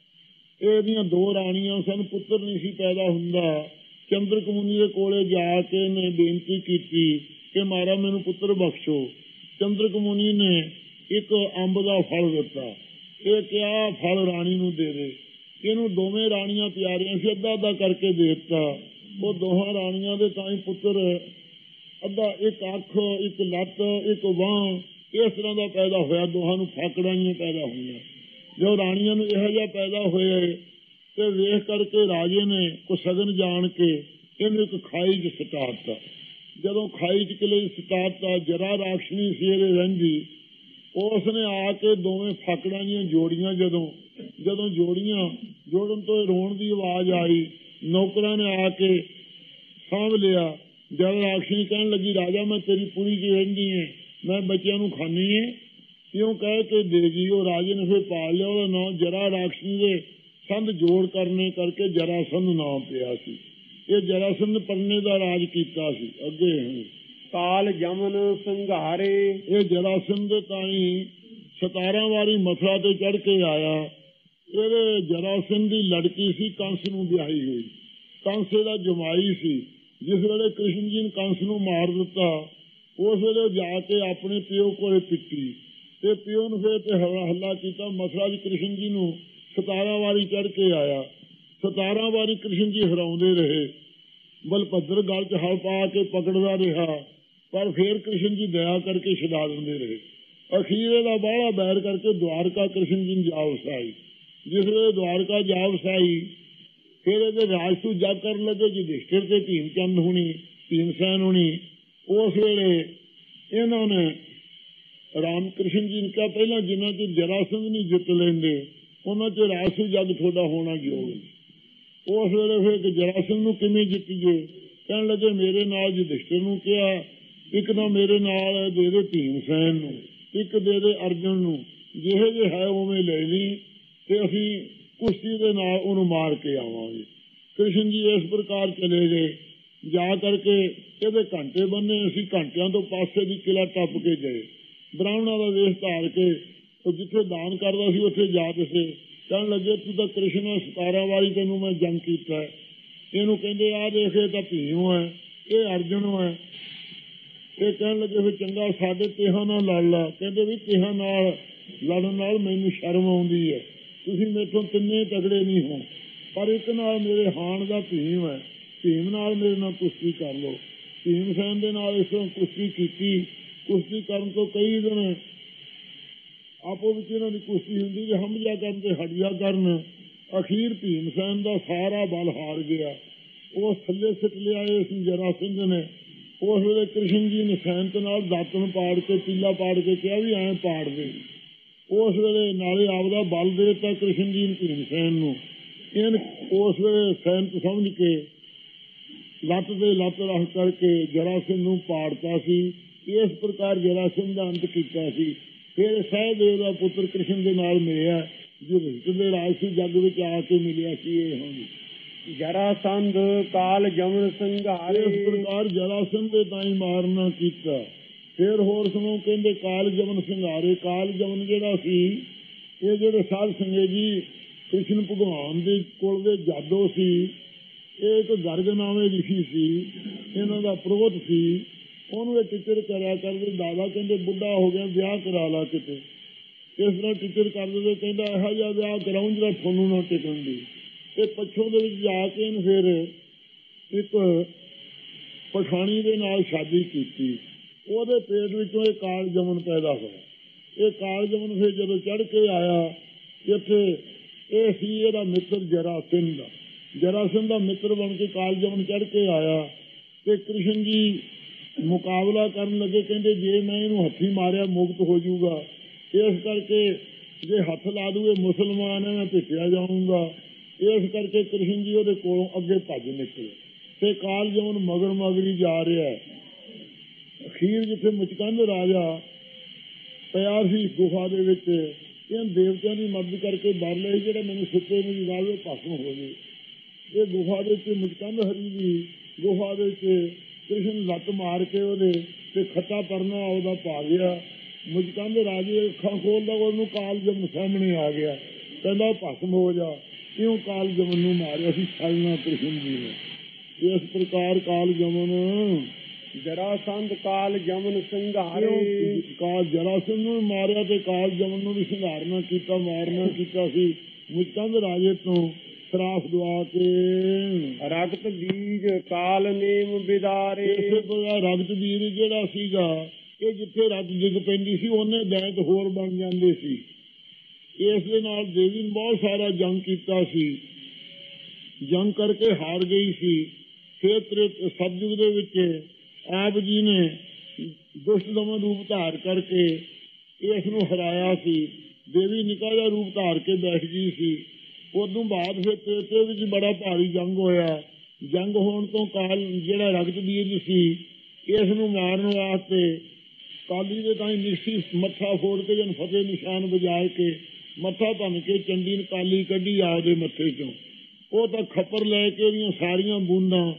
ਇਹਦੀਆਂ 2 ਰਾਣੀਆਂ ਸਨ, ਪੁੱਤਰ ਨਹੀਂ ਸੀ ਪੈਦਾ ਹੁੰਦਾ। ਚੰਦਰਕ ਮੁਨੀ ਦੇ ਕੋਲੇ ਜਾ ਕੇ ਇਹਨੇ ਬੇਨਤੀ ਕੀਤੀ ਕਿ ਮਹਾਰਾਜ ਮੈਨੂੰ ਪੁੱਤਰ ਬਖਸ਼ੋ। ਚੰਦਰਕ ਮੁਨੀ ਨੇ ਇੱਕ ਅੰਬ ਦਾ ਫਲ ਦਿੱਤਾ। ਇਹ ਕਿਹਾ ਫਲ ਰਾਣੀ ਨੂੰ ਦੇ ਦੇ। ਇਹਨੂੰ ਦੋਵੇਂ ਰਾਣੀਆਂ ਪਿਆਰੀਆਂ ਸੀ, ਅੱਧਾ ਅੱਧਾ ਕਰਕੇ ਦੇ ਦਿੱਤਾ। ਉਹ ਦੋਹਾਂ ਰਾਣੀਆਂ ਦੇ ਤਾਂ ਹੀ ਪੁੱਤਰ ਅੱਧਾ, ਇੱਕ ਅੱਖ, ਇੱਕ ਲੱਤ, ਇੱਕ ਬਾਂਹ, ਇਸ ਤਰ੍ਹਾਂ ਦਾ ਪੈਦਾ ਹੋਇਆ। ਦੋਹਾਂ ਨੂੰ ਫਾਕੜਾਂ ਹੀ ਪੈਦਾ ਹੋਈਆਂ। ਜੋ ਰਾਣੀਆਂ ਨੂੰ ਇਹੋ ਜਿਹਾ ਪੈਦਾ ਹੋਏ ਤੇ ਵੇਖ ਕਰਕੇ ਰਾਜੇ ਨੇ ਕੋ ਸਗਨ ਜਾਣ ਕੇ ਇਹਨੂੰ ਇੱਕ ਖਾਈ 'ਚ ਸੁਟਾ ਦਿੱਤਾ। ਜਦੋਂ ਖਾਈ 'ਚ ਕਿਲੇ ਸੁਟਾ ਦਿੱਤਾ, ਜਰਾ ਰਾਖਸ਼ਣੀ ਸੀ ਇਹਦੇ ਰਹਿੰਦੀ, ਉਸ ਨੇ ਆ ਕੇ ਦੋਵੇਂ ਫਾਕੜਾਂ ਦੀਆਂ ਜੋੜੀਆਂ। ਜਦੋਂ ਜੋੜੀਆਂ, ਜੋੜਨ ਤੋਂ ਰੋਣ ਦੀ ਆਵਾਜ਼ ਆਈ। ਨੌਕਰਾਂ ਨੇ ਆ ਕੇ ਸਾਂਭ ਲਿਆ। ਜਦ ਰਾਖਸ਼ਣੀ ਕਹਿਣ ਲੱਗੀ ਰਾਜਾ ਮੈਂ ਤੇਰੀ ਪੂਰੀ 'ਚ ਰਹਿੰਦੀ ਹੈ, ਮੈਂ ਬੱਚਿਆਂ ਨੂੰ ਖਾਂਦੀ ਹੈ, ਕਿਉਂ ਕਹਿ ਕੇ ਦੇ ਗਈ। ਉਹ ਰਾਜੇ ਨੇ ਫਿਰ ਪਾਲ ਲਿਆ। ਉਹਦਾ ਨਾਂ ਜਰਾ ਰਾਖਸ਼ਣੀ ਦੇ ਸੰਧ ਜੋੜ ਕਰਨੇ ਕਰਕੇ ਜਰਾਸੰਧ ਨਾਮ ਪਿਆ ਸੀ। ਇਹ ਜਰਾਸੰਧ ਪਰਨੇ ਦਾ ਰਾਜ ਕੀਤਾ ਸੀ। ਅੱਗੇ ਕਾਲ ਜਮਨ ਸੰਘਾਰੇ। ਇਹ ਜਰਾਸੰਧ ਤਾਂ ਹੀ 17 ਵਾਰੀ ਮਥੁਰਾ ਤੇ ਚੜ ਕੇ ਆਇਆ। ਇਹਦੇ ਜਰਾਸੰਧ ਦੀ ਲੜਕੀ ਸੀ ਕੰਸ ਨੂੰ ਵਿਆਹੀ ਹੋਈ। ਕੰਸ ਇਹਦਾ ਜਮਾਈ ਸੀ। ਜਿਸ ਵੇਲੇ ਕ੍ਰਿਸ਼ਨ ਜੀ ਨੇ ਕੰਸ ਨੂੰ ਮਾਰ ਦਿੱਤਾ, ਉਸ ਵੇਲੇ ਜਾ ਕੇ ਆਪਣੇ ਪਿਓ ਕੋਲੇ ਪਿੱਟੀ ਤੇ ਪਿਓ ਨੂੰ ਫਿਰ ਤੇ ਹੱਲਾ ਕੀਤਾ। ਮਥੁਰਾ ਚ ਕ੍ਰਿਸ਼ਨ ਜੀ ਨੂੰ 17 ਵਾਰੀ ਚੜ ਕੇ ਆਇਆ। 17 ਵਾਰੀ ਕ੍ਰਿਸ਼ਨ ਜੀ ਹਰਾਉਂਦੇ ਰਹੇ। ਬਲਭੱਦਰ ਗਲ ਚ ਹਲ ਪਾ ਕੇ ਪਕੜਦਾ ਰਿਹਾ, ਪਰ ਫਿਰ ਕ੍ਰਿਸ਼ਨ ਜੀ ਦਇਆ ਕਰਕੇ ਛਡਾ ਦਿੰਦੇ ਰਹੇ। ਅਖੀਰ ਇਹਦਾ ਬਾਹਲਾ ਬੈਰ ਕਰਕੇ ਦੁਆਰਕਾ ਕ੍ਰਿਸ਼ਨ ਜੀ ਨੂੰ ਜਾ ਵਸਾਈ। ਜਿਸ ਵੇਲੇ ਦੁਆਰਕਾ ਜਾ ਵਸਾਈ, ਫਿਰ ਇਹਦੇ ਰਾਜਸੂ ਜਗ ਕਰਨ ਲੱਗੇ ਯੁਧਿਸ਼ਠਿਰ ਤੇ ਭੀਮ ਚੰਦ ਹੋਣੀ, ਭੀਮਸੈਨ ਹੋਣੀ। ਉਸ ਵੇਲੇ ਇਹਨਾਂ ਨੇ ਰਾਮ ਕ੍ਰਿਸ਼ਨ ਜੀ ਨੇ ਕਿਹਾ ਪਹਿਲਾਂ ਜਿੰਨਾ ਚਿਰ ਜਰਾਸੰਧ ਨਹੀਂ ਜਿੱਤ ਲੈਂਦੇ ਉਹਨਾਂ ਚ ਰਾਜਸੂ ਜਗ ਤੁਹਾਡਾ ਹੋਣਾ ਯੋਗ ਨਹੀਂ। ਉਸ ਵੇਲੇ ਫਿਰ ਜਰਾਸੰਧ ਨੂੰ ਕਿਵੇਂ ਜਿੱਤੀਏ? ਕਹਿਣ ਲੱਗੇ ਮੇਰੇ ਨਾਲ ਯੁਧਿਸ਼ਠਿਰ ਨੂੰ ਕਿਹਾ, ਇੱਕ ਤਾਂ ਮੇਰੇ ਨਾਲ ਦੇ ਦੇ ਭੀਮਸੈਨ ਨੂੰ, ਇੱਕ ਦੇ ਦੇ ਅਰਜੁਨ ਨੂੰ, ਜਿਹੇ ਜਿਹੇ ਹੈ ਉਵੇਂ ਲੈ ਲਈ ਤੇ ਅਸੀਂ ਕੁਸ਼ਤੀ ਦੇ ਨਾਲ ਉਹਨੂੰ ਮਾਰ ਕੇ ਆਵਾਂਗੇ। ਕ੍ਰਿਸ਼ਨ ਜੀ ਇਸ ਪ੍ਰਕਾਰ ਚਲੇ ਗਏ। ਜਾ ਕਰਕੇ ਇਹਦੇ ਘੰਟੇ ਬੰਨੇ, ਅਸੀਂ ਘੰਟਿਆਂ ਤੋਂ ਪਾਸੇ ਦੀ ਕਿਲਾ ਟੱਪ ਕੇ ਗਏ। ਬ੍ਰਾਹਮਣਾਂ ਦਾ ਵੇਸ਼ ਧਾਰ ਕੇ ਉਹ ਜਿੱਥੇ ਦਾਨ ਕਰਦਾ ਸੀ ਉੱਥੇ ਜਾ ਕਿਸੇ ਕਹਿਣ ਲੱਗੇ ਤੂੰ ਤਾਂ ਕ੍ਰਿਸ਼ਨ 17 ਵਾਰੀ ਤੈਨੂੰ ਮੈਂ ਜੰਗ ਕੀਤਾ। ਇਹਨੂੰ ਕਹਿੰਦੇ ਆਹ ਦੇਖ ਇਹ ਤਾਂ ਭੀਮ ਹੈ, ਇਹ ਅਰਜੁਨ ਹੈ। ਇਹ ਕਹਿਣ ਲੱਗੇ ਫਿਰ ਚੰਗਾ ਸਾਡੇ ਤੇਹਾਂ ਨਾਲ ਲੜ ਲਾ। ਕਹਿੰਦੇ ਵੀ ਤੇਹਾਂ ਨਾਲ ਲੜਨ ਨਾਲ ਮੈਨੂੰ ਸ਼ਰਮ ਆਉਂਦੀ ਹੈ, ਤੁਸੀਂ ਮੇਥੋਂ ਤਿੰਨੇ ਤਗੜੇ ਨਹੀਂ ਹੋ, ਪਰ ਇੱਕ ਨਾਲ ਮੇਰੇ ਹਾਣ ਦਾ ਭੀਮ ਹੈ, ਭੀਮ ਨਾਲ ਮੇਰੇ ਨਾਲ ਕੁਸ਼ਤੀ ਕਰ ਲਓ। ਭੀਮਸੈਨ ਦੇ ਨਾਲ ਇਸ ਤਰ੍ਹਾਂ ਕੁਸ਼ਤੀ ਕੀਤੀ। ਕੁਸ਼ਤੀ ਕਰਨ ਤੋਂ ਕਈ ਦਿਨ ਆਪੋ ਵਿੱਚ ਇਹਨਾਂ ਦੀ ਕੁਸ਼ਤੀ ਹੁੰਦੀ ਕਿ ਹਮਜਾ ਕਰਨ ਤੇ ਹਟਜਾ ਕਰਨ। ਅਖੀਰ ਭੀਮਸੈਨ ਦਾ ਸਾਰਾ ਬਲ ਹਾਰ ਗਿਆ। ਉਹ ਥੱਲੇ ਸਿੱਟ ਲਿਆ ਇਸ ਜਰਾਸੰਧ ਨੇ। ਉਸ ਵੇਲੇ ਕ੍ਰਿਸ਼ਨ ਜੀ ਨੇ ਸੈਨਤ ਨਾਲ ਦਾਤਨ ਪਾੜ ਕੇ ਪੀਲਾ ਪਾੜ ਕੇ ਕਿਹਾ ਵੀ ਐਂ ਪਾੜ ਦੇ। ਉਸ ਵੇਲੇ ਨਾਲੇ ਆਪਦਾ ਬਲ ਦੇ ਦਿੱਤਾ ਕ੍ਰਿਸ਼ਨ ਜੀ ਨੇ ਭੀਮਸੈਨ ਨੂੰ। ਉਸ ਵੇਲੇ ਸੈਨਤ ਸਮਝ ਕੇ ਲੱਤ ਤੇ ਲੱਤ ਰੱਖ ਕਰਕੇ ਜਰਾਸੰਧ ਨੂੰ ਪਾੜਤਾ ਸੀ। ਇਸ ਪ੍ਰਕਾਰ ਜਰਾਸੰਧ ਦਾ ਅੰਤ ਕੀਤਾ ਸੀ। ਫਿਰ ਸਹਿਦੇਵ ਦਾ ਪੁੱਤਰ ਕ੍ਰਿਸ਼ਨ ਦੇ ਨਾਲ ਮਿਲਿਆ, ਜੋ ਯੁਧਿਸ਼ਠਿਰ ਦੇ ਰਾਜਸੀ ਜੱਗ ਵਿੱਚ ਆ ਕੇ ਮਿਲਿਆ ਸੀ। ਇਹ ਹੁਣ ਜਰਾਸੰਧ ਕਾਲ ਜਮਨ ਸੰਘਾਰੇ। ਇਸ ਪ੍ਰਕਾਰ ਜਰਾਸੰਧ ਦੇ ਤਾਂ ਹੀ ਮਾਰਨਾ ਕੀਤਾ। ਫਿਰ ਹੋਰ ਸੁਣੋ, ਕਹਿੰਦੇ ਕਾਲ ਜਮਨ ਸੰਘਾਰੇ। ਕਾਲ ਜਮਨ ਜਿਹੜਾ ਸੀ, ਇਹ ਜਿਹੜੇ ਸਾਧ ਸੰਗਤ ਜੀ ਕ੍ਰਿਸ਼ਨ ਭਗਵਾਨ ਦੇ ਕੋਲ ਦੇ ਜਾਦੋ ਸੀ। ਇਹ ਇੱਕ ਗਰਗ ਨਾਮੇ ਰਿਸ਼ੀ ਸੀ, ਇਹਨਾਂ ਦਾ ਪ੍ਰੋਧ ਸੀ। ਉਹਨੂੰ ਇਹ ਟੀਚਰ ਕਰਿਆ ਕਰਦੇ। ਦਾਦਾ ਕਹਿੰਦੇ ਬੁੱਢਾ ਹੋ ਗਿਆ, ਵਿਆਹ ਕਰਾ ਲਾ ਕਿਤੇ। ਇਸ ਤਰ੍ਹਾਂ ਟੀਚਰ ਕਰਦੇ ਕਹਿੰਦਾ ਇਹੋ ਜਿਹਾ ਵਿਆਹ ਕਰਾਉਂ ਜਿਹੜਾ ਤੁਹਾਨੂੰ ਨਾ ਟਿਕਣ ਦੀ। ਤੇ ਪੱਛੋਂ ਦੇ ਵਿੱਚ ਜਾ ਕੇ ਫਿਰ ਇੱਕ ਪਠਾਣੀ ਦੇ ਨਾਲ ਸ਼ਾਦੀ ਕੀਤੀ। ਉਹਦੇ ਪੇਟ ਵਿੱਚੋਂ ਇਹ ਕਾਲ ਜਮਨ ਪੈਦਾ ਹੋਇਆ। ਇਹ ਕਾਲ ਜਮਨ ਫਿਰ ਜਦੋਂ ਚੜ ਕੇ ਆਇਆ ਇੱਥੇ, ਇਹ ਸੀ ਇਹਦਾ ਮਿੱਤਰ ਜਰਾਸੰਧ ਦਾ। ਜਰਾਸੰਧ ਦਾ ਮਿੱਤਰ ਬਣ ਕੇ ਕਾਲ ਜਮਨ ਚੜ ਕੇ ਆਇਆ ਤੇ ਕ੍ਰਿਸ਼ਨ ਜੀ ਮੁਕਾਬਲਾ ਕਰਨ ਲੱਗੇ। ਕਹਿੰਦੇ ਜੇ ਮੈਂ ਇਹਨੂੰ ਹੱਥੀ ਮਾਰਿਆ ਮੁਕਤ ਹੋ ਜਾਊਗਾ, ਇਸ ਕਰਕੇ ਜੇ ਹੱਥ ਲਾ ਦੂਏ ਮੁਸਲਮਾਨ ਹੈ ਮੈਂ ਭਿੱਟਿਆ ਜਾਊਂਗਾ। ਇਸ ਕਰਕੇ ਕ੍ਰਿਸ਼ਨ ਜੀ ਉਹਦੇ ਕੋਲੋਂ ਅੱਗੇ ਭੱਜ ਨਿਕਲੇ ਤੇ ਕਾਲ ਜਮਨ ਮਗਰ ਮਗਰੀ ਜਾ ਰਿਹਾ। ਅਖੀਰ ਜਿੱਥੇ ਮੁਚਕੰਦ ਰਾਜਾ ਪਿਆ ਸੀ ਗੁਫਾ ਦੇ ਵਿੱਚ, ਇਹ ਦੇਵਤਿਆਂ ਦੀ ਮਦਦ ਕਰਕੇ ਡਰ ਲਏ ਜਿਹੜਾ ਮੈਨੂੰ ਸੁੱਤੇ ਨੂੰ ਜਗਾਵੇ ਭਸਮ ਹੋ ਜੇ। ਇਹ ਗੁਫਾ ਦੇ ਵਿੱਚ ਮੁਚਕੰਦ ਹਰੀ ਦੀ ਗੁਫਾ ਦੇ ਵਿੱਚ ਕ੍ਰਿਸ਼ਨ ਲੱਤ ਮਾਰ ਕੇ ਉਹਦੇ ਤੇ ਖੱਤਾ ਪਰਨਾ ਉਹਦਾ ਪਾ ਗਿਆ। ਮੁਚਕੰਦ ਰਾਜੇ ਅੱਖਾਂ ਖੋਲਦਾ, ਉਹਨੂੰ ਕਾਲ ਜਮਨ ਸਾਹਮਣੇ ਆ ਗਿਆ, ਕਹਿੰਦਾ ਭਸਮ ਹੋ ਜਾ। ਕਿਉਂ ਕਾਲ ਜਮਨ ਨੂੰ ਮਾਰਿਆ ਸੀ ਛਾਲਣਾ ਕ੍ਰਿਸ਼ਨ ਜੀ ਨੇ। ਇਸ ਪ੍ਰਕਾਰ ਕਾਲ ਜਮਨ ਜਰਾਸੰਧ ਕਾਲ ਜਮਨ ਸੰਘਾਰੇ। ਕਾਲ ਜਰਾਸੰਧ ਨੂੰ ਮਾਰਿਆ ਤੇ ਕਾਲ ਜਮਨ ਨੂੰ ਵੀ ਸੰਘਾਰਨਾ ਕੀਤਾ, ਮਾਰਨਾ ਕੀਤਾ ਸੀ ਮੁਚਕੰਦ ਰਾਜੇ ਤੋਂ ਸਰਾਫ ਦਵਾ ਕੇ। ਰਗਤ ਬੀਜ ਕਾਲ ਨੇਮ ਵਿਦਾਰੇ। ਇਸੇ ਪ੍ਰਕਾਰ ਰਗਤ ਬੀਜ ਜਿਹੜਾ ਸੀਗਾ, ਇਹ ਜਿੱਥੇ ਰਗਤ ਡਿੱਗ ਪੈਂਦੀ ਸੀ ਉਹਨੇ ਦੈਂਤ ਹੋਰ ਬਣ ਜਾਂਦੇ ਸੀ। ਇਸ ਦੇ ਨਾਲ ਦੇਵੀ ਨੇ ਬਹੁਤ ਸਾਰਾ ਜੰਗ ਕੀਤਾ ਸੀ, ਜੰਗ ਕਰਕੇ ਹਾਰ ਗਈ ਸੀ। ਫਿਰ ਸਤਯੁਗ ਦੇ ਵਿੱਚ ਆਪ ਜੀ ਨੇ ਦੁਸ਼ਟ ਦਮਨ ਰੂਪ ਧਾਰ ਕਰਕੇ ਇਸ ਨੂੰ ਹਰਾਇਆ ਸੀ। ਦੇਵੀ ਨਿੱਕਾ ਜਿਹਾ ਰੂਪ ਧਾਰ ਕੇ ਬੈਠ ਗਈ ਸੀ। ਉਦੋਂ ਬਾਅਦ ਫਿਰ ਤ੍ਰੇਤੇ ਵਿੱਚ ਬੜਾ ਭਾਰੀ ਜੰਗ ਹੋਇਆ। ਜੰਗ ਹੋਣ ਤੋਂ ਕਾਲ ਜਿਹੜਾ ਰਗਤ ਬੀਜ ਸੀ, ਇਸ ਨੂੰ ਮਾਰਨ ਵਾਸਤੇ ਕਾਲੀ ਦੇ ਤਾਈਂ ਨਿਸ਼ੀ ਮੱਥਾ ਫੋੜ ਕੇ ਜਨ ਫਤਿਹ ਨਿਸ਼ਾਨ ਵਜਾ ਕੇ ਮੱਥਾ ਭੰਨ ਕੇ ਚੰਡੀ ਨੇ ਕਾਲੀ ਕੱਢੀ ਆਪਦੇ ਮੱਥੇ ਚੋਂ। ਉਹ ਤਾਂ ਖੱਪਰ ਲੈ ਕੇ ਉਹਦੀਆਂ ਸਾਰੀਆਂ ਬੂੰਦਾਂ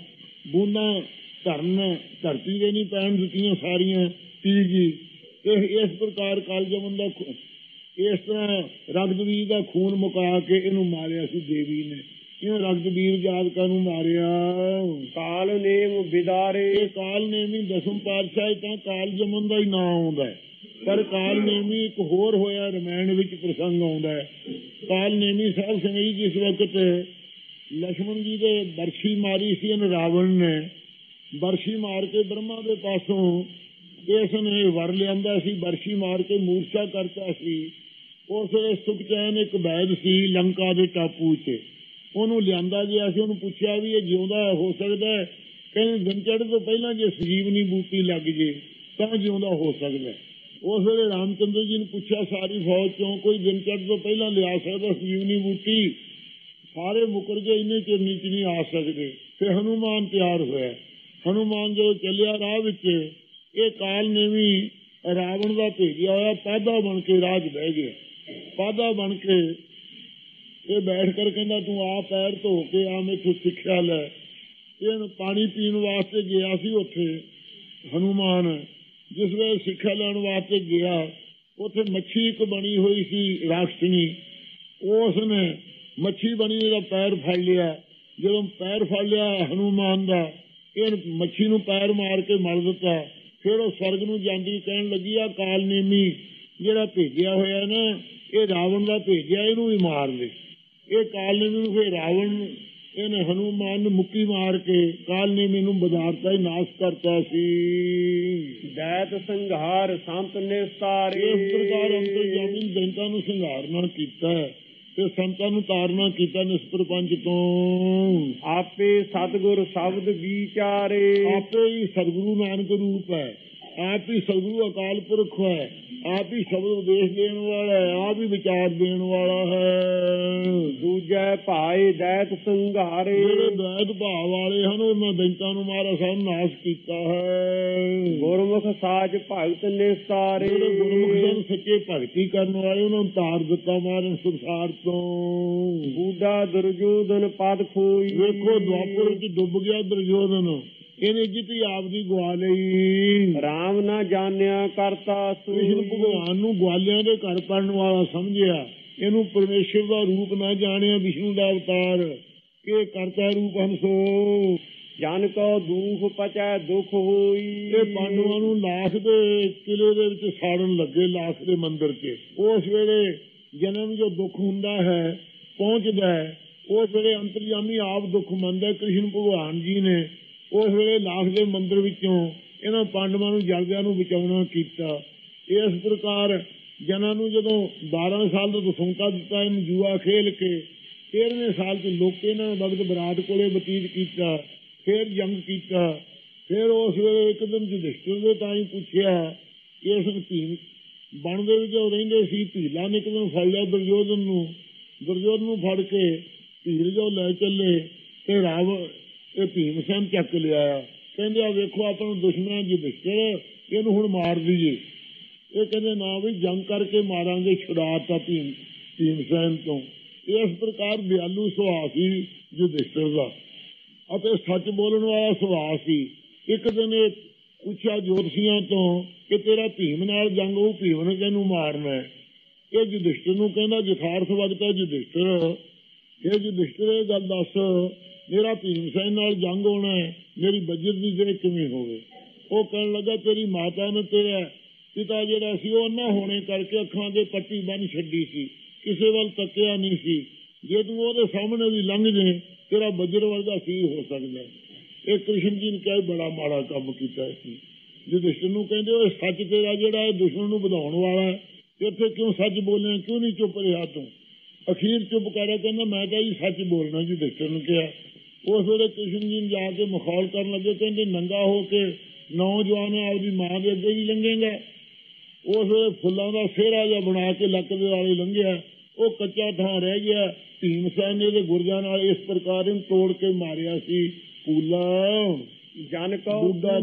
ਧਰਤੀ ਦੇ ਨਹੀਂ ਪੈਣ ਦਿੱਤੀਆਂ, ਸਾਰੀਆਂ ਪੀ ਗਈ। ਇਸ ਪ੍ਰਕਾਰ ਕਾਲ ਜਮਨ ਦਾ ਇਸ ਤਰ੍ਹਾਂ ਰਗਤ ਬੀਜ ਦਾ ਖੂਨ ਮੁਕਾ ਕੇ ਇਹਨੂੰ ਮਾਰਿਆ ਸੀ ਦੇਵੀ ਨੇ। ਕਿਉਂ ਰਗਤ ਬੀਜ ਜਾਦਕਾਂ ਨੂੰ ਮਾਰਿਆ? ਕਾਲ ਨੇਮ ਵਿਦਾਰੇ। ਇਹ ਕਾਲ ਨੇਮੀ ਦਸਮ ਪਾਤਸ਼ਾਹ ਤਾਂ ਕਾਲ ਜਮਨ ਦਾ ਹੀ ਨਾਂ ਆਉਂਦਾ ਹੈ, ਪਰ ਕਾਲ ਨੇਮੀ ਇੱਕ ਹੋਰ ਹੋਇਆ ਰਮਾਇਣ ਵਿੱਚ ਪ੍ਰਸੰਗ ਆਉਂਦਾ ਹੈ। ਕਾਲ ਨੇਮੀ ਸਾਹਿਬ ਸੰਗਈ ਜਿਸ ਵਕਤ ਲక్ష్మణ ਜੀ ਦੇ ਬਰਛੀ ਮਾਰੀ ਸੀ ਇਹਨ ਰਾਵਣ ਨੇ, ਬਰਛੀ ਮਾਰ ਕੇ ਬ੍ਰਹਮਾ ਦੇ ਪਾਸੋਂ ਇਸ ਨੇ ਵਰ ਲਿਆਂਦਾ ਸੀ, ਬਰਛੀ ਮਾਰ ਕੇ ਮੂਰਛਾ ਕਰਤਾ ਸੀ। ਉਸ ਵੇਲੇ ਸੁਖਚੈਨ ਇੱਕ ਵੈਦ ਸੀ ਲੰਕਾ ਦੇ ਟਾਪੂ 'ਚ, ਉਹਨੂੰ ਲਿਆਂਦਾ ਗਿਆ ਸੀ। ਉਹਨੂੰ ਪੁੱਛਿਆ ਵੀ ਇਹ ਜਿਉਂਦਾ ਹੋ ਸਕਦਾ? ਕਹਿੰਦੇ ਦਿਨ ਚੜ੍ਹਨ ਤੋਂ ਪਹਿਲਾਂ ਜੇ ਸੰਜੀਵਨੀ ਬੂਟੀ ਲੱਗ ਜੇ ਤਾਂ ਜਿਉਂਦਾ ਹੋ ਸਕਦਾ। ਉਸ ਵੇਲੇ ਰਾਮਚੰਦਰ ਜੀ ਨੂੰ ਪੁੱਛਿਆ ਸਾਰੀ ਫੌਜ ਚੋਂ ਕੋਈ ਦਿਨ ਚੜ੍ਹਨ ਤੋਂ ਪਹਿਲਾਂ ਲਿਆ ਸਕਦਾ ਸੰਜੀਵਨੀ ਬੂਟੀ? ਸਾਰੇ ਮੁਕਰ ਗਏ, ਇੰਨੇ ਚਿਰ ਨੀਚ ਨਹੀਂ ਆ ਸਕਦੇ। ਫਿਰ ਹਨੂੰਮਾਨ ਤਿਆਰ ਹੋਇਆ। ਹਨੂੰਮਾਨ ਜਦੋਂ ਚੱਲਿਆ ਰਾਹ ਵਿੱਚ, ਇਹ ਕਾਲ ਨੇਮੀ ਰਾਵਣ ਦਾ ਭੇਜਿਆ ਹੋਇਆ ਪਾਧਾ ਬਣ ਕੇ ਰਾਹ 'ਚ ਬਹਿ ਗਿਆ। ਪਾਧਾ ਬਣ ਕੇ ਇਹ ਬੈਠ ਕਰ ਕਹਿੰਦਾ ਤੂੰ ਆ ਪੈਰ ਧੋ ਕੇ ਆ ਮੈਥੋਂ ਸਿੱਖਿਆ ਲੈ। ਇਹ ਪਾਣੀ ਪੀਣ ਵਾਸਤੇ ਗਿਆ ਸੀ ਉੱਥੇ ਹਨੂੰਮਾਨ। ਜਿਸ ਵੇਲੇ ਸਿੱਖਿਆ ਲੈਣ ਵਾਸਤੇ ਗਿਆ, ਉੱਥੇ ਮੱਛੀ ਇੱਕ ਬਣੀ ਹੋਈ ਸੀ ਰਾਖਸ਼ਣੀ। ਉਸ ਨੇ ਮੱਛੀ ਬਣੀ ਦਾ ਪੈਰ ਫੜ ਲਿਆ। ਜਦੋਂ ਪੈਰ ਫੜ ਲਿਆ ਹਨੂੰਮਾਨ ਦਾ, ਇਹ ਮੱਛੀ ਨੂੰ ਪੈਰ ਮਾਰ ਕੇ ਮਰ ਦਿੱਤਾ। ਫਿਰ ਉਹ ਸਵਰਗ ਨੂੰ ਜਾਂਦੀ ਕਹਿਣ ਲੱਗੀ ਆ ਕਾਲ ਨੇਮੀ ਜਿਹੜਾ ਭੇਜਿਆ ਹੋਇਆ ਨਾ, ਇਹ ਰਾਵਣ ਦਾ ਭੇਜਿਆ, ਇਹਨੂੰ ਵੀ ਮਾਰ ਦੇ। ਇਹ ਕਾਲ ਨੇਮੀ ਨੂੰ ਫਿਰ ਰਾਵਣ ਇਹਨੇ ਹਨੂੰਮਾਨ ਨੂੰ ਮੁੱਕੀ ਮਾਰ ਕੇ ਕਾਲ ਨੇਮੀ ਨੂੰ ਬਦਾਰਤਾ ਹੀ ਨਾਸ਼ ਕਰਤਾ ਸੀ। ਦੈਤ ਸੰਘਾਰ ਸੰਤ ਨਿਸਤਾਰੇ। ਇਸ ਪ੍ਰਕਾਰ ਅੰਤਰਜਾਮੀ ਦੈਂਤਾਂ ਨੂੰ ਸੰਘਾਰਨਾ ਕੀਤਾ ਤੇ ਸੰਤਾਂ ਨੂੰ ਤਾਰਨਾ ਕੀਤਾ ਨਿਸਪ੍ਰਪੰਚ ਤੋਂ। ਆਪੇ ਸਤਿਗੁਰ ਸ਼ਬਦ ਵਿਚਾਰੇ। ਆਪੇ ਹੀ ਸਤਿਗੁਰੂ ਨਾਨਕ ਰੂਪ ਹੈ, ਆਪ ਹੀ ਸਤਿਗੁਰੂ ਅਕਾਲ ਪੁਰਖ ਹੈ, ਆਪ ਹੀ ਸ਼ਬਦ ਉਪਦੇਸ਼ ਦੇਣ ਵਾਲਾ ਹੈ, ਆਪ ਹੀ ਵਿਚਾਰ ਦੇਣ ਵਾਲਾ ਹੈ। ਦੂਜੇ ਭਾਈ ਦੈਤ ਸੰਘਾਰੇ। ਜਿਹੜੇ ਦੈਤ ਭਾਵ ਵਾਲੇ ਹਨ ਉਹਨਾਂ ਦੈਂਤਾਂ ਨੂੰ ਮਾਰਾ ਸਭ ਨਾਸ਼ ਕੀਤਾ ਹੈ। ਗੁਰਮੁਖ ਸਾਜ ਭਗਤ ਨਿਸਤਾਰੇ। ਜਿਹੜੇ ਗੁਰਮੁਖ ਸਨ ਸੱਚੇ ਭਗਤੀ ਕਰਨ ਵਾਲੇ ਉਹਨਾਂ ਨੂੰ ਤਾਰ ਦਿੱਤਾ ਮਾਰਨ ਸੰਸਾਰ ਤੋਂ। ਬੂਢਾ ਦੁਰਜੋਧਨ ਪਦ ਖੋਈ। ਵੇਖੋ ਦੁਆਪਰ ਵਿੱਚ ਡੁੱਬ ਗਿਆ ਦੁਰਜੋਧਨ, ਇਹਨੇ ਜਿੱਤੀ ਆਪ ਦੀ ਗਵਾ ਲਈ। ਰਾਮ ਨਾ ਜਾਣਿਆ ਕਰਤਾ ਕ੍ਰਿਸ਼ਨ ਭਗਵਾਨ ਨੂੰ ਗਵਾਲਿਆਂ ਦੇ ਘਰ ਪੜਨ ਵਾਲਾ ਸਮਝਿਆ, ਇਹਨੂੰ ਪਰਮੇਸ਼ਰ ਦਾ ਰੂਪ ਨਾ ਜਾਣਿਆ, ਵਿਸ਼ਨੂੰ ਦਾ ਅਵਤਾਰ ਕਿ ਕਰਤਾ ਰੂਪ ਹੰਸੋ। ਜਨ ਕੋ ਦੁਖ ਪਚੈ ਦੁਖ ਹੋਈ। ਇਹ ਪਾਂਡਵਾਂ ਨੂੰ ਲਾਖ ਦੇ ਕਿਲੇ ਦੇ ਵਿੱਚ ਸਾੜਨ ਲੱਗੇ, ਲਾਖ ਦੇ ਮੰਦਿਰ 'ਚ। ਉਸ ਵੇਲੇ ਜਨਮ ਜੋ ਦੁੱਖ ਹੁੰਦਾ ਹੈ ਪਹੁੰਚਦਾ ਹੈ, ਉਸ ਵੇਲੇ ਅੰਤਰਜਾਮੀ ਆਪ ਦੁੱਖ ਮੰਨਦਾ ਕ੍ਰਿਸ਼ਨ ਭਗਵਾਨ ਜੀ ਨੇ। ਉਸ ਵੇਲੇ ਲਾਖ ਦੇ ਮੰਦਿਰ ਵਿੱਚੋਂ ਇਹਨਾਂ ਪਾਂਡਵਾਂ ਨੂੰ ਜਲਦਿਆਂ ਨੂੰ ਬਚਾਉਣਾ ਕੀਤਾ। ਇਸ ਪ੍ਰਕਾਰ ਜਨਾਂ ਨੂੰ ਜਦੋਂ 12 ਸਾਲ ਦਾ ਦਸੌਂਕਾ ਦਿੱਤਾ, ਇਹਨੂੰ ਜੂਆ ਖੇਲ ਕੇ 13ਵੇਂ ਸਾਲ 'ਚ ਲੋਕੇ ਨੇ ਵਕਤ ਬਰਾਤ ਕੋਲੇ ਬਤੀਤ ਕੀਤਾ, ਫਿਰ ਜੰਗ ਕੀਤਾ। ਫਿਰ ਉਸ ਵੇਲੇ ਇੱਕ ਦਿਨ ਯੁਧਿਸ਼ਠਿਰ ਦੇ ਤਾਂ ਹੀ ਪੁੱਛਿਆ, ਇਸ ਧੀ ਬਣ ਦੇ ਵਿੱਚ ਰਹਿੰਦੇ ਸੀ, ਧੀਲਾ ਨੇ ਇੱਕ ਦਿਨ ਫੜ ਲਿਆ ਦੁਰਜੋਧਨ ਨੂੰ। ਦੁਰਜੋਧਨ ਨੂੰ ਫੜ ਕੇ ਧੀਰ ਜੋ ਲੈ ਚੱਲੇ ਤੇ ਰਾਵਣ ਇਹ ਭੀਮ ਸੈਨ ਚੱਕ ਲਿਆ। ਕਹਿੰਦੇ ਆ ਵੇਖੋ ਆਪਾਂ ਨੂੰ ਦੁਸ਼ਮਣ ਯੁਧਿਸ਼ਠਿਰ, ਇਹਨੂੰ ਹੁਣ ਮਾਰ ਦਈਏ। ਇਹ ਕਹਿੰਦੇ ਨਾ ਵੀ ਜੰਗ ਕਰਕੇ ਮਾਰਾਂਗੇ, ਛੁਡਾਤਾ ਭੀਮ ਸੈਨ ਤੋਂ। ਇਸ ਪ੍ਰਕਾਰ ਦਿਆਲੂ ਸੁਭਾਅ ਸੀ ਯੁਧਿਸ਼ਠਿਰ ਦਾ ਅਤੇ ਸੱਚ ਬੋਲਣ ਵਾਲਾ ਸੁਭਾਅ ਸੀ। ਇੱਕ ਦਿਨ ਇਹ ਪੁੱਛਿਆ ਜੋਤਸ਼ੀਆਂ ਤੋਂ ਕਿ ਤੇਰਾ ਭੀਮ ਨਾਲ ਜੰਗ ਹੋਊ, ਭੀਮ ਨੇ ਤੈਨੂੰ ਮਾਰਨਾ। ਇਹ ਯੁਧਿਸ਼ਠਿਰ ਨੂੰ ਕਹਿੰਦਾ ਯਥਾਰਥ ਵਕਤ ਹੈ ਯੁਧਿਸ਼ਠਿਰ, ਇਹ ਯੁਧਿਸ਼ਠਿਰ ਇਹ ਗੱਲ ਦੱਸ, ਮੇਰਾ ਭੀਮ ਸੈਨ ਨਾਲ ਜੰਗ ਹੋਣਾ, ਮੇਰੀ ਬੱਜਤ ਦੀ ਦੇ ਕਿਵੇਂ ਹੋਵੇ। ਉਹ ਕਹਿਣ ਲੱਗਾ ਤੇਰੀ ਮਾਤਾ ਨੇ ਤੇਰਾ ਪਿਤਾ ਜਿਹੜਾ ਸੀ ਉਹ ਨਾ ਹੋਣੇ ਕਰਕੇ ਅੱਖਾਂ ਦੇ ਪੱਟੀ ਬੰਨ ਛੱਡੀ ਸੀ, ਕਿਸੇ ਵੱਲ ਤੱਕਿਆ ਨਹੀਂ ਸੀ। ਜੇ ਤੂੰ ਉਹਦੇ ਸਾਹਮਣੇ ਵੀ ਲੰਘ ਜੇ ਤੇਰਾ ਬੱਜਰ ਵਰਗਾ ਸੀ ਹੋ ਸਕਦਾ। ਇਹ ਕ੍ਰਿਸ਼ਨ ਜੀ ਨੇ ਕਿਹਾ ਬੜਾ ਮਾੜਾ ਕੰਮ ਕੀਤਾ ਸੀ। ਯੁਧਿਸ਼ਠਿਰ ਨੂੰ ਕਹਿੰਦੇ ਉਹ ਸੱਚ ਤੇਰਾ ਜਿਹੜਾ ਇਹ ਦੁਸ਼ਮਣ ਨੂੰ ਵਧਾਉਣ ਵਾਲਾ, ਇੱਥੇ ਕਿਉਂ ਸੱਚ ਬੋਲਿਆ, ਕਿਉਂ ਨਹੀਂ ਚੁੱਪ ਰਿਹਾ ਤੂੰ। ਅਖੀਰ ਚੁੱਪ ਕਰਿਆ, ਕਹਿੰਦਾ ਮੈਂ ਤਾਂ ਜੀ ਸੱਚ ਬੋਲਣਾ। ਯੁਧਿਸ਼ਠਿਰ ਨੂੰ ਕਿਹਾ। ਉਸ ਵੇਲੇ ਕ੍ਰਿਸ਼ਨ ਜੀ ਨੇ ਜਾ ਕੇ ਮਖੌਲ ਕਰਨ ਲੱਗੇ, ਕਹਿੰਦੇ ਨੰਗਾ ਹੋ ਕੇ ਨੌਜਵਾਨ ਆਪਦੀ ਮਾਂ ਦੇ ਅੱਗੇ ਵੀ ਲੰਘੇਗਾ। ਉਸ ਵੇਲੇ ਫੁੱਲਾਂ ਦਾ ਸਿਹਰਾ ਜਿਹਾ ਬਣਾ ਕੇ ਲੱਕ ਦੇ ਵਾਲੇ ਲੰਘਿਆ, ਉਹ ਕੱਚਾ ਥਾਂ ਰਹਿ ਗਿਆ। ਭੀਮ ਸੈਨ ਨੇ ਇਹਦੇ ਗੁਰਜਾਂ ਨਾਲ ਇਸ ਪ੍ਰਕਾਰ ਇਹਨੂੰ ਤੋੜ ਕੇ ਮਾਰਿਆ ਸੀ। ਪੂਲਾ ਜਨ ਕੋ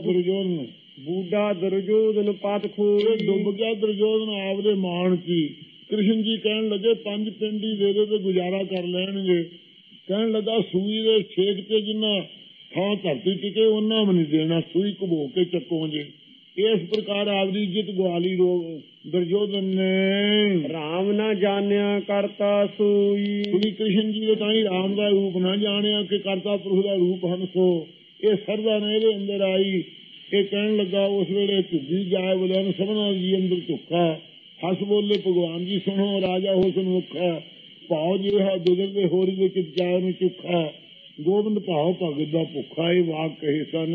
ਬੂਢਾ ਦੁਰਯੋਧਨ ਪਤ ਖੂਹ ਡੁੱਬ ਗਿਆ। ਦੁਰਯੋਧਨ ਆਪਦੇ ਮਾਣ ਸੀ। ਕ੍ਰਿਸ਼ਨ ਜੀ ਕਹਿਣ ਲੱਗੇ 5 ਪਿੰਡੀ ਦੇ ਦੇ ਤੇ ਗੁਜ਼ਾਰਾ ਕਰ ਲੈਣਗੇ। ਕਹਿਣ ਲੱਗਾ ਸੂਈ ਦੇ ਛੇਕ ਤੇ ਜਿੰਨਾ ਥਾਂ ਧਰਤੀ ਟਿਕੇ ਉਹਨਾਂ ਵੀ ਨਹੀਂ ਦੇਣਾ, ਸੂਈ ਘਬੋ ਕੇ ਚੱਕੋ ਜੇ। ਇਸ ਪ੍ਰਕਾਰ ਆਪਦੀ ਇੱਜ਼ਤ ਗਵਾਲੀ ਦੁਰਯੋਧਨ ਨੇ। ਰਾਮ ਨਾ ਜਾਣਿਆ ਕਰਤਾ ਸੂਈ, ਸ੍ਰੀ ਕ੍ਰਿਸ਼ਨ ਜੀ ਦੇ ਤਾਂ ਹੀ ਰਾਮ ਦਾ ਰੂਪ ਨਾ ਜਾਣਿਆ ਕਿ ਕਰਤਾ ਪੁਰਖ ਦਾ ਰੂਪ ਹਨ ਸੋ। ਇਹ ਸਰਦਾ ਨੇ ਇਹਦੇ ਅੰਦਰ ਆਈ। ਇਹ ਕਹਿਣ ਲੱਗਾ ਉਸ ਵੇਲੇ ਝੁੱਗੀ ਜਾਏ ਬੋਲਿਆ ਨੂੰ ਸਭਨਾ ਜੀ ਅੰਦਰ ਝੁੱਕਾ। ਹੱਸ ਬੋਲੇ ਭਗਵਾਨ ਜੀ ਸੁਣੋ ਰਾਜਾ ਹੁਸਨ ਮੁੱਖਾ, ਭਾਉ ਜਿਹਾ ਦੁਗਰਦੇ ਹੋਰੀ ਦੇ ਚਿਤ ਜਾਏ ਨੂੰ ਚੁੱਖਾ। ਗੋਬਿੰਦ ਭਾਉ ਭਗਤ ਦਾ ਭੁੱਖਾ ਇਹ ਵਾਕ ਕਹੇ ਸਨ।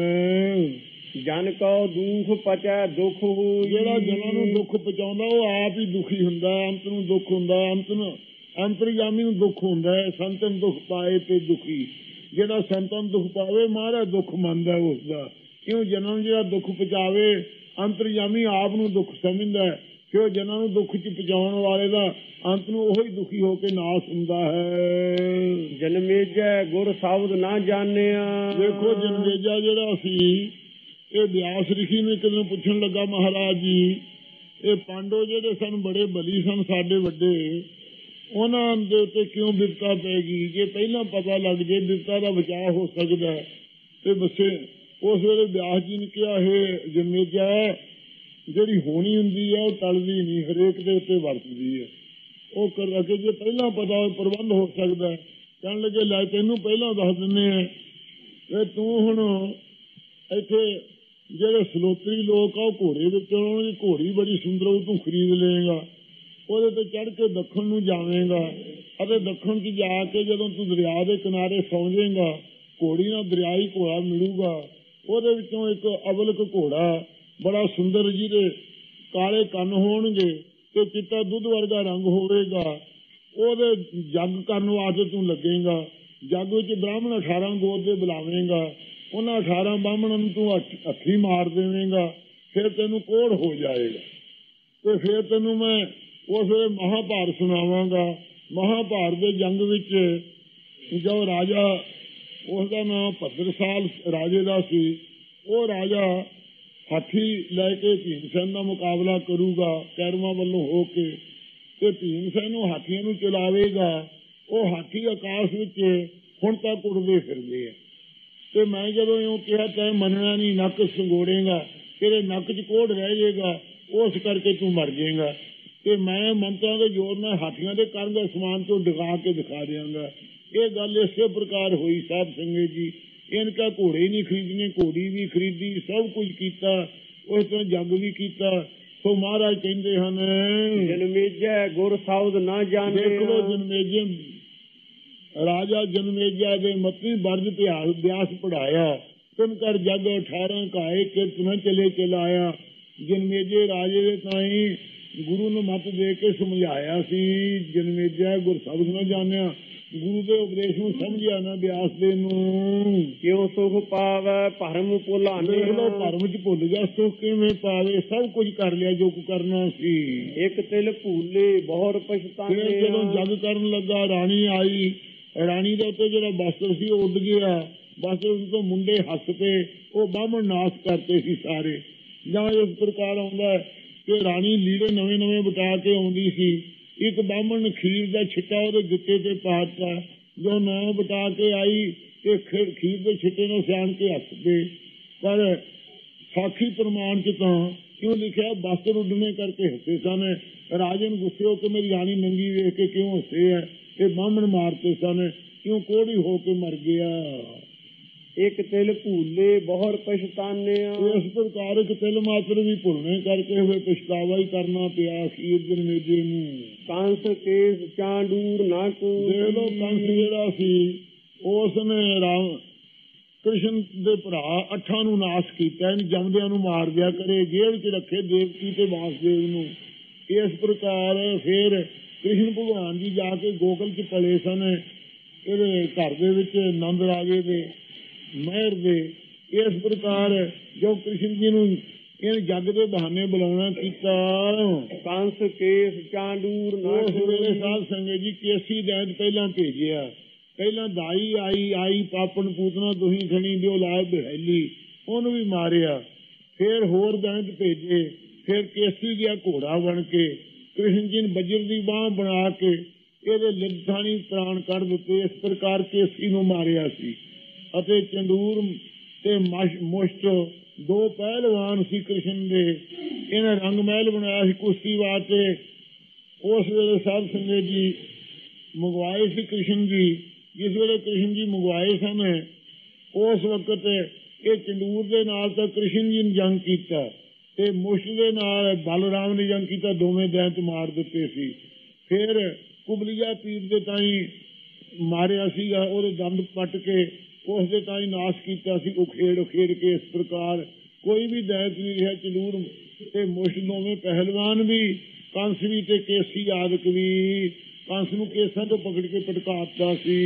ਜਨ ਕੋ ਦੁੱਖ ਪਚੈ ਦੁੱਖ ਹੋਈ, ਜਿਹੜਾ ਜਨਾਂ ਨੂੰ ਦੁੱਖ ਪਹੁੰਚਾਉਂਦਾ ਉਹ ਆਪ ਹੀ ਦੁਖੀ ਹੁੰਦਾ, ਅੰਤ ਨੂੰ ਦੁੱਖ ਹੁੰਦਾ, ਅੰਤਰਜਾਮੀ ਨੂੰ ਦੁੱਖ ਹੁੰਦਾ। ਸੰਤਨ ਦੁੱਖ ਪਾਏ ਤੇ ਦੁਖੀ, ਜਿਹੜਾ ਸੰਤਨ ਦੁੱਖ ਪਾਵੇ ਮਹਾਰਾਜ ਦੁੱਖ ਮੰਨਦਾ ਉਸਦਾ। ਕਿਉਂ ਜਨਾਂ ਨੂੰ ਜਿਹੜਾ ਦੁੱਖ ਪਹੁੰਚਾਵੇ ਅੰਤਰਜਾਮੀ ਆਪ ਨੂੰ ਦੁੱਖ ਸਮਝਦਾ, ਕਿਉਂ ਜਨਾਂ ਨੂੰ ਦੁੱਖ ਚ ਪਹੁੰਚਾਉਣ ਵਾਲੇ ਦਾ ਅੰਤ ਨੂੰ ਉਹੀ ਦੁਖੀ ਹੋ ਕੇ ਨਾਸ ਹੁੰਦਾ ਹੈ। ਜਨਮੇਜੈ ਗੁਰ ਸ਼ਬਦ ਨਾ ਜਾਣਿਆ। ਦੇਖੋ ਜਨਮੇਜਾ ਜਿਹੜਾ ਸੀ ਇਹ ਵਿਆਸ ਰਿਸ਼ੀ ਨੂੰ ਇੱਕ ਦਿਨ ਪੁੱਛਣ ਲੱਗਾ ਮਹਾਰਾਜ ਜੀ ਇਹ ਪਾਂਡੋ ਜਿਹੜੇ ਸਨ ਬੜੇ ਬਲੀ ਸਨ ਸਾਡੇ ਵੱਡੇ, ਉਹਨਾਂ ਦੇ ਉੱਤੇ ਕਿਉਂ ਬਿਪਤਾ ਪੈ ਗਈ। ਜੇ ਪਹਿਲਾਂ ਪਤਾ ਲੱਗ ਜੇ ਬਿਪਤਾ ਦਾ ਬਚਾਅ ਹੋ ਸਕਦਾ ਤੇ ਬੱਸੇ। ਉਸ ਵੇਲੇ ਵਿਆਸ ਜੀ ਨੇ ਕਿਹਾ ਇਹ ਜਨਮੇਜਾ ਜਿਹੜੀ ਹੋਣੀ ਹੁੰਦੀ ਹੈ ਉਹ ਟਲਦੀ ਨਹੀਂ, ਹਰੇਕ ਦੇ ਉੱਤੇ ਵਰਤਦੀ ਹੈ। ਉਹ ਕਰ ਕੇ ਜੇ ਪਹਿਲਾਂ ਪਤਾ ਪ੍ਰਬੰਧ ਹੋ ਸਕਦਾ। ਕਹਿਣ ਲੱਗੇ ਲੈ ਤੈਨੂੰ ਪਹਿਲਾਂ ਦੱਸ ਦਿੰਦੇ ਆ ਤੇ ਤੂੰ ਹੁਣ ਇੱਥੇ ਜਿਹੜੇ ਸਲੋਤਰੀ ਲੋਕ ਆ ਉਹ ਘੋੜੇ ਵਿੱਚ ਆਉਣਗੇ, ਘੋੜੀ ਬੜੀ ਸੁੰਦਰ ਉਹ ਤੂੰ ਖਰੀਦ ਲਏਗਾ, ਉਹਦੇ ਤੇ ਚੜ੍ਹ ਕੇ ਦੱਖਣ ਨੂੰ ਜਾਵੇਂਗਾ ਅਤੇ ਦੱਖਣ 'ਚ ਜਾ ਕੇ ਜਦੋਂ ਤੂੰ ਦਰਿਆ ਦੇ ਕਿਨਾਰੇ ਸੌਂ ਜਾਏਗਾ ਘੋੜੀ ਨਾਲ ਦਰਿਆਈ ਘੋੜਾ ਮਿਲੂਗਾ। ਉਹਦੇ ਵਿੱਚੋਂ ਇੱਕ ਅਵਲਕ ਘੋੜਾ ਬੜਾ ਸੁੰਦਰ ਜਿਹਦੇ ਕਾਲੇ ਕੰਨ ਹੋਣਗੇ ਤੇ ਚਿੱਟਾ ਦੁੱਧ ਵਰਗਾ ਰੰਗ ਹੋਵੇਗਾ। ਉਹਦੇ ਜੱਗ ਕਰਨ ਵਾਸਤੇ ਤੂੰ ਲੱਗੇਗਾ। ਜੱਗ ਵਿੱਚ ਬ੍ਰਾਹਮਣ 18 ਗੋਤ ਦੇ ਬੁਲਾਵੇਂਗਾ, ਉਹਨਾਂ 18 ਬ੍ਰਾਹਮਣਾਂ ਨੂੰ ਤੂੰ ਹੱਥੀ ਮਾਰ ਦੇਵੇਂਗਾ, ਫਿਰ ਤੈਨੂੰ ਕੋੜ ਹੋ ਜਾਏਗਾ ਤੇ ਫਿਰ ਤੈਨੂੰ ਮੈਂ ਉਸ ਵੇਲੇ ਮਹਾਭਾਰਤ ਸੁਣਾਵਾਂਗਾ। ਮਹਾਭਾਰਤ ਦੇ ਜੰਗ ਵਿੱਚ ਜੋ ਰਾਜਾ ਉਸਦਾ ਨਾਮ ਭੱਦਰਸਾਲ ਰਾਜੇ ਦਾ ਸੀ, ਉਹ ਰਾਜਾ ਹਾਥੀ ਲੈ ਕੇ ਭੀਮ ਸੈਨ ਦਾ ਮੁਕਾਬਲਾ ਕਰੂਗਾ ਕੈਰਵਾਂ ਵੱਲੋਂ ਹੋ ਕੇ ਤੇ ਭੀਮ ਸੈਨ ਨੂੰ ਹਾਥੀਆਂ ਨੂੰ ਚਲਾਵੇਗਾ। ਉਹ ਹਾਥੀ ਆਕਾਸ਼ ਵਿੱਚ ਹੁਣ ਤੱਕ ਉੜਦੇ ਫਿਰਦੇ ਆ ਤੇ ਮੈਂ ਜਦੋਂ ਇਉਂ ਕਿਹਾ ਤੈਂ ਮੰਨਣਾ ਨਹੀਂ, ਨੱਕ ਸੰਗੋੜੇਗਾ, ਤੇਰੇ ਨੱਕ 'ਚ ਕੋੜ ਰਹਿ ਜਾਏਗਾ, ਉਸ ਕਰਕੇ ਤੂੰ ਮਰ ਜਾਏਗਾ। ਤੇ ਮੈਂ ਮੰਤਰਾਂ ਦੇ ਜ਼ੋਰ ਨਾਲ ਹਾਥੀਆਂ ਦੇ ਕੰਨ ਅਸਮਾਨ ਤੋਂ ਡਿਗਾ ਕੇ ਦਿਖਾ ਦਿਆਂਗਾ। ਇਹ ਗੱਲ ਇਸੇ ਪ੍ਰਕਾਰ ਹੋਈ ਸਾਧ ਸੰਗਤ ਜੀ। ਇਨਕਾ ਘੋੜੇ ਨਹੀਂ ਖਰੀਦਣੇ, ਘੋੜੀ ਵੀ ਖਰੀਦੀ, ਸਭ ਕੁਝ ਕੀਤਾ, ਉਸ ਤਰ੍ਹਾਂ ਜੱਗ ਵੀ ਕੀਤਾ। ਸੋ ਮਹਾਰਾਜ ਕਹਿੰਦੇ ਹਨ ਜਨਮੇਜੈ ਗੁਰ ਸ਼ਬਦ ਨਾ ਜਾਣੇ। ਦੇਖ ਲੋ ਜਨਮੇਜੈ ਰਾਜਾ ਜਨਮੇਜੈ ਦੇ ਮਤੀ ਬਰਜ ਵਿਆਸ ਪੜਾਇਆ, ਤਿਨ ਕਰ ਜਗ 18 ਕਾਏ ਕਿਰਤ ਨ ਚਲੇ ਚਲਾਇਆ। ਜਨਮੇਜੈ ਰਾਜੇ ਦੇ ਤਾਈ ਗੁਰੂ ਨੂੰ ਮੱਤ ਦੇ ਕੇ ਸਮਝਾਇਆ ਸੀ। ਜਨਮੇਜੈ ਗੁਰ ਸ਼ਬਦ ਨਾ ਜਾਣਿਆ, ਗੁਰੂ ਦੇ ਉਪਦੇਸ਼ ਨੂੰ ਸਮਝਿਆ ਨਾ ਵਿਆਸ ਦੇ ਨੂੰ। ਕਿਉਂ ਸੁਖ ਪਾਵੈ ਭਰਮ ਭੁਲਾਣੇ। ਦੇਖ ਲੋ ਭਰਮ ਚ ਭੁੱਲ ਗਿਆ, ਸੁਖ ਕਿਵੇਂ ਪਾਵੇ। ਸਭ ਕੁਝ ਕਰ ਲਿਆ ਜੋ ਕੁ ਕਰਨਾ ਸੀ। ਇੱਕ ਤਿਲ ਭੂਲੇ ਬਹੁਤ ਪਛਤਾਨੇ। ਜਦੋਂ ਜੱਗ ਕਰਨ ਲੱਗਾ ਰਾਣੀ ਆਈ ਰਾਣੀ ਦੇ ਉੱਤੇ ਜਿਹੜਾ ਬਸਤਰ ਸੀ ਉਹ ਉੱਡ ਗਿਆ। ਬਸਤਰ ਤੋਂ ਮੁੰਡੇ ਹੱਸ ਪਏ, ਉਹ ਬਾਹਮਣ ਨਾਸ ਕਰਤੇ ਸੀ ਸਾਰੇ। ਜਾਂ ਇਸ ਪ੍ਰਕਾਰ ਆਉਂਦਾ ਕਿ ਰਾਣੀ ਲੀੜੇ ਨਵੇਂ ਨਵੇਂ ਬਟਾ ਕੇ ਆਉਂਦੀ ਸੀ, ਇੱਕ ਬਾਹਮਣ ਨੇ ਖੀਰ ਦਾ ਛਿੱਟਾ ਉਹਦੇ ਗਿੱਟੇ ਤੇ ਪਾ ਦਿੱਤਾ। ਜੋ ਨੌ ਬਟਾ ਕੇ ਆਈ ਤੇ ਖੀਰ ਦੇ ਛਿੱਟੇ ਨੂੰ ਸਿਆਣ ਕੇ ਹੱਸ ਪਏ। ਪਰ ਸਾਖੀ ਪ੍ਰਮਾਣ ਚ ਤਾਂ ਕਿਉਂ ਲਿਖਿਆ ਬਸਤਰ ਉੱਡਣੇ ਕਰਕੇ ਹੱਸੇ ਸਨ। ਰਾਜਨ ਗੁੱਸੇ ਹੋ ਕੇ ਮੇਰੀ ਰਾਣੀ ਨੰਗੀ ਵੇਖ ਕੇ ਕਿਉਂ ਹੱਸੇ ਹੈ? ਇਹ ਬਾਹਮਣ ਮਾਰਤੇ ਸਨ, ਕਿਉਂ ਕੋੜੀ ਹੋ ਕੇ ਮਰ ਗਿਆ। ਇੱਕ ਤਿਲ ਭੂਲੇ ਬਹੁਰ ਪਛਤਾਨਿਆ। ਇਸ ਪ੍ਰਕਾਰ ਇੱਕ ਤਿਲ ਮਾਤਰ ਵੀ ਭੁੱਲਣੇ ਕਰਕੇ ਹੋਏ ਪਛਤਾਵਾ ਹੀ ਕਰਨਾ ਪਿਆ ਅਖੀਰ ਦਿਨ ਮੇਜੇ ਨੂੰ। ਕੰਸ ਕੇਸ ਚਾਂਡੂਰ ਨਾ ਕੋ। ਦੇਖ ਲੋ ਕੰਸ ਜਿਹੜਾ ਸੀ ਉਸ ਨੇ ਰਾਮ ਕ੍ਰਿਸ਼ਨ ਦੇ ਭਰਾ ਅੱਠਾਂ ਨੂੰ ਨਾਸ਼ ਕੀਤਾ, ਇਹਨੂੰ ਜੰਮਦਿਆਂ ਨੂੰ ਮਾਰ ਦਿਆ ਕਰੇ, ਜੇਲ੍ਹ ਚ ਰੱਖੇ ਦੇਵਕੀ ਤੇ ਵਾਸਦੇਵ ਨੂੰ। ਇਸ ਪ੍ਰਕਾਰ ਫਿਰ ਕ੍ਰਿਸ਼ਨ ਭਗਵਾਨ ਜੀ ਜਾ ਕੇ ਗੋਕਲ ਚ ਪਲੇ ਸਨ, ਇਹਦੇ ਘਰ ਦੇ ਵਿੱਚ ਨੰਦ ਰਾਜੇ ਦੇ ਮਹਿਰ ਦੇ। ਇਸ ਪ੍ਰਕਾਰ ਜੋ ਕ੍ਰਿਸ਼ਨ ਜੀ ਨੂੰ ਇਹ ਜੱਗ ਦੇ ਬਹਾਨੇ ਬੁਲਾਉਣਾ ਕੀਤਾ। ਕੰਸ ਕੇਸ ਚਾਂਡੂਰ ਨਾ ਵੇਲੇ ਸਾਧ ਸੰਗਤ ਜੀ ਕੇਸੀ ਦੈਂਤ ਪਹਿਲਾਂ ਭੇਜਿਆ। ਪਹਿਲਾਂ ਦਾਈ ਆਈ ਪਾਪਣ ਪੂਤਨਾ ਦੁਹੀ ਖਣੀ ਦਿਓ ਲਾਏ ਬਹੈਲੀ, ਉਹਨੂੰ ਵੀ ਮਾਰਿਆ। ਫਿਰ ਹੋਰ ਦੈਂਤ ਭੇਜੇ, ਫਿਰ ਕੇਸੀ ਗਿਆ ਘੋੜਾ ਬਣ ਕੇ, ਕ੍ਰਿਸ਼ਨ ਜੀ ਨੇ ਵਜਰ ਦੀ ਬਾਂਹ ਬਣਾ ਕੇ ਇਹਦੇ ਲਿੱਥਾਣੀ ਪ੍ਰਾਣ ਕੱਢ ਦਿੱਤੇ। ਇਸ ਪ੍ਰਕਾਰ ਕੇਸੀ ਨੂੰ ਮਾਰਿਆ ਸੀ। ਅਤੇ ਚੰਦੂਰ ਤੇ ਮੁਸ਼ਟ ਦੋ ਪਹਿਲਵਾਨ ਸੀ ਕ੍ਰਿਸ਼ਨ ਦੇ, ਇਹਨੇ ਰੰਗ ਮਹਿਲ ਬਣਾਇਆ ਸੀ ਕੁਸ਼ਤੀ ਵਾਸਤੇ। ਉਸ ਵੇਲੇ ਸਾਧ ਸੰਗਤ ਜੀ ਮੰਗਵਾਏ ਸੀ ਕ੍ਰਿਸ਼ਨ ਜੀ। ਜਿਸ ਵੇਲੇ ਕ੍ਰਿਸ਼ਨ ਜੀ ਮੰਗਵਾਏ ਸਨ ਉਸ ਵਕਤ ਇਹ ਚੰਦੂਰ ਦੇ ਨਾਲ ਤਾਂ ਕ੍ਰਿਸ਼ਨ ਜੀ ਨੇ ਜੰਗ ਕੀਤਾ ਤੇ ਮੁਸ਼ਟ ਦੇ ਨਾਲ ਬਲਰਾਮ ਨੇ ਜੰਗ ਕੀਤਾ, ਦੋਵੇਂ ਦੈਂਤ ਮਾਰ ਦਿੱਤੇ ਸੀ। ਫਿਰ ਕੁਬਲੀਆ ਪੀਰ ਦੇ ਤਾਈ ਮਾਰਿਆ ਸੀਗਾ, ਉਹਦੇ ਦੰਦ ਪੱਟ ਕੇ ਉਸ ਦੇ ਤਾਈ ਨਾਸ਼ ਕੀਤਾ ਸੀ ਉਖੇੜ ਕੇ। ਇਸ ਪ੍ਰਕਾਰ ਕੋਈ ਵੀ ਦੈਂਤ ਨਹੀਂ ਰਿਹਾ। ਚੰਦੂਰ ਤੇ ਮੁਸ਼ਟ ਦੋਵੇਂ ਪਹਿਲਵਾਨ ਵੀ, ਕੰਸ ਵੀ ਤੇ ਕੇਸੀ ਆਦਿਕ ਵੀ। ਕੰਸ ਨੂੰ ਕੇਸਾਂ ਤੋਂ ਪਕੜ ਕੇ ਪਟਕਾਤਾ ਸੀ।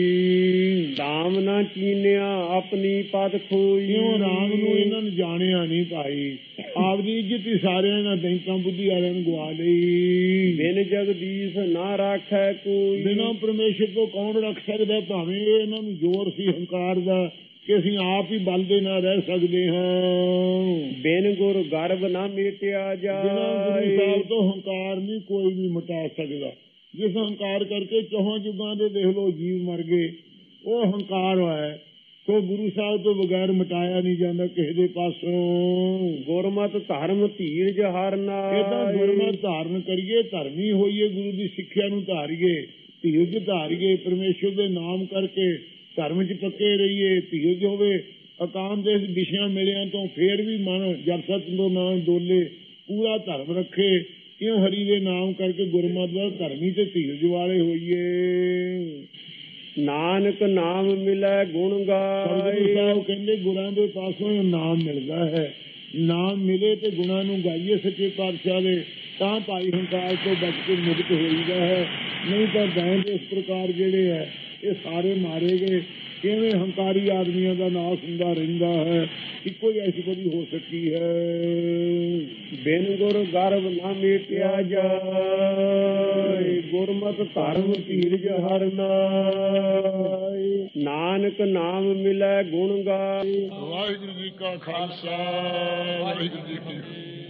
ਰਾਮ ਨਾ ਚੀਨਿਆ ਆਪਣੀ ਪਦ ਖੋਈ। ਕਿਉਂ ਰਾਮ ਨੂੰ ਇਹਨਾਂ ਨੇ ਜਾਣਿਆ ਨਹੀਂ ਭਾਈ, ਆਪਦੀ ਇੱਜ਼ਤ ਹੀ ਸਾਰਿਆਂ ਨਾਲ ਦੈਂਤਾਂ ਬੁੱਧੀ ਵਾਲਿਆਂ ਨੂੰ ਗਵਾ ਲਈ। ਬਿਨ ਜਗਦੀਸ਼ ਨਾ ਰਾਖੈ ਕੋਈ। ਬਿਨਾਂ ਪਰਮੇਸ਼ਰ ਤੋਂ ਕੌਣ ਰੱਖ ਸਕਦਾ? ਭਾਵੇਂ ਇਹਨਾਂ ਨੂੰ ਜ਼ੋਰ ਸੀ ਹੰਕਾਰ ਦਾ ਕਿ ਅਸੀਂ ਆਪ ਹੀ ਬਲ ਦੇ ਨਾਲ ਰਹਿ ਸਕਦੇ ਹਾਂ। ਬਿਨ ਗੁਰ ਗਰਭ ਨਾ ਮੇਟਿਆ ਜਾਏ। ਬਿਨਾਂ ਗੁਰੂ ਸਾਹਿਬ ਤੋਂ ਹੰਕਾਰ ਨਹੀਂ ਕੋਈ ਵੀ ਮਿਟਾ ਸਕਦਾ। ਜਿਸ ਹੰਕਾਰ ਕਰਕੇ ਚੌਹਾਂ ਯੁੱਗਾਂ ਦੇ ਦੇਖ ਲੋ ਜੀਵ ਮਰ ਗਏ, ਉਹ ਹੰਕਾਰ ਹੈ। ਸੋ ਗੁਰੂ ਸਾਹਿਬ ਤੋਂ ਬਗੈਰ ਮਿਟਾਇਆ ਨਹੀਂ ਜਾਂਦਾ ਕਿਸੇ ਦੇ ਪਾਸੋਂ। ਗੁਰਮਤਿ ਧਰਮ ਧੀਰਜ ਹਰਨਾ। ਏਦਾਂ ਗੁਰਮਤਿ ਧਾਰਨ ਕਰੀਏ, ਧਰਮੀ ਹੋਈਏ, ਗੁਰੂ ਦੀ ਸਿੱਖਿਆ ਨੂੰ ਧਾਰੀਏ, ਧੀਰਜ ਧਾਰੀਏ, ਪਰਮੇਸ਼ਰ ਦੇ ਨਾਮ ਕਰਕੇ ਧਰਮ ਚ ਪੱਕੇ ਰਹੀਏ। ਧੀਰਜ ਹੋਵੇ, ਅਕਾਮ ਦੇ ਵਿਸ਼ਿਆਂ ਮਿਲਿਆਂ ਤੋਂ ਫੇਰ ਵੀ ਮਨ ਜਪ ਸਤ ਤੋਂ ਨਾ ਡੋਲੇ, ਪੂਰਾ ਧਰਮ ਰੱਖੇ। ਕਿਉਂ ਹਰੀ ਦੇ ਨਾਮ ਕਰਕੇ ਗੁਰਮਤਿ ਦਾ ਧਰਮੀ ਤੇ ਧੀਰਜ ਵਾਲੇ ਹੋਈਏ। ਨਾਨਕ ਨਾਮ ਮਿਲੈ ਗੁਣ ਗਾਏ। ਗੁਰੂ ਸਾਹਿਬ ਕਹਿੰਦੇ ਗੁਰਾਂ ਦੇ ਪਾਸੋਂ ਨਾਮ ਮਿਲਦਾ ਹੈ। ਨਾਮ ਮਿਲੇ ਤੇ ਗੁਣਾਂ ਨੂੰ ਗਾਈਏ ਸੱਚੇ ਪਾਤਸ਼ਾਹ ਦੇ, ਤਾਂ ਭਾਈ ਹੰਕਾਰ ਤੋਂ ਬਚ ਕੇ ਮੁਕਤ ਹੋਈਦਾ ਹੈ। ਨਹੀਂ ਤਾਂ ਦੈਂਤ ਇਸ ਪ੍ਰਕਾਰ ਜਿਹੜੇ ਹੈ ਇਹ ਸਾਰੇ ਮਾਰੇ ਗਏ। ਕਿਵੇਂ ਹੰਕਾਰੀ ਆਦਮੀਆਂ ਦਾ ਨਾਸ਼ ਹੁੰਦਾ ਰਹਿੰਦਾ ਹੈ। ਇੱਕੋ ਹੀ ਐਸੀ ਕਦੀ ਹੋ ਸਕੀ ਹੈ। ਬਿਨ ਗੁਰ ਗਰਭ ਨਾ ਮੇਟਿਆ ਜਾਏ। ਗੁਰਮਤਿ ਧਰਮ ਧੀਰਜ ਹਰਨਾ। ਨਾਨਕ ਨਾਮ ਮਿਲੈ ਗੁਣ ਗਾਏ। ਵਾਹਿਗੁਰੂ ਜੀ ਕਾ ਖਾਲਸਾ, ਵਾਹਿਗੁਰੂ ਜੀ ਕੀ ਫਤਿਹ।